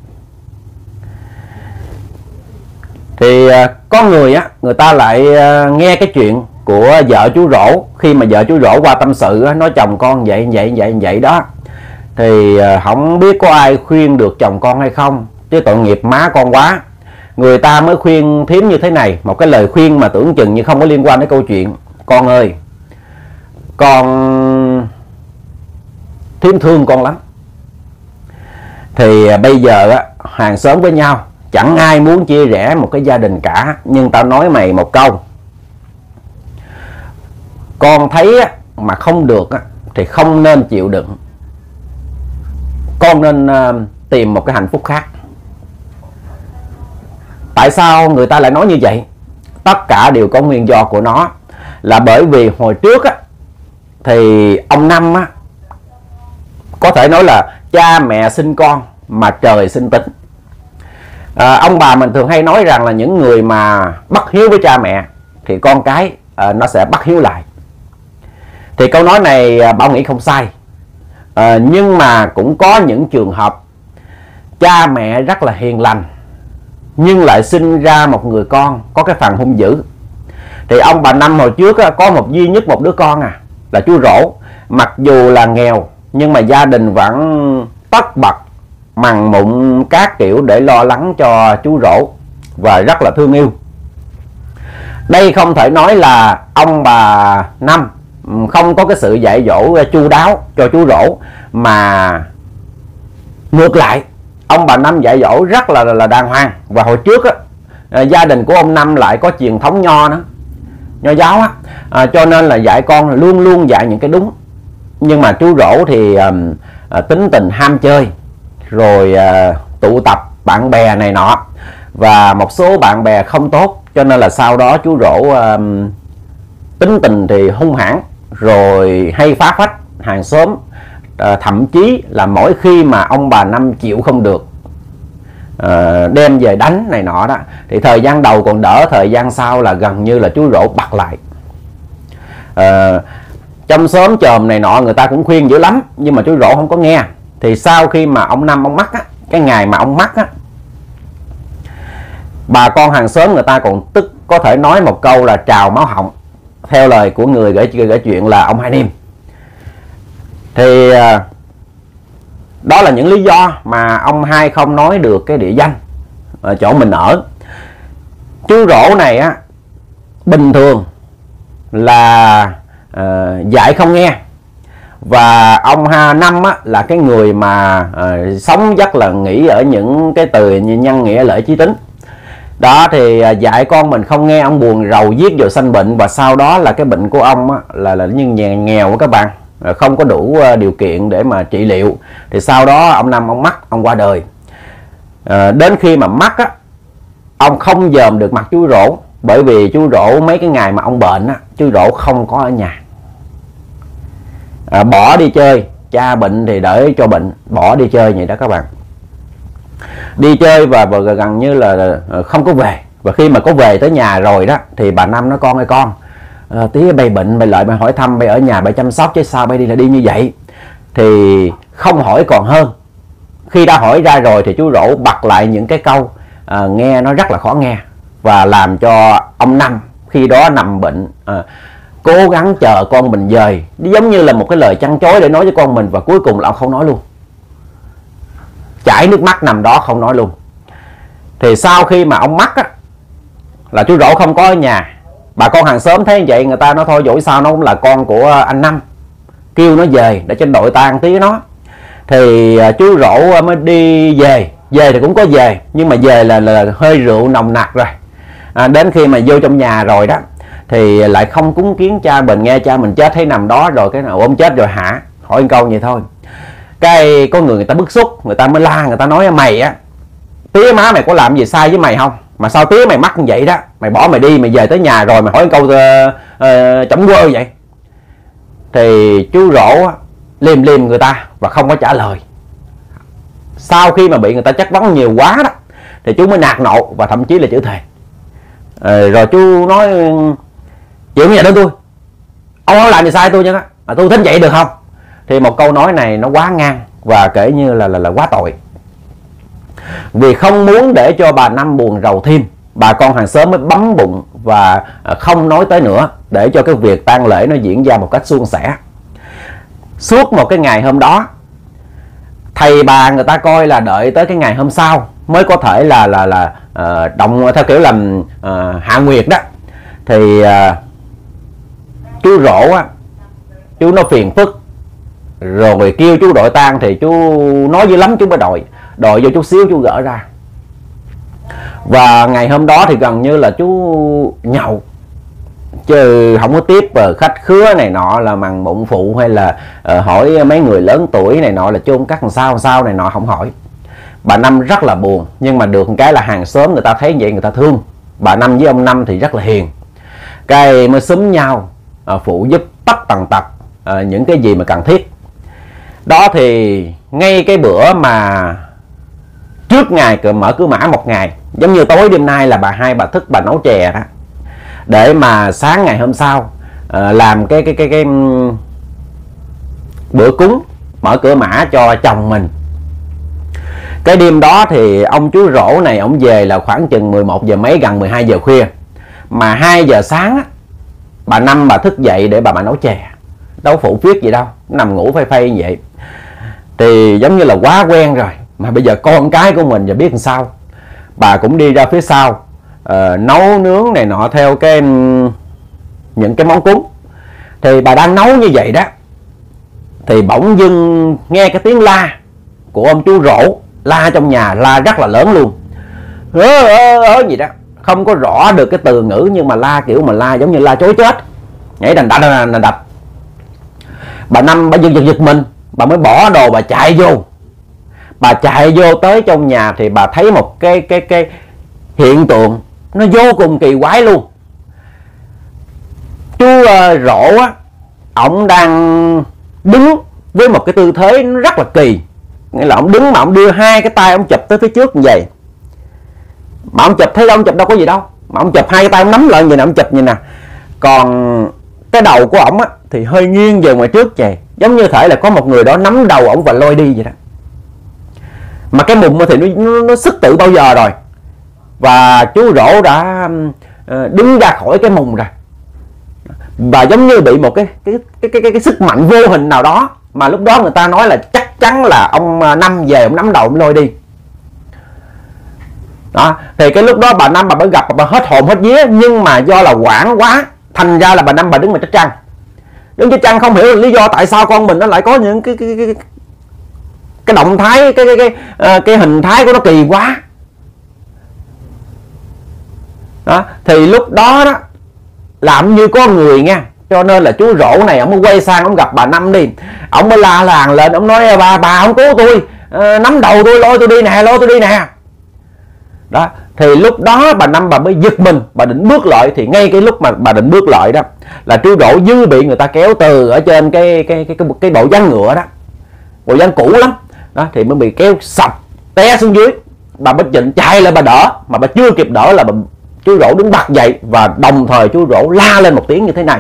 Thì có người á, người ta lại nghe cái chuyện của vợ chú Rỗ, khi mà vợ chú Rỗ qua tâm sự á, nói chồng con vậy vậy vậy vậy đó, thì không biết có ai khuyên được chồng con hay không, chứ tội nghiệp má con quá. Người ta mới khuyên thím như thế này, một cái lời khuyên mà tưởng chừng như không có liên quan đến câu chuyện. Con ơi, con thím thương con lắm. Thì bây giờ á, hàng xóm với nhau, chẳng ai muốn chia rẽ một cái gia đình cả. Nhưng tao nói mày một câu, con thấy á, mà không được á, thì không nên chịu đựng. Con nên uh, tìm một cái hạnh phúc khác. Tại sao người ta lại nói như vậy? Tất cả đều có nguyên do của nó. Là bởi vì hồi trước á, thì ông Năm á, có thể nói là cha mẹ sinh con mà trời sinh tính. à, Ông bà mình thường hay nói rằng là những người mà bất hiếu với cha mẹ thì con cái à, nó sẽ bất hiếu lại. Thì câu nói này à, Bảo nghĩ không sai. à, Nhưng mà cũng có những trường hợp cha mẹ rất là hiền lành nhưng lại sinh ra một người con có cái phần hung dữ. Thì ông bà Năm hồi trước á, có một duy nhất một đứa con à, là chú Rỗ. Mặc dù là nghèo nhưng mà gia đình vẫn tất bật mằn mụn các kiểu để lo lắng cho chú Rỗ và rất là thương yêu. Đây không thể nói là ông bà Năm không có cái sự dạy dỗ chu đáo cho chú Rỗ, mà ngược lại ông bà Năm dạy dỗ rất là là đàng hoàng. Và hồi trước á, gia đình của ông Năm lại có truyền thống nho nữa, nho giáo á, à, cho nên là dạy con luôn luôn dạy những cái đúng. Nhưng mà chú Rỗ thì à, à, tính tình ham chơi, rồi à, tụ tập bạn bè này nọ, và một số bạn bè không tốt, cho nên là sau đó chú Rỗ à, tính tình thì hung hãn, rồi hay phá phách hàng xóm. à, Thậm chí là mỗi khi mà ông bà Năm chịu không được, à, đem về đánh này nọ đó, thì thời gian đầu còn đỡ, thời gian sau là gần như là chú Rỗ bật lại. à, Trong xóm chòm này nọ người ta cũng khuyên dữ lắm, nhưng mà chú Rỗ không có nghe. Thì sau khi mà ông Năm ông mắc á, cái ngày mà ông mắc á, bà con hàng xóm người ta còn tức, có thể nói một câu là trào máu họng, theo lời của người gửi, gửi chuyện là ông Hai Niêm. Thì đó là những lý do mà ông Hai không nói được cái địa danh ở chỗ mình ở. Chú Rỗ này á, bình thường là uh, dạy không nghe. Và ông Ha Năm á, là cái người mà uh, sống rất là nghĩ ở những cái từ như nhân nghĩa lễ trí tính. Đó thì uh, dạy con mình không nghe, ông buồn rầu viết vào sanh bệnh. Và sau đó là cái bệnh của ông á, là là như nghèo, nghèo các bạn, không có đủ uh, điều kiện để mà trị liệu. Thì sau đó ông Năm ông mắc, ông qua đời. uh, Đến khi mà mắc á, ông không dòm được mặt chú Rỗ, bởi vì chú Rỗ mấy cái ngày mà ông bệnh á, chú Rỗ không có ở nhà, à, bỏ đi chơi. Cha bệnh thì đợi cho bệnh, bỏ đi chơi vậy đó các bạn. Đi chơi và, và gần như là không có về. Và khi mà có về tới nhà rồi đó, thì bà Năm nói con ơi con, à, tí bay bệnh mày lại mày hỏi thăm, mày ở nhà mày chăm sóc chứ sao bay đi là đi như vậy. Thì không hỏi còn hơn. Khi đã hỏi ra rồi thì chú Rỗ bật lại những cái câu à, nghe nó rất là khó nghe, và làm cho ông Năm khi đó nằm bệnh à, cố gắng chờ con mình dời, giống như là một cái lời chăn chối để nói với con mình. Và cuối cùng là ông không nói luôn, chảy nước mắt nằm đó không nói luôn. Thì sau khi mà ông mắc á, là chú Rỗ không có ở nhà. Bà con hàng xóm thấy vậy, người ta nói thôi dỗi sao nó cũng là con của anh Năm, kêu nó về để cho đội tang tí nó. Thì chú Rỗ mới đi về. Về thì cũng có về, nhưng mà về là, là hơi rượu nồng nặc rồi. à, Đến khi mà vô trong nhà rồi đó, thì lại không cúng kiến cha mình, nghe cha mình chết thấy nằm đó rồi, cái nào ôm chết rồi hả, hỏi một câu vậy thôi. Cái có người người ta bức xúc, người ta mới la, người ta nói mày á, tía má mày có làm gì sai với mày không, mà sao tía mày mắc như vậy đó, mày bỏ mày đi, mày về tới nhà rồi mày hỏi một câu uh, uh, chấm quơ vậy. Thì chú Rỗ liềm liềm người ta và không có trả lời. Sau khi mà bị người ta chất vấn nhiều quá đó, thì chú mới nạt nộ và thậm chí là chửi thề. à, Rồi chú nói chịu nghe đến tôi, ông không làm gì sai tôi chứ, à, tôi thích vậy được không? Thì một câu nói này nó quá ngang và kể như là là, là quá tội. Vì không muốn để cho bà Năm buồn rầu thêm, bà con hàng xóm mới bấm bụng và không nói tới nữa, để cho cái việc tang lễ nó diễn ra một cách suôn sẻ. Suốt một cái ngày hôm đó, thầy bà người ta coi là đợi tới cái ngày hôm sau mới có thể là là là uh, động theo kiểu làm uh, hạ nguyệt đó. Thì uh, chú Rỗ á, chú nó phiền phức rồi kêu chú đội tang, thì chú nói dữ lắm, chú mới đòi đòi vô chút xíu chú gỡ ra. Và ngày hôm đó thì gần như là chú nhậu, chứ không có tiếp khách khứa này nọ là mằng bụng phụ, hay là uh, hỏi mấy người lớn tuổi này nọ là chôn cắt làm sao làm sao này nọ, không hỏi. Bà Năm rất là buồn, nhưng mà được một cái là hàng xóm người ta thấy vậy người ta thương. Bà Năm với ông Năm thì rất là hiền, cái mới xúm nhau uh, phụ giúp tất tần tật uh, những cái gì mà cần thiết. Đó thì ngay cái bữa mà trước ngày mở cửa mã một ngày, giống như tối đêm nay là bà hai bà thức bà nấu chè đó, để mà sáng ngày hôm sau uh, làm cái cái cái cái bữa cúng mở cửa mã cho chồng mình. Cái đêm đó thì ông chú Rỗ này ông về là khoảng chừng mười một giờ mấy, gần mười hai giờ khuya. Mà hai giờ sáng á, bà Năm bà thức dậy để bà bà nấu chè, đâu phụ viết gì đâu, nằm ngủ phây phây như vậy. Thì giống như là quá quen rồi, mà bây giờ con cái của mình giờ biết làm sao. Bà cũng đi ra phía sau uh, nấu nướng này nọ theo cái những cái món cúng. Thì bà đang nấu như vậy đó, thì bỗng dưng nghe cái tiếng la của ông chú Rỗ, la trong nhà, la rất là lớn luôn, ớ ớ ớ gì đó, không có rõ được cái từ ngữ, nhưng mà la kiểu mà la giống như la chối chết, nhảy đành đạch đành đạch. Bà Năm bà giật giật giật mình, bà mới bỏ đồ bà chạy vô. Bà chạy vô tới trong nhà thì bà thấy một cái cái cái hiện tượng nó vô cùng kỳ quái luôn. Chú uh, Rỗ á, ổng đang đứng với một cái tư thế nó rất là kỳ, nghĩa là ổng đứng mà ổng đưa hai cái tay ổng chụp tới phía trước như vậy. Mà ổng chụp thấy ông chụp đâu có gì đâu, mà ổng chụp hai cái tay ổng nắm lại như nè, ổng chụp như nè. Còn cái đầu của ổng á thì hơi nghiêng về ngoài trước vậy, giống như thể là có một người đó nắm đầu ổng và lôi đi vậy đó. Mà cái mùng thì nó, nó, nó sức tự bao giờ rồi. Và chú Rỗ đã uh, đứng ra khỏi cái mùng rồi, và giống như bị một cái cái cái cái cái, cái sức mạnh vô hình nào đó, mà lúc đó người ta nói là chắc chắn là ông Năm về ông nắm đầu ông lôi đi. Đó, thì cái lúc đó bà Năm bà mới gặp, bà hết hồn hết vía, nhưng mà do là hoảng quá, thành ra là bà Năm bà đứng mà trách trăng. Đứng trách trăng không hiểu lý do tại sao con mình nó lại có những cái cái cái, cái động thái, cái cái cái cái, cái hình thái của nó kỳ quá. Đó, thì lúc đó đó làm như có người nha, cho nên là chú Rỗ này ông mới quay sang ông gặp bà Năm đi, ông mới la làng lên, ông nói bà bà không cứu tôi, à, nắm đầu tôi, lôi tôi đi nè, lôi tôi đi nè. Đó, thì lúc đó bà Năm bà mới giật mình, bà định bước lại, thì ngay cái lúc mà bà định bước lại đó là chú Rỗ dư bị người ta kéo từ ở trên cái cái cái cái, cái bộ ván ngựa đó, bộ ván cũ lắm đó, thì mới bị kéo sập té xuống dưới. Bà mới định chạy lại bà đỡ, mà bà chưa kịp đỡ là bà, chú Rỗ đứng bật dậy, và đồng thời chú Rỗ la lên một tiếng như thế này: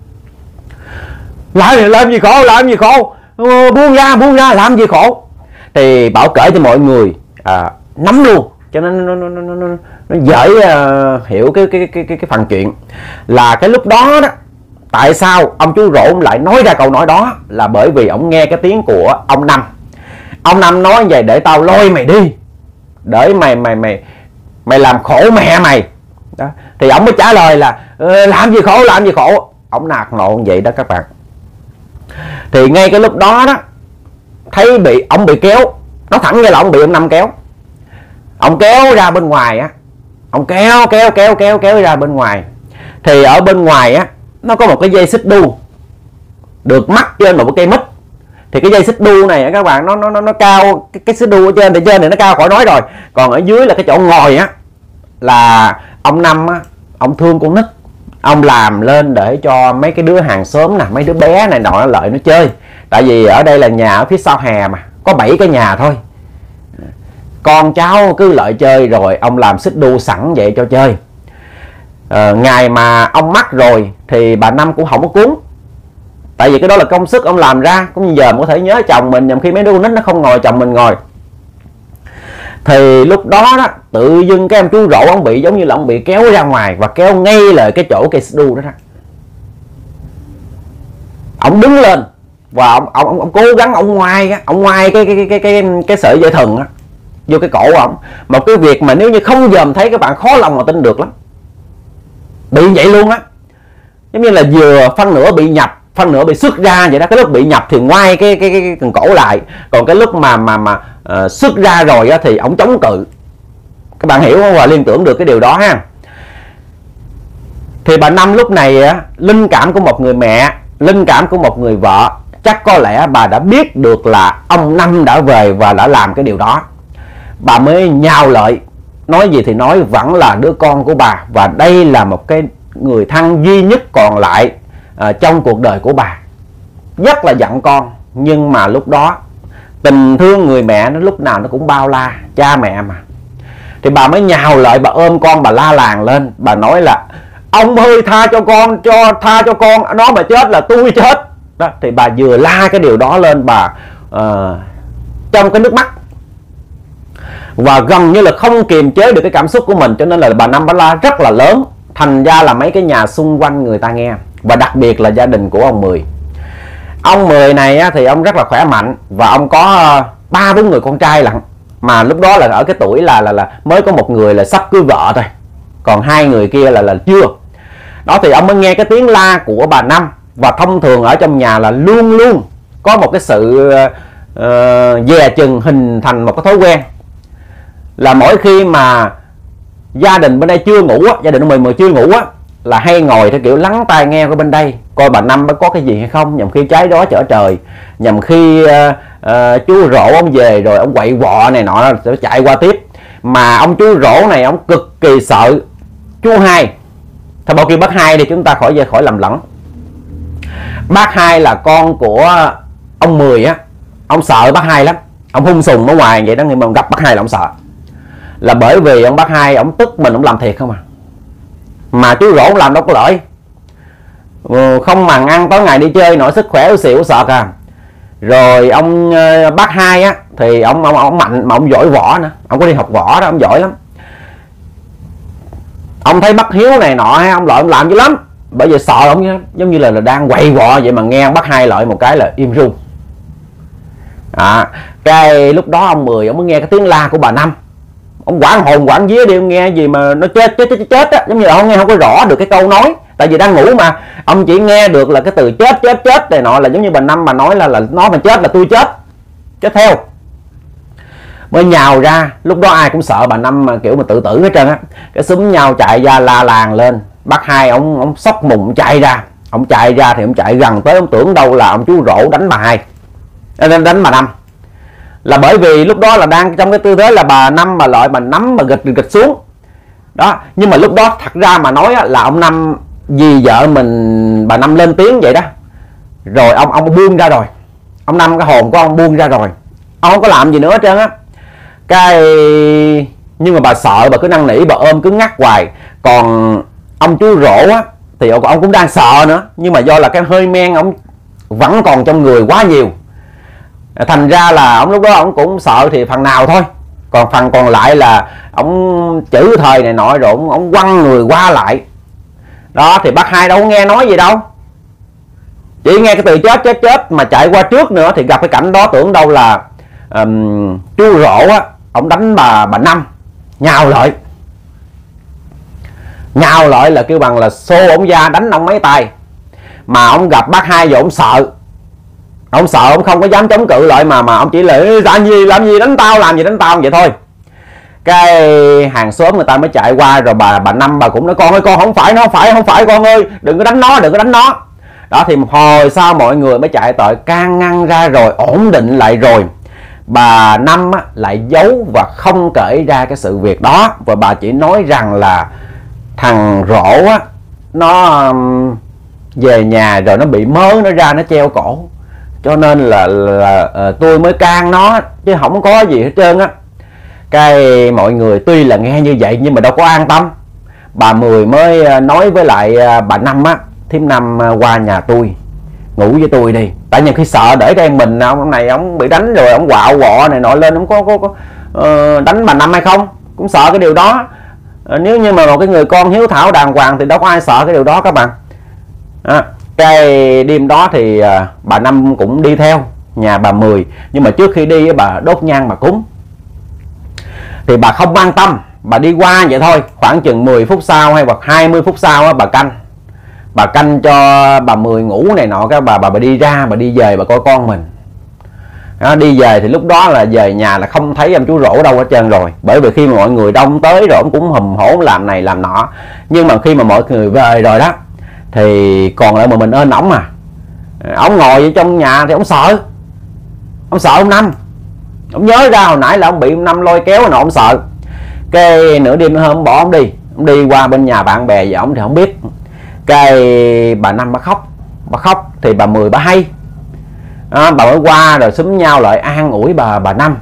làm, làm gì khổ, làm gì khổ, buông ra, buông ra, làm gì khổ. Thì Bảo kể cho mọi người à, nắm luôn, cho nên nó, nó, nó, nó, nó dễ uh, hiểu cái cái, cái cái cái phần chuyện. Là cái lúc đó đó, tại sao ông chú Rỗ lại nói ra câu nói đó, là bởi vì ông nghe cái tiếng của ông Năm. Ông Năm nói vậy: để tao lôi mày đi, để mày mày mày mày làm khổ mẹ mày. Đó. Thì ông mới trả lời là làm gì khổ, làm gì khổ. Ông nạt nộ vậy đó các bạn. Thì ngay cái lúc đó đó, thấy bị ông bị kéo, nó thẳng như là ông bị ông Năm kéo. Ông kéo ra bên ngoài á, ông kéo kéo kéo kéo kéo ra bên ngoài. Thì ở bên ngoài á, nó có một cái dây xích đu được mắc trên một cái cây mít. Thì cái dây xích đu này á các bạn, nó nó nó cao, cái, cái xích đu ở trên thì trên này nó cao khỏi nói rồi, còn ở dưới là cái chỗ ngồi á, là ông Năm á, ông thương con nít, ông làm lên để cho mấy cái đứa hàng xóm nè, mấy đứa bé này nọ lợi nó chơi. Tại vì ở đây là nhà ở phía sau hè mà, có bảy cái nhà thôi, con cháu cứ lợi chơi, rồi ông làm xích đu sẵn vậy cho chơi. à, Ngày mà ông mắc rồi thì bà Năm cũng không có cúng, Tại vì cái đó là công sức ông làm ra. Cũng như giờ mình có thể nhớ chồng mình, nhằm khi mấy đứa con nít nó không ngồi, chồng mình ngồi. Thì lúc đó đó tự dưng cái em chú rổ ông bị giống như là ông bị kéo ra ngoài và kéo ngay lại cái chỗ cây đu đó ra. Ông đứng lên và ông ông, ông cố gắng ông ngoai á, ông ngoai cái cái cái cái cái, cái sợi dây thừng á vô cái cổ của ông. Một cái việc mà nếu như không dòm thấy các bạn khó lòng mà tin được lắm. Bị vậy luôn á. Giống như là vừa phân nửa bị nhập, phân nửa bị xuất ra vậy đó. Cái lúc bị nhập thì ngoai cái cái cái, cái cần cổ lại, còn cái lúc mà mà mà uh, xuất ra rồi á thì ổng chống cự. Các bạn hiểu không và liên tưởng được cái điều đó ha. Thì bà Năm lúc này á, linh cảm của một người mẹ, linh cảm của một người vợ, chắc có lẽ bà đã biết được là ông Năm đã về và đã làm cái điều đó. Bà mới nhào lợi, nói gì thì nói vẫn là đứa con của bà, và đây là một cái người thân duy nhất còn lại à, trong cuộc đời của bà. Rất là giận con, nhưng mà lúc đó tình thương người mẹ nó lúc nào nó cũng bao la, cha mẹ mà. Thì bà mới nhào lợi, bà ôm con, bà la làng lên, bà nói là ông ơi tha cho con, cho tha cho con, nó mà chết là tôi chết đó. Thì bà vừa la cái điều đó lên, bà uh, trong cái nước mắt và gần như là không kiềm chế được cái cảm xúc của mình, cho nên là bà Năm bà la rất là lớn. Thành ra là mấy cái nhà xung quanh người ta nghe, và đặc biệt là gia đình của ông Mười. Ông Mười này á, thì ông rất là khỏe mạnh và ông có ba bốn người con trai lận, mà lúc đó là ở cái tuổi là là là mới có một người là sắp cưới vợ thôi, còn hai người kia là là chưa. Đó thì ông mới nghe cái tiếng la của bà Năm, và thông thường ở trong nhà là luôn luôn có một cái sự uh, dè chừng, hình thành một cái thói quen là mỗi khi mà gia đình bên đây chưa ngủ á, gia đình của mình mà chưa ngủ á, là hay ngồi theo kiểu lắng tai nghe ở bên đây coi bà Năm có cái gì hay không, nhằm khi trái đó chở trời, nhằm khi uh, uh, chú Rỗ ông về rồi ông quậy quọ này nọ sẽ chạy qua tiếp. Mà ông chú Rỗ này ông cực kỳ sợ chú Hai. Thôi bao kia bác Hai thì chúng ta khỏi khỏi lầm lẫn. Bác Hai là con của ông Mười á, ông sợ bác Hai lắm, ông hung sùng ở ngoài vậy đó, nhưng mà gặp bác Hai là ông sợ, là bởi vì ông bác Hai ông tức mình, ông làm thiệt không à. Mà chú Rỗ làm đâu có lợi, không màng ăn tối ngày đi chơi nổi, sức khỏe xỉu sọt à. Rồi ông bác Hai á thì ông ông ông mạnh mà ông giỏi võ nữa, ông có đi học võ đó, ông giỏi lắm. Ông thấy bác Hiếu này nọ hay ông lợi ông làm dữ lắm, bởi vì sợ ông giống như là, là đang quậy vọ vậy, mà nghe bác Hai lợi một cái là im ru. À, cái lúc đó ông Mười ông mới nghe cái tiếng la của bà Năm, ông quảng hồn quảng vía đi, ông nghe gì mà nó chết chết chết chết á, giống như là ông nghe không có rõ được cái câu nói, tại vì đang ngủ mà, ông chỉ nghe được là cái từ chết chết chết này nọ, là giống như bà Năm mà nói là là nó mà chết là tôi chết, chết theo. Mới nhào ra, lúc đó ai cũng sợ bà Năm mà kiểu mà tự tử hết trơn á, cái xúm nhau chạy ra la làng lên. Bác Hai ông ông sốc mùng chạy ra, ông chạy ra thì ông chạy gần tới, ông tưởng đâu là ông chú Rỗ đánh bà Hai, đánh đánh bà Năm, là bởi vì lúc đó là đang trong cái tư thế là bà Năm mà lợi bà nắm mà gịch gịch xuống đó. Nhưng mà lúc đó thật ra mà nói là ông Năm vì vợ mình bà Năm lên tiếng vậy đó, rồi ông ông buông ra rồi, ông Năm cái hồn của ông buông ra rồi, ông không có làm gì nữa hết trơn á. Cái nhưng mà bà sợ, bà cứ năn nỉ, bà ôm cứng ngắc hoài. Còn ông chú Rỗ á thì ông, ông cũng đang sợ nữa, nhưng mà do là cái hơi men ông vẫn còn trong người quá nhiều, thành ra là ông lúc đó ông cũng sợ thì phần nào thôi, còn phần còn lại là ông chữ thời này nọ, rồi ông, ông quăng người qua lại đó. Thì bác Hai đâu có nghe nói gì đâu, chỉ nghe cái từ chết chết chết mà chạy qua trước nữa, thì gặp cái cảnh đó tưởng đâu là um, chú Rỗ á ông đánh bà bà Năm, nhào lợi nhào lợi là kêu bằng là xô ông ra đánh ông mấy tay. Mà ông gặp bác Hai rồi ông sợ, ông sợ, ông không có dám chống cự lại, mà mà ông chỉ là làm gì làm gì đánh tao, làm gì đánh tao vậy thôi. Cái hàng xóm người ta mới chạy qua, rồi bà bà Năm bà cũng nói con ơi, con không phải, nó không phải không phải con ơi, đừng có đánh nó, đừng có đánh nó đó. Thì một hồi sau mọi người mới chạy tội can ngăn ra, rồi ổn định lại rồi. Bà Năm á, lại giấu và không kể ra cái sự việc đó, và bà chỉ nói rằng là thằng Rỗ á nó um, về nhà rồi nó bị mớ nó ra, nó treo cổ, cho nên là, là, là tôi mới can nó, chứ không có gì hết trơn á. Cái mọi người tuy là nghe như vậy nhưng mà đâu có an tâm. Bà Mười mới nói với lại bà Năm á, thím Năm qua nhà tôi ngủ với tôi đi. Tại nhiều khi sợ để cho em mình ông này ông bị đánh rồi ông quạo quọ này nọ lên, ông có có, có uh, đánh bà Năm hay không, cũng sợ cái điều đó. Uh, nếu như mà một cái người con hiếu thảo đàng hoàng thì đâu có ai sợ cái điều đó các bạn. À, cái đêm đó thì uh, bà Năm cũng đi theo nhà bà Mười, nhưng mà trước khi đi bà đốt nhang bà cúng. Thì bà không quan tâm, bà đi qua vậy thôi. Khoảng chừng mười phút sau hay hoặc hai mươi phút sau á, bà canh bà canh cho bà Mười ngủ này nọ, cái bà bà bà đi ra, bà đi về, bà coi con mình đó. Đi về thì lúc đó là về nhà là không thấy ông chú Rỗ đâu hết trơn rồi, bởi vì khi mà mọi người đông tới rồi ông cũng hùm hổn làm này làm nọ. Nhưng mà khi mà mọi người về rồi đó thì còn lại một mình ên ổng à. Ông ngồi ở trong nhà thì ông sợ, ông sợ ông Năm. Ông nhớ ra hồi nãy là ông bị ông Năm lôi kéo rồi nọ, ông sợ. Cái nửa đêm hôm ông bỏ ông đi, ông đi qua bên nhà bạn bè và ông thì không biết. Cái bà Năm bà khóc, bà khóc thì bà Mười bà hay đó, bà mới qua rồi xúm nhau lại an ủi bà bà Năm.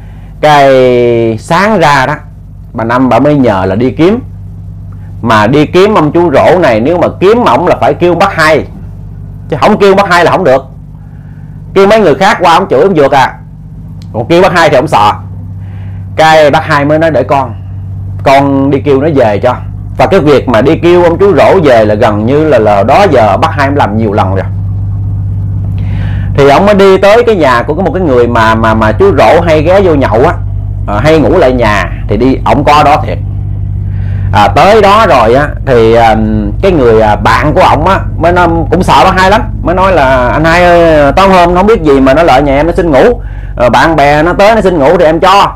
Cái sáng ra đó bà Năm bà mới nhờ là đi kiếm. Mà đi kiếm ông chú Rỗ này, nếu mà kiếm ổng là phải kêu bác Hai, chứ không kêu bác Hai là không được. Kêu mấy người khác qua ông chửi ông vượt à, còn kêu bác Hai thì ông sợ. Cái bác Hai mới nói để con con đi kêu nó về cho. Và cái việc mà đi kêu ông chú Rỗ về là gần như là, là đó giờ bác Hai làm nhiều lần rồi. Thì ông mới đi tới cái nhà của một cái người mà mà mà chú Rỗ hay ghé vô nhậu á, à, hay ngủ lại nhà. Thì đi ông có đó thiệt. À, tới đó rồi á thì à, cái người à, bạn của ông á mới nói, cũng sợ bác Hai lắm, mới nói là anh Hai ơi, tối hôm nó không biết gì mà nó lại nhà em nó xin ngủ, à, bạn bè nó tới nó xin ngủ thì em cho.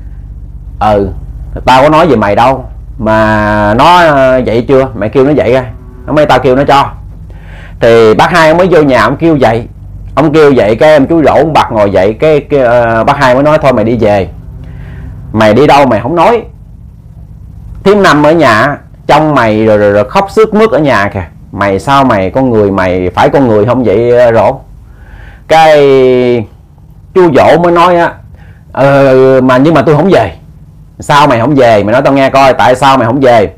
Ừ, tao có nói về mày đâu mà nó dậy chưa, mày kêu nó dậy ra, nó mấy tao kêu nó cho. Thì bác Hai ông mới vô nhà ông kêu dậy, ông kêu dậy cái em chú Rỗ ông bật ngồi dậy. Cái, cái uh, bác Hai mới nói thôi mày đi về, mày đi đâu mày không nói, Thím Năm ở nhà trong mày rồi, rồi, rồi khóc sướt mướt ở nhà kìa, mày sao mày con người mày phải con người không vậy Rỗ. Cái chú Dỗ mới nói á, ờ, mà nhưng mà tôi không về. Sao mày không về, mày nói tao nghe coi tại sao mày không về.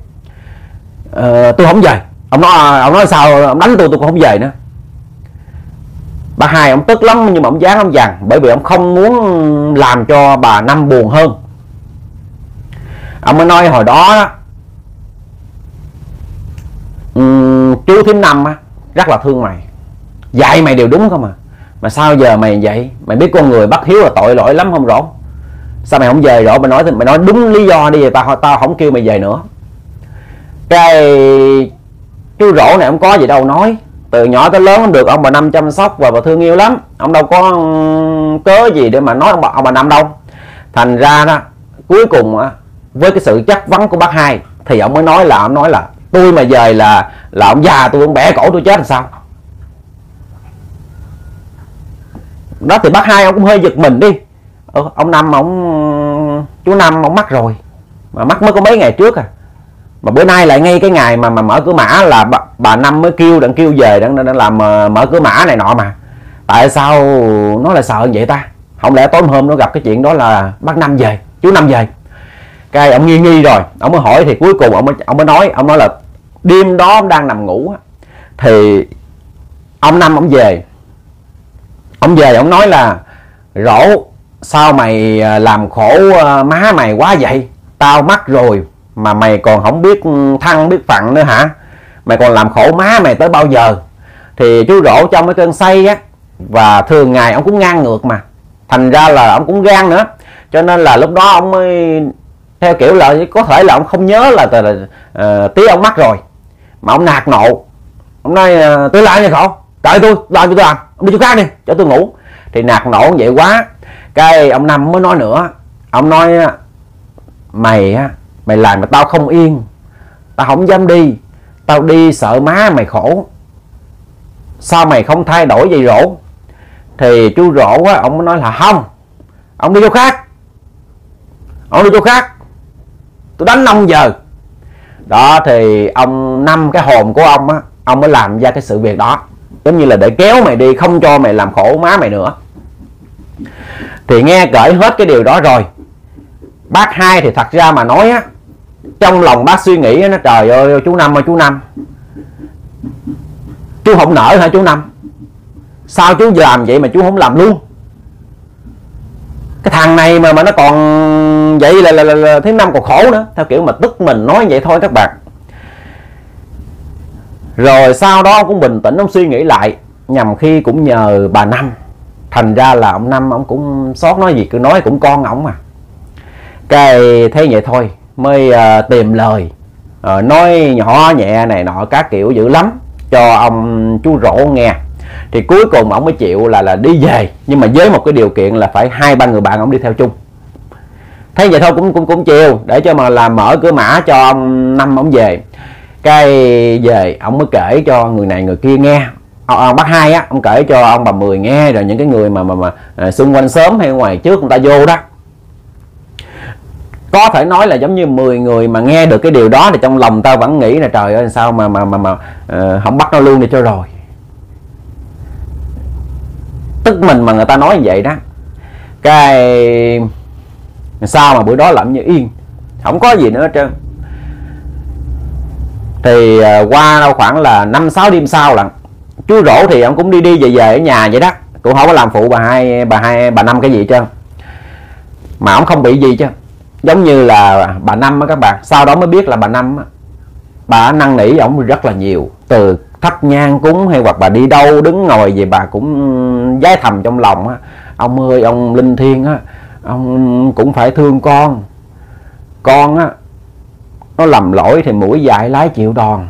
Ờ, tôi không về. Ông nói ông nói sao, ông đánh tôi tôi cũng không về nữa. Bác Hai ông tức lắm, nhưng mà ông dán ông dằn, bởi vì ông không muốn làm cho bà Năm buồn hơn. Ông mới nói hồi đó, đó um, chú Thím Năm á rất là thương mày, dạy mày điều đúng không à, mà sao giờ mày vậy, mày biết con người bất hiếu là tội lỗi lắm không Rỗ. Sao mày không về Rỗ, mày nói mày nói đúng lý do đi, tao tao không kêu mày về nữa. Cái chú Rỗ này ông có gì đâu nói, từ nhỏ tới lớn ông được ông bà Năm chăm sóc và bà thương yêu lắm, ông đâu có cớ gì để mà nói ông bà, ông bà Năm đâu. Thành ra đó cuối cùng á, với cái sự chắc vấn của bác Hai thì ông mới nói là ông nói là tôi mà về là là ông già tôi, ông bẻ cổ tôi chết làm sao. Đó thì bác Hai ông cũng hơi giật mình đi. Ừ, ông Năm ông chú Năm ông mắc rồi, mà mắc mới có mấy ngày trước à, mà bữa nay lại ngay cái ngày mà mà mở cửa mã là bà, bà Năm mới kêu đặng kêu về đặng, đặng làm mở cửa mã này nọ. Mà tại sao nó lại sợ vậy ta, không lẽ tối hôm nó gặp cái chuyện đó là bác Năm về, chú Năm về. Cái ông nghi nghi rồi, ông mới hỏi thì cuối cùng ông mới, ông mới nói ông nói là đêm đó ông đang nằm ngủ thì ông Năm ông về. Ông về ông nói là Rỗ sao mày làm khổ má mày quá vậy, tao mắc rồi mà mày còn không biết thăng biết phận nữa hả, mày còn làm khổ má mày tới bao giờ. Thì chú Rỗ trong cái cơn say á, và thường ngày ông cũng ngang ngược mà, thành ra là ông cũng gan nữa, cho nên là lúc đó ông mới theo kiểu là có thể là ông không nhớ là, là, là uh, tí ông mắc rồi, mà ông nạt nộ. Ông nói uh, tôi làm gì khổ, đợi tôi làm cho tôi làm, ông đi chỗ khác đi cho tôi ngủ. Thì nạt nộ vậy quá. Cái ông Năm mới nói nữa, ông nói mày á, mày làm mà tao không yên, tao không dám đi, tao đi sợ má mày khổ, sao mày không thay đổi vậy Rỗ. Thì chú Rỗ á, ông mới nói là không, ông đi chỗ khác, ông đi chỗ khác, tôi đánh ông giờ. Đó thì ông Năm cái hồn của ông á, ông mới làm ra cái sự việc đó, giống như là để kéo mày đi, không cho mày làm khổ má mày nữa. Thì nghe cởi hết cái điều đó rồi, bác Hai thì thật ra mà nói á, trong lòng bác suy nghĩ nó trời ơi chú Năm ơi chú Năm, chú không nỡ hả chú Năm, sao chú làm vậy mà chú không làm luôn? Cái thằng này mà mà nó còn vậy là, là, là, là Thím Năm còn khổ nữa. Theo kiểu mà tức mình nói vậy thôi các bạn. Rồi sau đó ông cũng bình tĩnh, ông suy nghĩ lại. Nhằm khi cũng nhờ bà Năm, thành ra là ông Năm ông cũng xót nói gì cứ nói, cũng con ổng mà. Cái thế vậy thôi mới uh, tìm lời uh, nói nhỏ nhẹ này nọ các kiểu dữ lắm cho ông chú Rỗ nghe. Thì cuối cùng ông mới chịu là là đi về, nhưng mà với một cái điều kiện là phải hai ba người bạn ông đi theo chung. Thế vậy thôi cũng cũng cũng chịu để cho mà làm mở cửa mã cho ông Năm ông về. Cái về ông mới kể cho người này người kia nghe. Ông bác Hai á, ông kể cho ông bà Mười nghe, rồi những cái người mà mà, mà à, xung quanh xóm hay ngoài trước người ta vô đó. Có thể nói là giống như mười người mà nghe được cái điều đó thì trong lòng ta vẫn nghĩ là trời ơi sao mà mà mà, mà uh, không bắt nó luôn đi cho rồi. Tức mình mà người ta nói như vậy đó. Cái sao mà bữa đó làm như yên, không có gì nữa hết trơn. Thì uh, qua đâu khoảng là năm sáu đêm sau là chú Rỗ thì ông cũng đi đi về về ở nhà vậy đó, cũng không có làm phụ bà hai bà hai bà Năm cái gì chứ, mà ông không bị gì chứ. Giống như là bà Năm á các bạn, sau đó mới biết là bà Năm á, bà năn nỉ ổng rất là nhiều, từ thắp nhang cúng hay hoặc bà đi đâu đứng ngồi gì bà cũng giái thầm trong lòng á: ông ơi ông linh thiêng á, ông cũng phải thương con. Con á nó lầm lỗi thì mũi dại lái chịu đòn.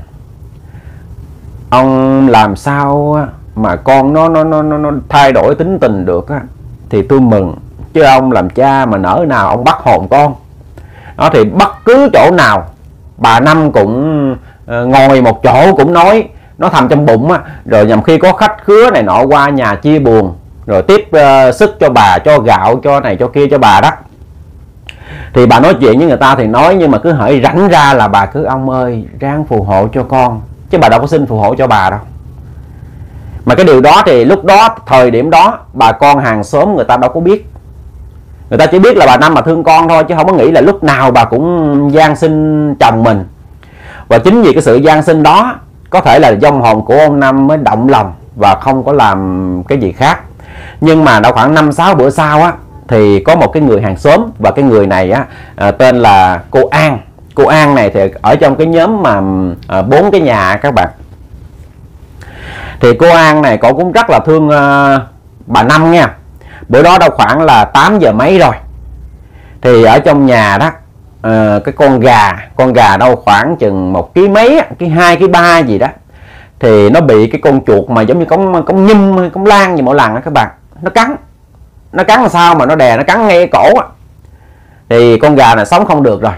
Ông làm sao mà con nó nó nó nó thay đổi tính tình được á thì tôi mừng, chứ ông làm cha mà nỡ nào ông bắt hồn con. Đó thì bất cứ chỗ nào bà Năm cũng uh, ngồi một chỗ cũng nói nó thầm trong bụng á. Rồi nhằm khi có khách khứa này nọ qua nhà chia buồn, rồi tiếp uh, sức cho bà, cho gạo, cho này cho kia cho bà đó. Thì bà nói chuyện với người ta thì nói, nhưng mà cứ hỏi rảnh ra là bà cứ: ông ơi ráng phù hộ cho con, chứ bà đâu có xin phù hộ cho bà đâu. Mà cái điều đó thì lúc đó, thời điểm đó, bà con hàng xóm người ta đâu có biết. Người ta chỉ biết là bà Năm mà thương con thôi, chứ không có nghĩ là lúc nào bà cũng van xin chồng mình. Và chính vì cái sự van xin đó, có thể là vong hồn của ông Năm mới động lòng và không có làm cái gì khác. Nhưng mà đâu khoảng năm sáu bữa sau á, thì có một cái người hàng xóm, và cái người này á à, tên là cô An. Cô An này thì ở trong cái nhóm mà bốn à, cái nhà các bạn. Thì cô An này cổ cũng rất là thương uh, bà Năm nha. Bữa đó đâu khoảng là tám giờ mấy rồi. Thì ở trong nhà đó uh, cái con gà, con gà đâu khoảng chừng một ký mấy, cái hai ký ba gì đó. Thì nó bị cái con chuột mà giống như con con nhum, con lan gì mỗi lần đó các bạn. Nó cắn. Nó cắn làm sao mà nó đè, nó cắn ngay cái cổ á. Thì con gà này sống không được rồi.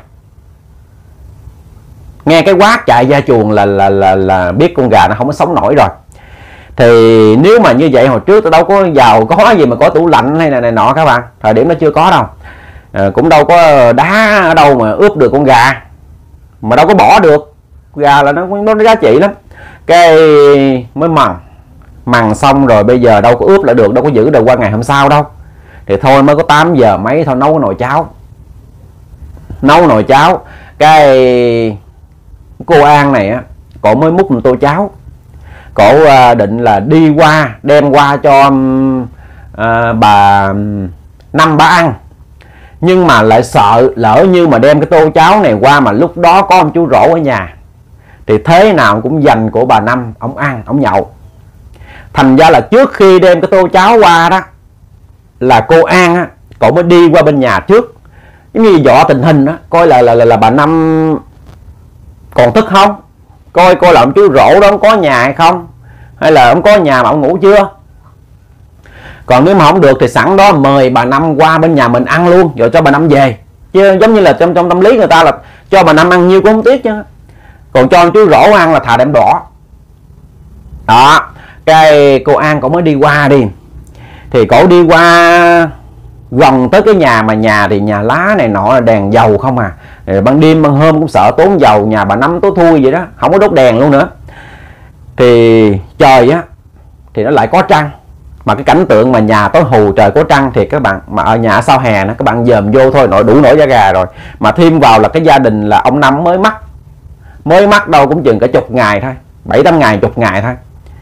Nghe cái quát chạy ra chuồng là là là là biết con gà nó không có sống nổi rồi. Thì nếu mà như vậy hồi trước tôi đâu có giàu có gì mà có tủ lạnh hay này này nọ các bạn. Thời điểm nó chưa có đâu. À, cũng đâu có đá ở đâu mà ướp được con gà. Mà đâu có bỏ được. Gà là nó nó giá trị lắm. Cái mới mần. Mần xong rồi bây giờ đâu có ướp lại được, đâu có giữ được qua ngày hôm sau đâu. Thì thôi mới có tám giờ mấy thôi nấu nồi cháo. Nấu nồi cháo. Cái cô An này á, cổ mới múc một tô cháo. Cổ định là đi qua đem qua cho uh, bà Năm bà ăn. Nhưng mà lại sợ lỡ như mà đem cái tô cháo này qua mà lúc đó có ông chú Rỗ ở nhà thì thế nào cũng dành của bà Năm ông ăn, ông nhậu. Thành ra là trước khi đem cái tô cháo qua đó là cô An á, cổ mới đi qua bên nhà trước, giống như dọ tình hình đó, coi là là là, là bà Năm còn thức không, coi coi là ông chú Rỗ đó ông có nhà hay không, hay là ông có nhà mà ông ngủ chưa. Còn nếu mà không được thì sẵn đó mời bà Năm qua bên nhà mình ăn luôn, rồi cho bà Năm về. Chứ giống như là trong trong tâm lý người ta là cho bà Năm ăn nhiêu cũng không tiếc chứ. Còn cho ông chú Rỗ ăn là thà đem đỏ. Đó, cái cô An cổ mới đi qua đi. Thì cổ đi qua gần tới cái nhà mà nhà thì nhà lá này nọ, đèn dầu không à. Rồi ban đêm ban hôm cũng sợ tốn dầu, nhà bà Năm tối thui vậy đó, không có đốt đèn luôn nữa. Thì trời á thì nó lại có trăng. Mà cái cảnh tượng mà nhà tối hù trời có trăng thì các bạn, mà ở nhà sau hè nó các bạn dòm vô thôi nội đủ nổi da gà rồi. Mà thêm vào là cái gia đình là ông Năm mới mắc. Mới mắc đâu cũng chừng cả chục ngày thôi, bảy tám ngày chục ngày thôi.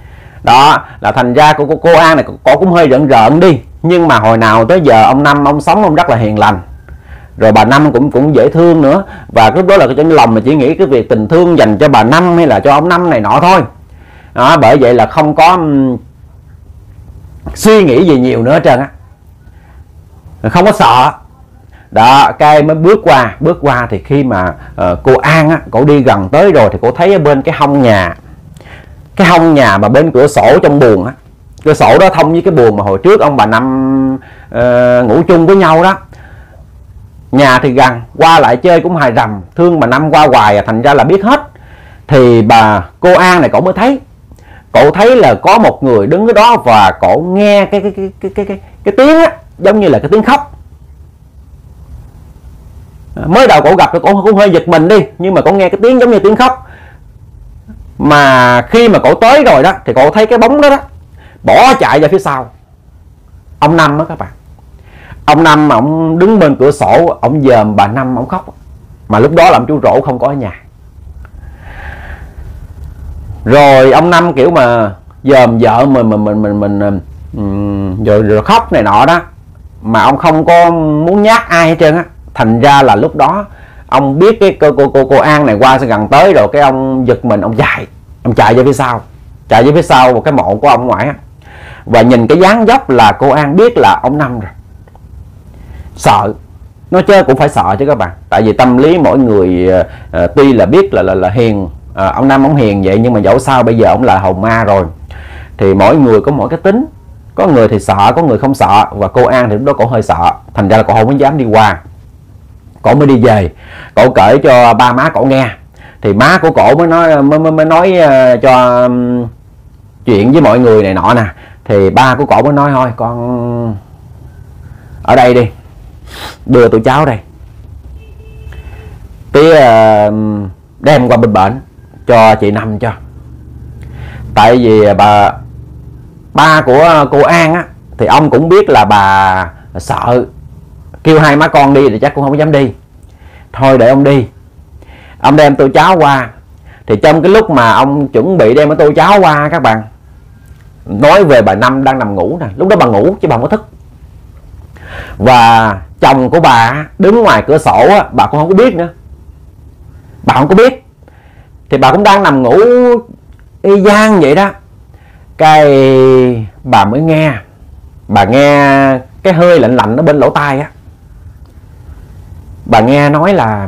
Đó là thành ra của cô, cô An này cổ cũng hơi rợn rợn đi, nhưng mà hồi nào tới giờ ông Năm ông sống ông rất là hiền lành, rồi bà Năm cũng cũng dễ thương nữa. Và lúc đó là trong lòng mà chỉ nghĩ cái việc tình thương dành cho bà Năm hay là cho ông Năm này nọ thôi. Đó, bởi vậy là không có um, suy nghĩ gì nhiều nữa hết trơn á, không có sợ. Đó, cái mới bước qua bước qua thì khi mà uh, cô An á, cổ đi gần tới rồi thì cổ thấy ở bên cái hông nhà, cái hông nhà mà bên cửa sổ trong buồng á, cửa sổ đó thông với cái buồng mà hồi trước ông bà Năm uh, ngủ chung với nhau đó. Nhà thì gần, qua lại chơi cũng hài rầm, thương bà Năm qua hoài à, thành ra là biết hết. Thì bà cô An này cổ mới thấy, cổ thấy là có một người đứng ở đó và cổ nghe cái cái cái cái cái cái, cái tiếng á, giống như là cái tiếng khóc. Mới đầu cổ gặp thì cổ cũng hơi giật mình đi, nhưng mà cổ nghe cái tiếng giống như tiếng khóc. Mà khi mà cổ tới rồi đó thì cổ thấy cái bóng đó đó bỏ chạy ra phía sau ông Năm đó các bạn. Ông Năm mà ông đứng bên cửa sổ, ông dòm bà Năm ông khóc. Mà lúc đó là ông chú Rỗ không có ở nhà. Rồi ông Năm kiểu mà dòm vợ mình mình mình mình mình um, rồi, rồi khóc này nọ đó, mà ông không có muốn nhát ai hết trơn á. Thành ra là lúc đó ông biết cái cô cô cô cô An này qua sẽ gần tới rồi, cái ông giật mình, ông chạy, ông chạy ra phía sau, chạy ra phía sau một cái mộ của ông ngoại á. Và nhìn cái dáng dấp là cô An biết là ông Năm rồi. Sợ, nói chơi cũng phải sợ chứ các bạn. Tại vì tâm lý mỗi người uh, tuy là biết là là, là hiền, uh, ông Năm ông hiền vậy, nhưng mà dẫu sao bây giờ ông là hồn ma rồi. Thì mỗi người có mỗi cái tính, có người thì sợ, có người không sợ. Và cô An thì lúc đó cổ hơi sợ, thành ra là cổ không có dám đi qua. Cổ mới đi về, cổ kể cho ba má cổ nghe. Thì má của cổ mới nói mới, mới, mới nói uh, cho um, chuyện với mọi người này nọ nè. Thì ba của cổ mới nói thôi con ở đây đi, đưa tụi cháu đây, tí uh, đem qua bên bệnh cho chị Năm cho. Tại vì bà ba của cô An á thì ông cũng biết là bà sợ, kêu hai má con đi thì chắc cũng không dám đi. Thôi để ông đi, ông đem tôi cháu qua. Thì trong cái lúc mà ông chuẩn bị đem tôi cháu qua các bạn, nói về bà Năm đang nằm ngủ nè. Lúc đó bà ngủ chứ bà không có thức. Và chồng của bà đứng ngoài cửa sổ á, bà cũng không có biết nữa, bà không có biết. Thì bà cũng đang nằm ngủ y gian vậy đó. Cái bà mới nghe, bà nghe cái hơi lạnh lạnh ở bên lỗ tai á. Bà nghe nói là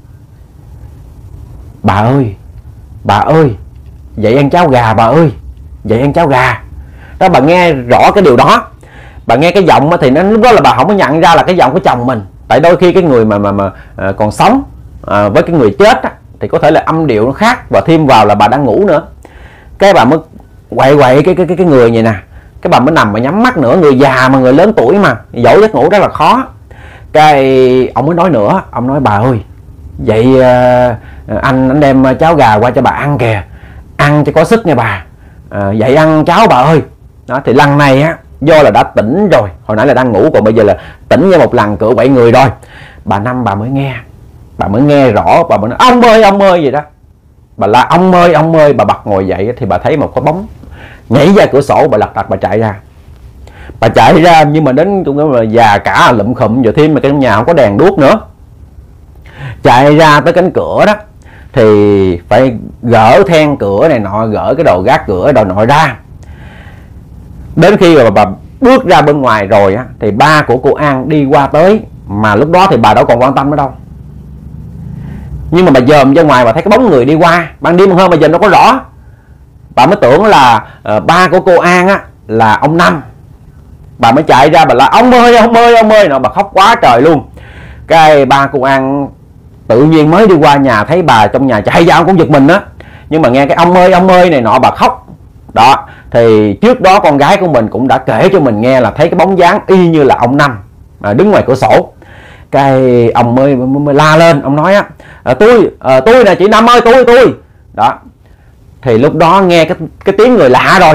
bà ơi, bà ơi, dậy ăn cháo gà bà ơi, dậy ăn cháo gà. Đó, bà nghe rõ cái điều đó. Bà nghe cái giọng thì nó lúc đó là bà không có nhận ra là cái giọng của chồng mình. Tại đôi khi cái người mà mà, mà à, còn sống à, với cái người chết á, thì có thể là âm điệu nó khác, và thêm vào là bà đang ngủ nữa. Cái bà mới quậy quậy cái cái cái cái người vậy nè. Cái bà mới nằm mà nhắm mắt nữa, người già mà người lớn tuổi mà dỗ giấc ngủ rất là khó. Cái ông mới nói nữa, ông nói bà ơi, vậy à, anh anh đem cháo gà qua cho bà ăn kìa, ăn cho có sức nha bà. À, vậy ăn cháo bà ơi. Đó, thì lần này á, do là đã tỉnh rồi, hồi nãy là đang ngủ, còn bây giờ là tỉnh như một lần cỡ bảy người rồi. Bà Năm bà mới nghe, bà mới nghe rõ, bà mới nói ông ơi ông ơi gì đó. Bà la ông ơi ông ơi, bà bật ngồi dậy thì bà thấy một cái bóng nhảy ra cửa sổ, bà lật đật bà chạy ra. Bà chạy ra nhưng mà đến cũng là già cả lụm khụm, giờ thêm mà cái nhà không có đèn đuốc nữa. Chạy ra tới cánh cửa đó thì phải gỡ then cửa này nọ, gỡ cái đồ gác cửa đồ nọ ra. Đến khi mà bà bước ra bên ngoài rồi á, thì ba của cô An đi qua tới. Mà lúc đó thì bà đâu còn quan tâm ở đâu, nhưng mà bà dòm ra ngoài bà thấy cái bóng người đi qua. Ban đêm hơn bây giờ nó có rõ. Bà mới tưởng là uh, ba của cô An á là ông Năm. Bà mới chạy ra bà là ông ơi ông ơi ông ơi nọ, bà khóc quá trời luôn. Cái ba cô An tự nhiên mới đi qua nhà thấy bà trong nhà chạy ra, ông cũng giật mình á. Nhưng mà nghe cái ông ơi ông ơi này nọ bà khóc. Đó, thì trước đó con gái của mình cũng đã kể cho mình nghe là thấy cái bóng dáng y như là ông Năm à, đứng ngoài cửa sổ. Cái ông mới, mới, mới la lên, ông nói á à, tôi à, tôi nè chị Năm ơi, tôi tôi đó. Thì lúc đó nghe cái cái tiếng người lạ rồi,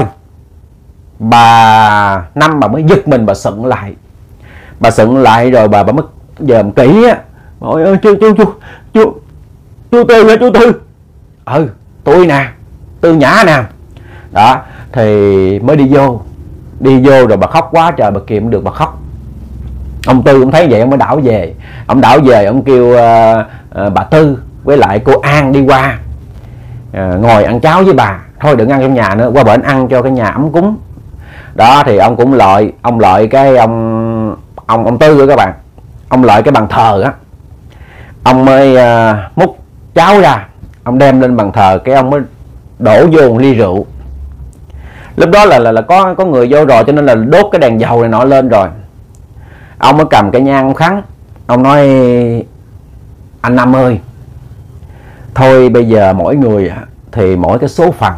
bà Năm bà mới giật mình, bà sững lại. Bà sững lại rồi bà, bà mới dòm kỹ á. Ôi ơi chú chú chú chú chú Tư hả chú Tư? Ừ tôi nè, Tư Nhã nè. Đó, thì mới đi vô. Đi vô rồi bà khóc quá trời, bà kìm được bà khóc. Ông Tư cũng thấy vậy, ông mới đảo về. Ông đảo về, ông kêu uh, uh, bà Tư với lại cô An đi qua uh, ngồi ăn cháo với bà. Thôi đừng ăn trong nhà nữa, qua bển ăn cho cái nhà ấm cúng. Đó thì ông cũng lợi, ông lợi cái ông ông ông Tư đó các bạn. Ông lợi cái bàn thờ á. Ông mới uh, múc cháo ra, ông đem lên bàn thờ, cái ông mới đổ vô một ly rượu. Lúc đó là là, là có có người vô rồi, cho nên là đốt cái đèn dầu này nọ lên rồi. Ông mới cầm cái nhang ông khấn. Ông nói: anh Năm ơi, thôi bây giờ mỗi người thì mỗi cái số phận,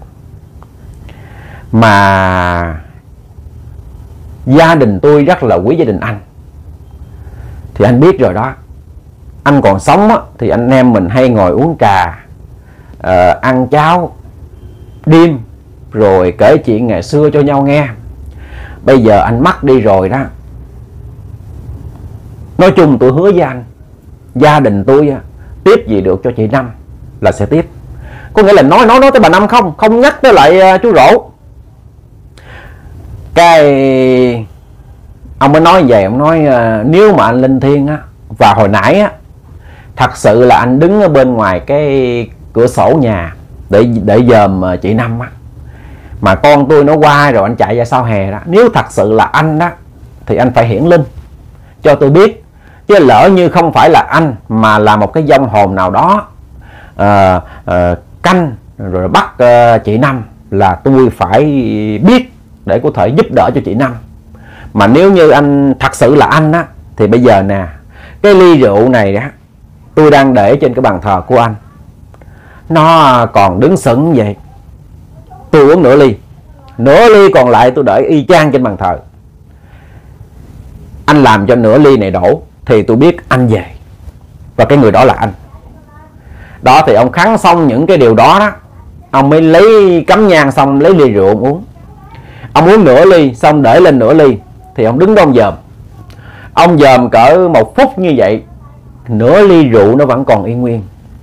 mà gia đình tôi rất là quý gia đình anh, thì anh biết rồi đó. Anh còn sống á, thì anh em mình hay ngồi uống trà, uh, ăn cháo đêm, rồi kể chuyện ngày xưa cho nhau nghe. Bây giờ anh mất đi rồi đó, nói chung tôi hứa với anh, gia đình tôi á, tiếp gì được cho chị Năm là sẽ tiếp. Có nghĩa là nói nói nói tới bà Năm không, không nhắc tới lại uh, chú Rổ. Cái ông mới nói về, ông nói uh, nếu mà anh linh thiêng á, và hồi nãy á, thật sự là anh đứng ở bên ngoài cái cửa sổ nhà để để dòm uh, chị Năm á, mà con tôi nó qua rồi anh chạy ra sau hè đó. Nếu thật sự là anh đó thì anh phải hiển linh cho tôi biết. Chứ lỡ như không phải là anh mà là một cái vong hồn nào đó uh, uh, canh rồi bắt uh, chị Năm, là tôi phải biết để có thể giúp đỡ cho chị Năm. Mà nếu như anh thật sự là anh á, thì bây giờ nè, cái ly rượu này đó tôi đang để trên cái bàn thờ của anh, nó còn đứng sững vậy. Tôi uống nửa ly, nửa ly còn lại tôi để y chang trên bàn thờ. Anh làm cho nửa ly này đổ thì tôi biết anh về, và cái người đó là anh. Đó thì ông khấn xong những cái điều đó đó, ông mới lấy cắm nhang xong lấy ly rượu ông uống. Ông uống nửa ly xong để lên nửa ly, thì ông đứng đó ông dòm. Ông dòm cỡ một phút như vậy, nửa ly rượu nó vẫn còn y nguyên,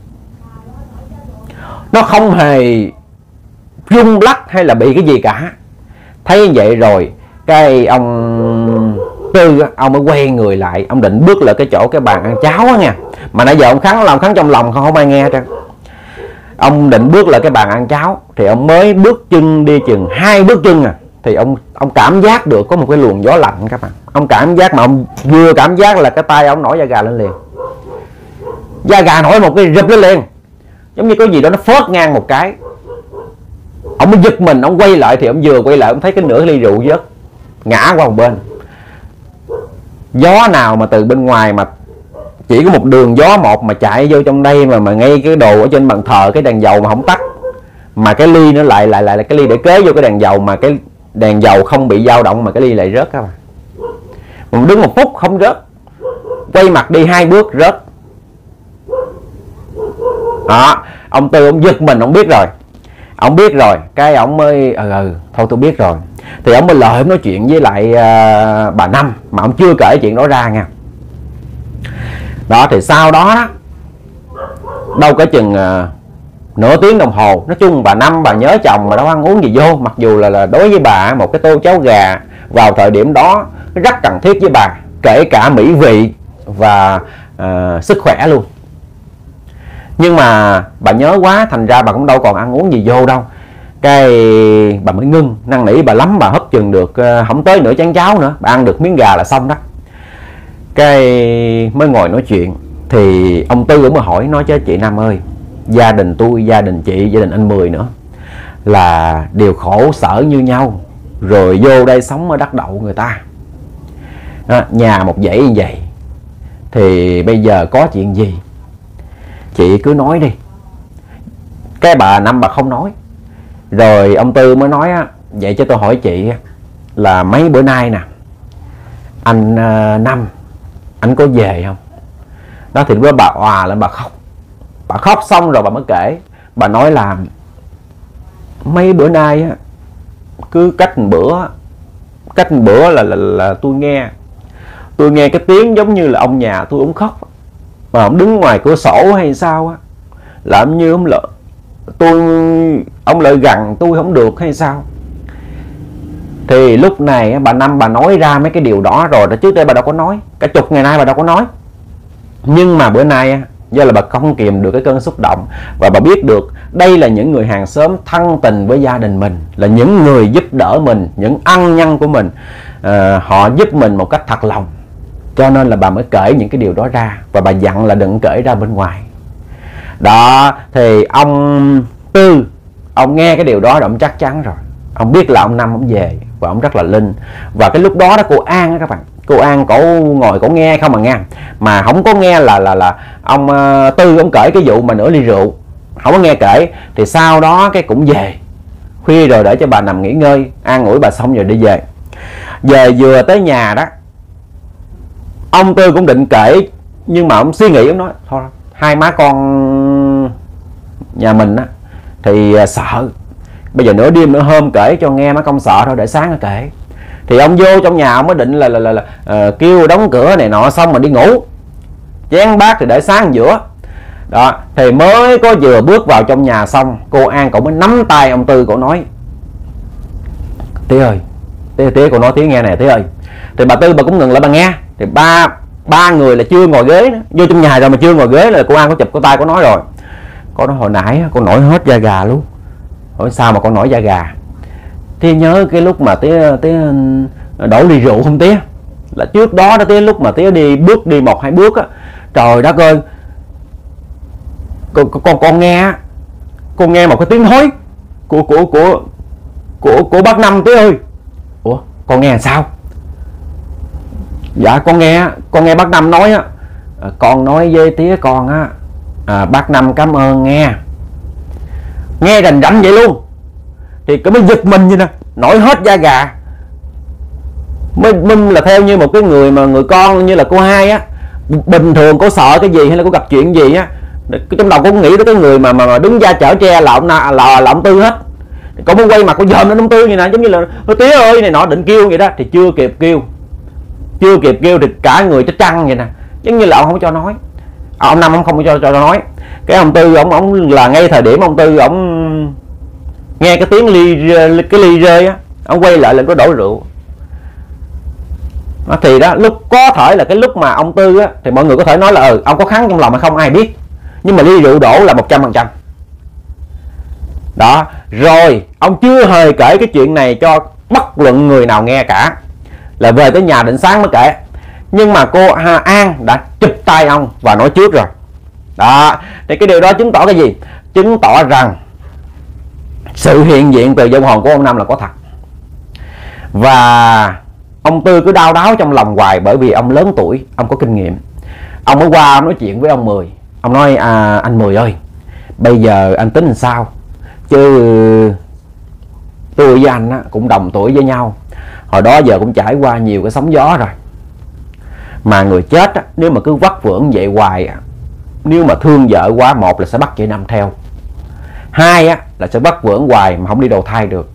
nó không hề rung lắc hay là bị cái gì cả. Thấy như vậy rồi, cái ông Tư ông mới quay người lại, ông định bước lại cái chỗ cái bàn ăn cháo á nha. Mà nãy giờ ông khấn lòng khấn trong lòng không, không ai nghe trơn. Ông định bước lại cái bàn ăn cháo, thì ông mới bước chân đi chừng hai bước chân à, thì ông ông cảm giác được có một cái luồng gió lạnh các bạn. Ông cảm giác mà ông vừa cảm giác là cái tay ông nổi da gà lên liền. Da gà nổi một cái rụp lên liền, giống như có gì đó nó phớt ngang một cái. Ông mới giật mình, ông quay lại, thì ông vừa quay lại ông thấy cái nửa ly rượu vớt ngã qua một bên. Gió nào mà từ bên ngoài mà chỉ có một đường gió một mà chạy vô trong đây, mà mà ngay cái đồ ở trên bàn thờ, cái đèn dầu mà không tắt, mà cái ly nó lại lại lại là cái ly để kế vô cái đèn dầu, mà cái đèn dầu không bị dao động mà cái ly lại rớt các bạn. Mình đứng một phút không rớt, quay mặt đi hai bước rớt. Đó, ông Tư ông giật mình, ông biết rồi. Ông biết rồi, cái ông mới ừ, ừ thôi tôi biết rồi. Thì ông mới lời ông nói chuyện với lại uh, bà Năm, mà ông chưa kể chuyện đó ra nha. Đó thì sau đó đó, đâu cả chừng uh, nửa tiếng đồng hồ, nói chung bà Năm bà nhớ chồng mà đâu ăn uống gì vô. Mặc dù là, là đối với bà một cái tô cháo gà vào thời điểm đó rất cần thiết với bà, kể cả mỹ vị và uh, sức khỏe luôn. Nhưng mà bà nhớ quá, thành ra bà cũng đâu còn ăn uống gì vô đâu. Cái bà mới ngưng, năn nỉ bà lắm, bà hấp chừng được uh, không tới nửa chén cháo nữa, bà ăn được miếng gà là xong đó. Cái mới ngồi nói chuyện, thì ông Tư cũng mới hỏi, nói chứ chị Năm ơi, gia đình tôi, gia đình chị, gia đình anh Mười nữa là đều khổ sở như nhau, rồi vô đây sống ở đất đậu người ta đó, nhà một dãy như vậy, thì bây giờ có chuyện gì chị cứ nói đi. Cái bà Năm bà không nói. Rồi ông Tư mới nói á, vậy cho tôi hỏi chị là mấy bữa nay nè, anh uh, Năm anh có về không? Đó thì lúc đó bà òa lên bà khóc. Bà khóc xong rồi bà mới kể. Bà nói là mấy bữa nay á, cứ cách một bữa cách một bữa là, là, là tôi nghe tôi nghe cái tiếng giống như là ông nhà tôi ông khóc, mà ông đứng ngoài cửa sổ hay sao á, làm như ông lợi tôi ông lợi gần tôi không được hay sao. Thì lúc này bà Năm bà nói ra mấy cái điều đó rồi, trước đây bà đâu có nói, cả chục ngày nay bà đâu có nói. Nhưng mà bữa nay do là bà không kìm được cái cơn xúc động, và bà biết được đây là những người hàng xóm thân tình với gia đình mình, là những người giúp đỡ mình, những ân nhân của mình, à, họ giúp mình một cách thật lòng, cho nên là bà mới kể những cái điều đó ra, và bà dặn là đừng kể ra bên ngoài. Đó, thì ông Tư, ông nghe cái điều đó rồi ông chắc chắn rồi, ông biết là ông Năm ông về, và ông rất là linh. Và cái lúc đó đó cô An đó các bạn, cô An cổ ngồi cổ nghe không mà nghe, mà không có nghe là là là ông uh, Tư ông kể cái vụ mà nửa ly rượu, không có nghe kể. Thì sau đó cái cũng về khuya rồi, để cho bà nằm nghỉ ngơi, an ủi bà xong rồi đi về. Về vừa tới nhà đó, ông Tư cũng định kể, nhưng mà ông suy nghĩ, ông nói thôi hai má con nhà mình á thì sợ, bây giờ nửa đêm nửa hôm kể cho nghe má con sợ thôi, để sáng nó kể. Thì ông vô trong nhà, ông mới định là là, là, là uh, kêu đóng cửa này nọ xong mà đi ngủ, chén bát thì để sáng giữa đó. Thì mới có vừa bước vào trong nhà xong, cô An cậu mới nắm tay ông Tư, cậu nói Tía ơi, Tía, tía cậu nói Tía nghe nè Tía ơi. Thì bà Tư bà cũng ngừng lại bà nghe. Thì ba ba người là chưa ngồi ghế nữa, vô trong nhà rồi mà chưa ngồi ghế là cô An có chụp cái tay có nói rồi. Cô nói hồi nãy cô nổi hết da gà luôn. Hỏi sao mà con nổi da gà? Tía nhớ cái lúc mà tía tía đổ ly rượu không tía? Là trước đó đó tía, lúc mà tía đi bước đi một hai bước á, trời đất ơi, con con con nghe con nghe một cái tiếng nói của của của của của bác Năm tía ơi. Ủa con nghe sao? Dạ con nghe con nghe bác Năm nói á, à, con nói với tía con á, à, bác Năm cảm ơn nghe. Nghe rành rành vậy luôn. Thì cái mới giật mình như nè, nổi hết da gà. Mới, mới là theo như một cái người mà người con như là cô Hai á, bình thường cô sợ cái gì hay là cô gặp chuyện gì á, trong đầu cô nghĩ tới cái người mà mà đứng ra chở tre là ông là, là, là ông Tư hết. Cô mới quay mặt cô dòm lên ông Tư như nè, giống như là tía ơi này nọ, định kêu vậy đó, thì chưa kịp kêu chưa kịp kêu thì cả người chết trăng vậy nè, giống như là ông không cho nói, à, ông Năm ông không cho cho nói. Cái ông Tư ông ông là ngay thời điểm ông Tư ông nghe cái tiếng ly cái ly rơi á, ông quay lại là có đổ rượu. Đó, thì đó lúc có thể là cái lúc mà ông Tư á, thì mọi người có thể nói là ừ ông có kháng trong lòng hay không ai biết, nhưng mà ly rượu đổ là một trăm phần trăm. Đó, rồi ông chưa hề kể cái chuyện này cho bất luận người nào nghe cả, là về tới nhà định sáng mới kể. Nhưng mà cô An đã chụp tay ông và nói trước rồi. Đó, thì cái điều đó chứng tỏ cái gì? Chứng tỏ rằng sự hiện diện từ vong hồn của ông Năm là có thật. Và ông Tư cứ đau đáu trong lòng hoài, bởi vì ông lớn tuổi, ông có kinh nghiệm. Ông mới qua ông nói chuyện với ông Mười. Ông nói à, anh Mười ơi, bây giờ anh tính làm sao? Chứ tôi với anh á, cũng đồng tuổi với nhau, hồi đó giờ cũng trải qua nhiều cái sóng gió rồi. Mà người chết á, nếu mà cứ vắt vưởng vậy hoài, nếu mà thương vợ quá, một là sẽ bắt chị Năm theo, hai á, là sẽ vắt vưởng hoài mà không đi đầu thai được.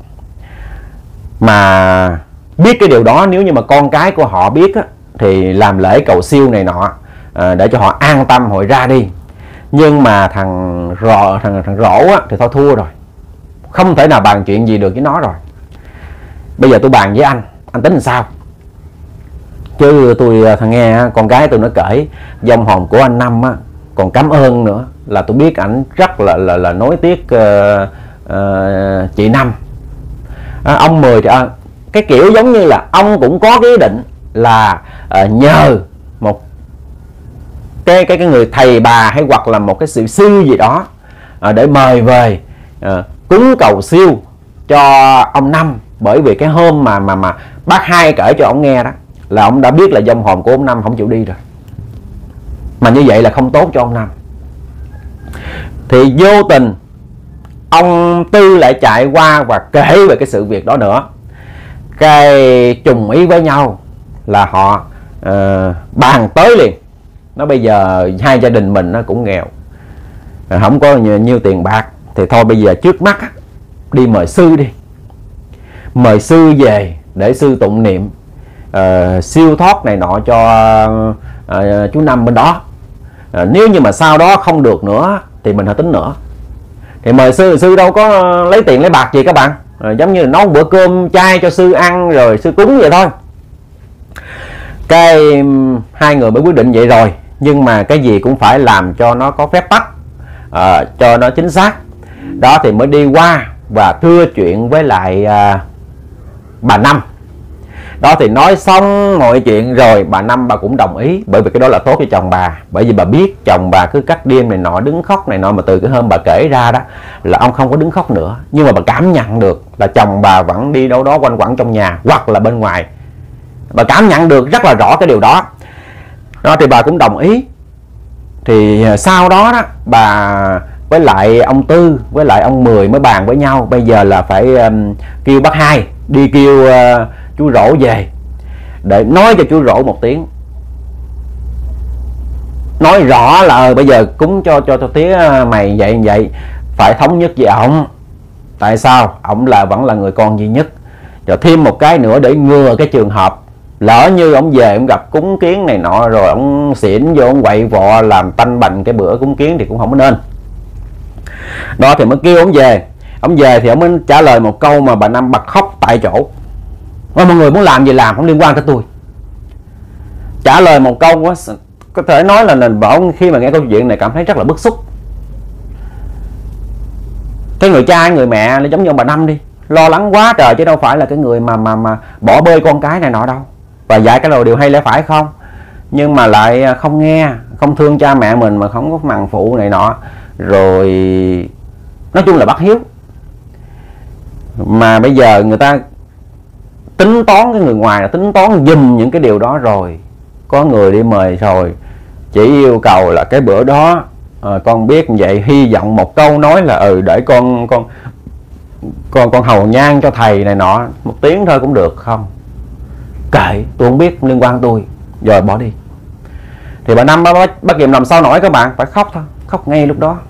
Mà biết cái điều đó, nếu như mà con cái của họ biết á, thì làm lễ cầu siêu này nọ, à, để cho họ an tâm họ ra đi. Nhưng mà thằng rò thằng thằng rổ á, thì thôi thua rồi, không thể nào bàn chuyện gì được với nó rồi. Bây giờ tôi bàn với anh, anh tính làm sao? Chứ tôi thằng nghe con gái tôi nó kể vong hồn của anh Năm á, còn cảm ơn nữa, là tôi biết ảnh rất là là là nối tiếc uh, uh, chị Năm. À, ông Mười thì à, cái kiểu giống như là ông cũng có cái ý định là uh, nhờ một cái cái cái người thầy bà hay hoặc là một cái sự sư gì đó uh, để mời về uh, cúng cầu siêu cho ông Năm. Bởi vì cái hôm mà mà mà bác Hai kể cho ông nghe đó, là ông đã biết là vong hồn của ông Năm không chịu đi rồi, mà như vậy là không tốt cho ông Năm. Thì vô tình ông Tư lại chạy qua và kể về cái sự việc đó nữa. Cái trùng ý với nhau là họ uh, bàn tới liền. Nó bây giờ hai gia đình mình nó cũng nghèo, không có nhiều, nhiều tiền bạc, thì thôi bây giờ trước mắt đi mời sư đi, mời sư về để sư tụng niệm uh, siêu thoát này nọ cho uh, chú Năm bên đó. Uh, nếu như mà sau đó không được nữa thì mình hãy tính nữa. Thì mời sư, sư đâu có lấy tiền lấy bạc gì các bạn, rồi giống như là nấu bữa cơm chay cho sư ăn rồi sư cúng vậy thôi. Cái hai người mới quyết định vậy rồi, nhưng mà cái gì cũng phải làm cho nó có phép tắc, à, cho nó chính xác. Đó thì mới đi qua và thưa chuyện với lại à, bà Năm. Đó thì nói xong mọi chuyện rồi bà Năm bà cũng đồng ý, bởi vì cái đó là tốt cho chồng bà. Bởi vì bà biết chồng bà cứ cắt đêm này nọ, đứng khóc này nọ, mà từ cái hôm bà kể ra đó là ông không có đứng khóc nữa. Nhưng mà bà cảm nhận được là chồng bà vẫn đi đâu đó quanh quẩn trong nhà hoặc là bên ngoài. Bà cảm nhận được rất là rõ cái điều đó. Đó thì bà cũng đồng ý. Thì sau đó đó bà với lại ông Tư với lại ông Mười mới bàn với nhau, bây giờ là phải um, kêu bác Hai đi kêu uh, chú Rỗ về để nói cho chú Rỗ một tiếng, nói rõ là bây giờ cúng cho cho cho tía mày vậy vậy, phải thống nhất với ổng. Tại sao? Ổng là vẫn là người con duy nhất. Rồi thêm một cái nữa để ngừa cái trường hợp lỡ như ông về ông gặp cúng kiến này nọ rồi ông xỉn vô ông quậy vọ làm tanh bành cái bữa cúng kiến thì cũng không có nên. Đó thì mới kêu ông về. Ông về thì ông mới trả lời một câu mà bà Năm bật khóc tại chỗ. Mọi người muốn làm gì làm, không liên quan tới tôi. Trả lời một câu quá, có thể nói là nền bảo khi mà nghe câu chuyện này cảm thấy rất là bức xúc. Cái người cha người mẹ là giống như ông bà Năm đi, lo lắng quá trời, chứ đâu phải là cái người mà mà mà bỏ bê con cái này nọ đâu, và dạy cái đầu điều hay lẽ phải không, nhưng mà lại không nghe, không thương cha mẹ mình mà không có mằng phụ này nọ, rồi nói chung là bất hiếu. Mà bây giờ người ta tính toán, cái người ngoài là tính toán giùm những cái điều đó rồi. Có người đi mời rồi chỉ yêu cầu là cái bữa đó à, con biết vậy, hy vọng một câu nói là ừ để con con con con hầu nhang cho thầy này nọ một tiếng thôi cũng được không, kệ tôi không biết, liên quan tôi, rồi bỏ đi. Thì bà Năm bắt, bắt kìm làm sao nổi các bạn, phải khóc thôi, khóc ngay lúc đó.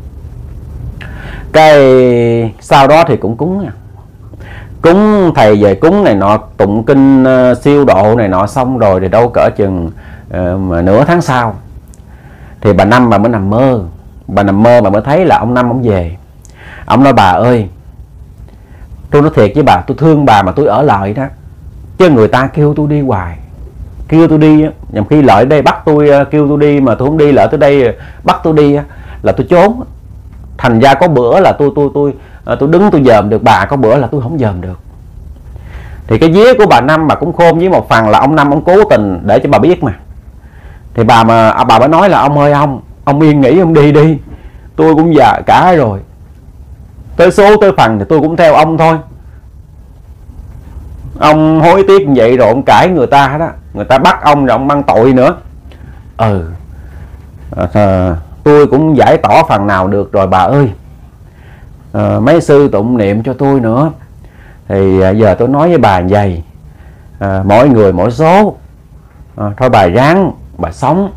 Cái sau đó thì cũng cúng nha, cúng thầy về cúng này nọ, tụng kinh uh, siêu độ này nọ xong rồi thì đâu cỡ chừng uh, nửa tháng sau thì bà Năm bà mới nằm mơ. Bà nằm mơ bà mới thấy là ông Năm ông về. Ông nói bà ơi, tôi nói thiệt với bà, tôi thương bà mà tôi ở lại đó, chứ người ta kêu tôi đi hoài, kêu tôi đi nhằm khi lợi đây bắt tôi, kêu tôi đi mà tôi không đi, lỡ tới đây bắt tôi đi là tôi trốn. Thành ra có bữa là tôi tôi tôi tôi đứng tôi dòm được bà, có bữa là tôi không dòm được. Thì cái vía của bà Năm bà cũng khôn với một phần là ông Năm ông cố tình để cho bà biết mà. Thì bà mà bà mới nói là ông ơi ông ông yên nghỉ ông đi đi, tôi cũng già cả rồi, tới số tới phần thì tôi cũng theo ông thôi. Ông hối tiếc như vậy rồi ông cãi người ta đó, người ta bắt ông rồi ông mang tội nữa. Ừ à, tôi cũng giải tỏ phần nào được rồi bà ơi, à, mấy sư tụng niệm cho tôi nữa. Thì à, giờ tôi nói với bà vậy, à, mỗi người mỗi số, à, thôi bà ráng bà sống,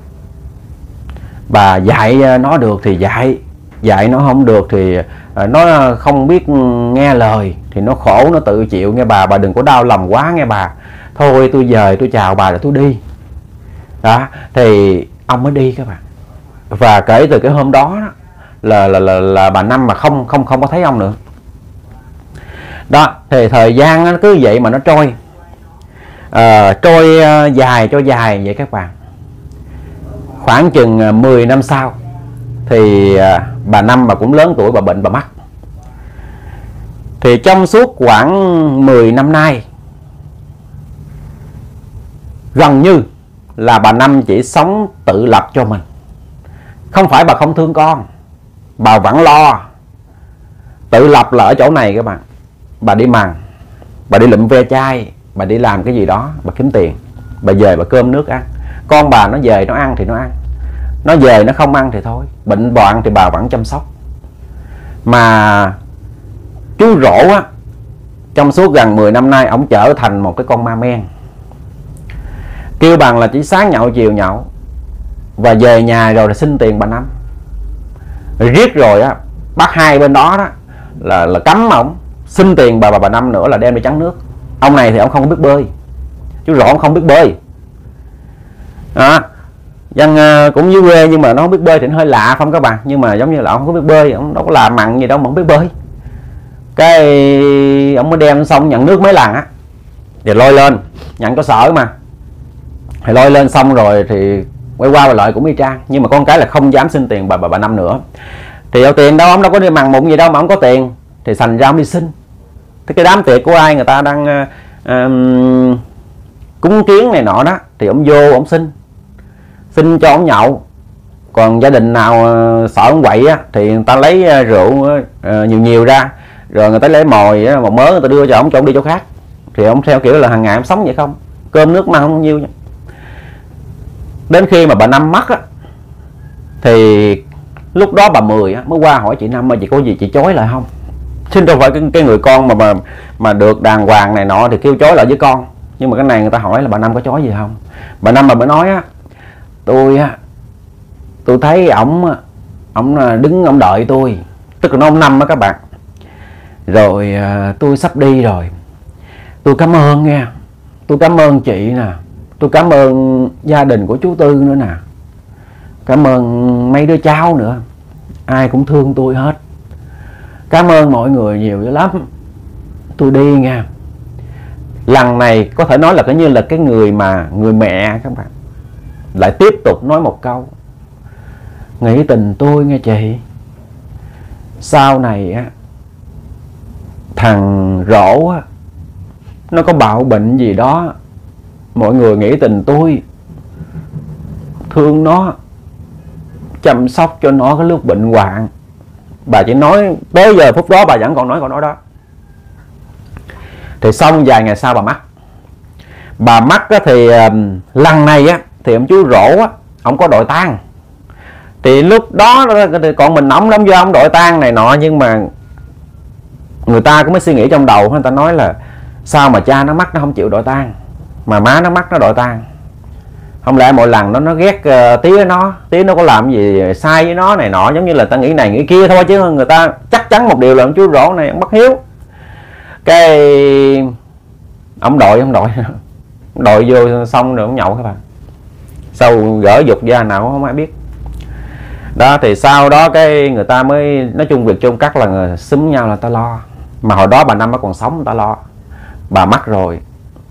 bà dạy nó được thì dạy, dạy nó không được thì à, nó không biết nghe lời thì nó khổ nó tự chịu nghe bà. Bà đừng có đau lòng quá nghe bà. Thôi tôi về tôi chào bà rồi tôi đi. Đó thì ông mới đi các bạn. Và kể từ cái hôm đó, đó là, là là là bà Năm mà không không không có thấy ông nữa. Đó thì thời gian nó cứ vậy mà nó trôi, à, trôi uh, dài cho dài vậy các bạn. Khoảng chừng mười năm sau thì uh, bà Năm bà cũng lớn tuổi, bà bệnh bà mắc. Thì trong suốt khoảng mười năm nay gần như là bà Năm chỉ sống tự lập cho mình. Không phải bà không thương con, bà vẫn lo. Tự lập là ở chỗ này các bạn, bà đi mần, bà đi lụm ve chai, bà đi làm cái gì đó, bà kiếm tiền, bà về bà cơm nước ăn. Con bà nó về nó ăn thì nó ăn, nó về nó không ăn thì thôi. Bệnh hoạn thì bà vẫn chăm sóc. Mà chú Rỗ á, trong suốt gần mười năm nay ổng trở thành một cái con ma men. Kêu bằng là chỉ sáng nhậu chiều nhậu, và về nhà rồi là xin tiền bà Năm. Rồi riết rồi á, bác Hai bên đó đó là là cấm ổng xin tiền bà bà bà Năm nữa là đem đi trắng nước. Ông này thì ông không biết bơi, chú Rỗ ông không biết bơi. À, dân cũng dưới quê nhưng mà nó không biết bơi thì nó hơi lạ không các bạn. Nhưng mà giống như là ông không biết bơi, ông đâu có làm mặn gì đâu mà không biết bơi. Cái ông mới đem xong nhận nước mấy lần á, thì lôi lên, nhận có sở mà, thì lôi lên xong rồi thì quay qua và lại cũng y chang. Nhưng mà con cái là không dám xin tiền bà bà, bà Năm nữa. Thìเอาtiền đâu, ông đâu có đi mằng mụn gì đâu mà ông có tiền, thì thành ra ông đi xin. Thế cái đám tiệc của ai người ta đang uh, um, cúng kiến này nọ đó, thì ông vô ông xin xin cho ông nhậu. Còn gia đình nào uh, sợ ông quậy á, thì người ta lấy uh, rượu uh, nhiều nhiều ra, rồi người ta lấy mồi uh, một mớ người ta đưa cho ông, cho ông đi chỗ khác. Thì ông theo kiểu là hàng ngày ông sống vậy không, cơm nước mà không nhiêu. Đến khi mà bà Năm mất á, thì lúc đó bà Mười á, mới qua hỏi chị Năm ơi, chị có gì chị chối lại không? Chứ đâu phải cái, cái người con mà, mà mà được đàng hoàng này nọ thì kêu chối lại với con. Nhưng mà cái này người ta hỏi là bà Năm có chối gì không. Bà Năm mà mới nói á, tôi á, tôi thấy ổng ổng đứng ổng đợi tôi, tức là nó ông Năm á các bạn. Rồi à, tôi sắp đi rồi, tôi cảm ơn nha, tôi cảm ơn chị nè, tôi cảm ơn gia đình của chú Tư nữa nè, cảm ơn mấy đứa cháu nữa, ai cũng thương tôi hết, cảm ơn mọi người nhiều dữ lắm, tôi đi nha. Lần này có thể nói là coi như là cái người mà người mẹ các bạn lại tiếp tục nói một câu: nghĩ tình tôi nghe chị, sau này á thằng Rỗ á nó có bạo bệnh gì đó, mọi người nghĩ tình tôi, thương nó, chăm sóc cho nó cái lúc bệnh hoạn. Bà chỉ nói tới giờ phút đó bà vẫn còn nói câu nói đó. Thì xong vài ngày sau bà mất. Bà mất á, thì uh, lần này á thì ông chú Rỗ á, ông có đội tang. Thì lúc đó thì còn mình ổng lắm, do ông đội tang này nọ. Nhưng mà người ta cũng mới suy nghĩ trong đầu, người ta nói là sao mà cha nó mất nó không chịu đội tang, mà má nó mất nó đội tang. Không lẽ mỗi lần nó nó ghét uh, tía nó, tía nó có làm gì sai với nó này nọ, giống như là ta nghĩ này nghĩ kia thôi, chứ người ta chắc chắn một điều là ông chú Rỗ này ông bất hiếu. Cái ông đội ông đội đội vô xong rồi ông nhậu các bạn, sau gỡ dục ra nào không ai biết. Đó thì sau đó cái người ta mới nói chung việc chôn cất là xúm nhau là ta lo. Mà hồi đó bà Năm còn sống ta lo, bà mất rồi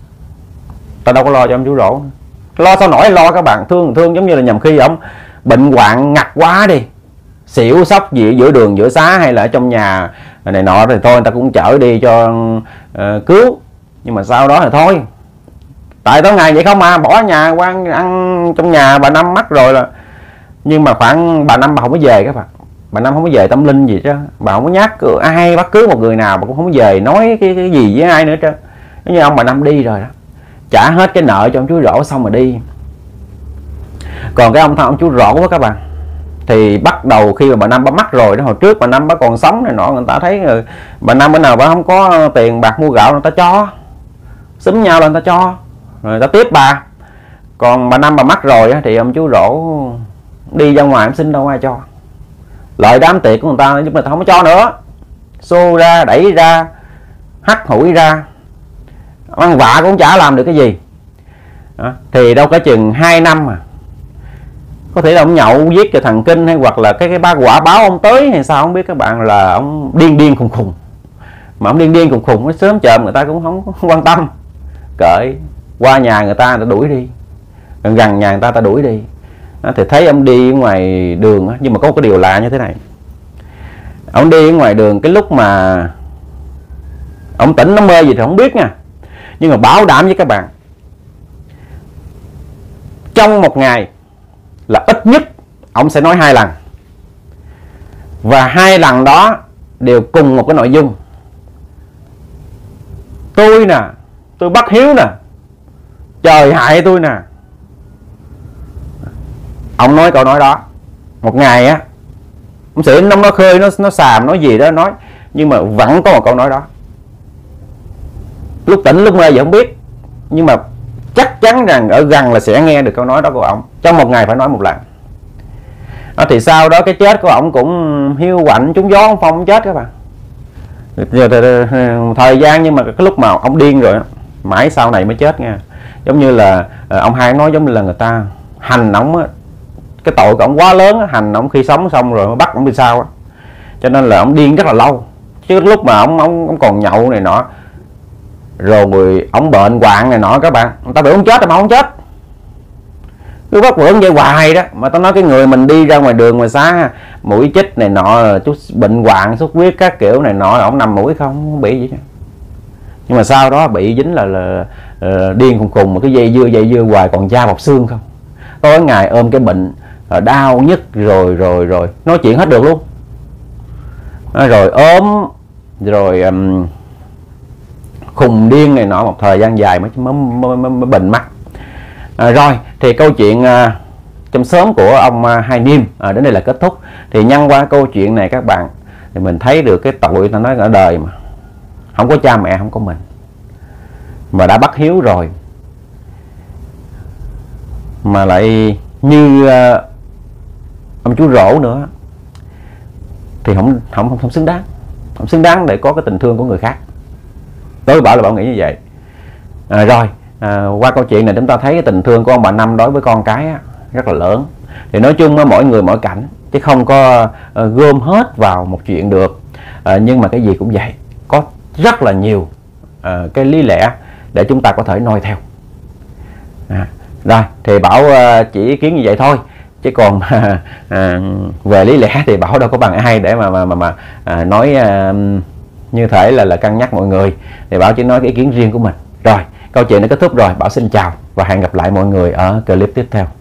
ta đâu có lo cho ông chú Rỗ. Lo sao nổi lo các bạn, thương thương giống như là nhầm khi ông bệnh hoạn ngặt quá đi, xỉu sốc gì giữa đường giữa xá hay là ở trong nhà này nọ, thì thôi người ta cũng chở đi cho uh, cứu. Nhưng mà sau đó thì thôi, tại tối ngày vậy không mà bỏ nhà qua ăn trong nhà bà Năm mất rồi là. Nhưng mà khoảng bà Năm bà không có về các bạn, bà Năm không có về tâm linh gì chứ, bà không có nhắc ai bất cứ một người nào, bà cũng không có về nói cái, cái gì với ai nữa chứ. Giống như ông bà Năm đi rồi đó, trả hết cái nợ cho ông chú Rỗ xong rồi đi. Còn cái ông thằng ông chú Rỗ đó các bạn, thì bắt đầu khi mà bà Năm bà mất rồi đó, hồi trước bà Năm bà còn sống này nọ, người ta thấy rồi, bà Năm bữa nào bà không có tiền bạc mua gạo người ta cho, xúm nhau là người ta cho, rồi người ta tiếp bà. Còn bà Năm bà mất rồi thì ông chú Rỗ đi ra ngoài em xin đâu ai cho. Lợi đám tiệc của người ta giúp người ta không có cho nữa, xô ra đẩy ra hắt hủi ra, ăn vạ cũng chả làm được cái gì. Đó. Thì đâu có chừng hai năm mà có thể là ông nhậu giết cho thằng Kinh, hay hoặc là cái cái ba quả báo ông tới hay sao không biết các bạn, là ông điên điên khùng khùng. Mà ông điên điên khùng khùng, sớm chợm người ta cũng không, không quan tâm, cởi qua nhà người ta, người ta đuổi đi, gần gần nhà người ta ta đuổi đi. Đó, thì thấy ông đi ngoài đường á, nhưng mà có cái điều lạ như thế này, ông đi ngoài đường cái lúc mà ông tỉnh nó mơ gì thì không biết nha, nhưng mà bảo đảm với các bạn, trong một ngày là ít nhất ông sẽ nói hai lần, và hai lần đó đều cùng một cái nội dung: tôi nè, tôi bất hiếu nè, trời hại tôi nè. Ông nói câu nói đó một ngày á, ông sẽ nó nó khơi nó nó xàm nói gì đó nói, nhưng mà vẫn có một câu nói đó. Lúc tỉnh lúc mơ gì không biết, nhưng mà chắc chắn rằng ở gần là sẽ nghe được câu nói đó của ông, trong một ngày phải nói một lần. Đó, thì sau đó cái chết của ông cũng hiu quạnh trúng gió phong ông chết các bạn. Thời gian, nhưng mà cái lúc mà ông điên rồi mãi sau này mới chết nha. Giống như là ông hai nói giống như là người ta hành ông á, cái tội của ông quá lớn á, hành ông khi sống xong rồi mới bắt ông đi sau á, cho nên là ông điên rất là lâu. chứ lúc mà ông ông, ông còn nhậu này nọ, rồi ông bệnh hoạn này nọ các bạn, người ta bị ông chết mà ông chết cứ vất vưởng vậy hoài đó. Mà tao nói cái người mình đi ra ngoài đường ngoài xá mũi chích này nọ, chút bệnh hoạn xuất huyết các kiểu này nọ, ông nằm mũi không, không bị gì hết. Nhưng mà sau đó bị dính là, là, là điên khùng khùng, một cái dây dưa dây dưa hoài, còn da bọc xương không. Tối ngày ôm cái bệnh đau nhức rồi rồi rồi nói chuyện hết được luôn, rồi ốm rồi um, khùng điên này nọ một thời gian dài mới mới, mới, mới, mới bình mắt. À, rồi thì câu chuyện à, trong xóm của ông à, Hai Niêm à, đến đây là kết thúc. Thì nhân qua câu chuyện này các bạn, thì mình thấy được cái tội ta nói ở đời mà không có cha mẹ, không có mình, mà đã bắt hiếu rồi mà lại như uh, ông chú rỗ nữa thì không không không, không xứng đáng, không xứng đáng để có cái tình thương của người khác. Tôi bảo là bảo nghĩ như vậy. À, rồi à, qua câu chuyện này chúng ta thấy cái tình thương của ông bà Năm đối với con cái á, rất là lớn. Thì nói chung á, mỗi người mỗi cảnh, chứ không có uh, gom hết vào một chuyện được. À, nhưng mà cái gì cũng vậy, có rất là nhiều uh, cái lý lẽ để chúng ta có thể noi theo. À, rồi thì Bảo uh, chỉ ý kiến như vậy thôi, chứ còn à, về lý lẽ thì Bảo đâu có bằng ai để mà mà mà, mà à, nói à, như thể là là cân nhắc mọi người. Thì Bảo chỉ nói cái ý kiến riêng của mình. Rồi câu chuyện đã kết thúc rồi, Bảo xin chào và hẹn gặp lại mọi người ở clip tiếp theo.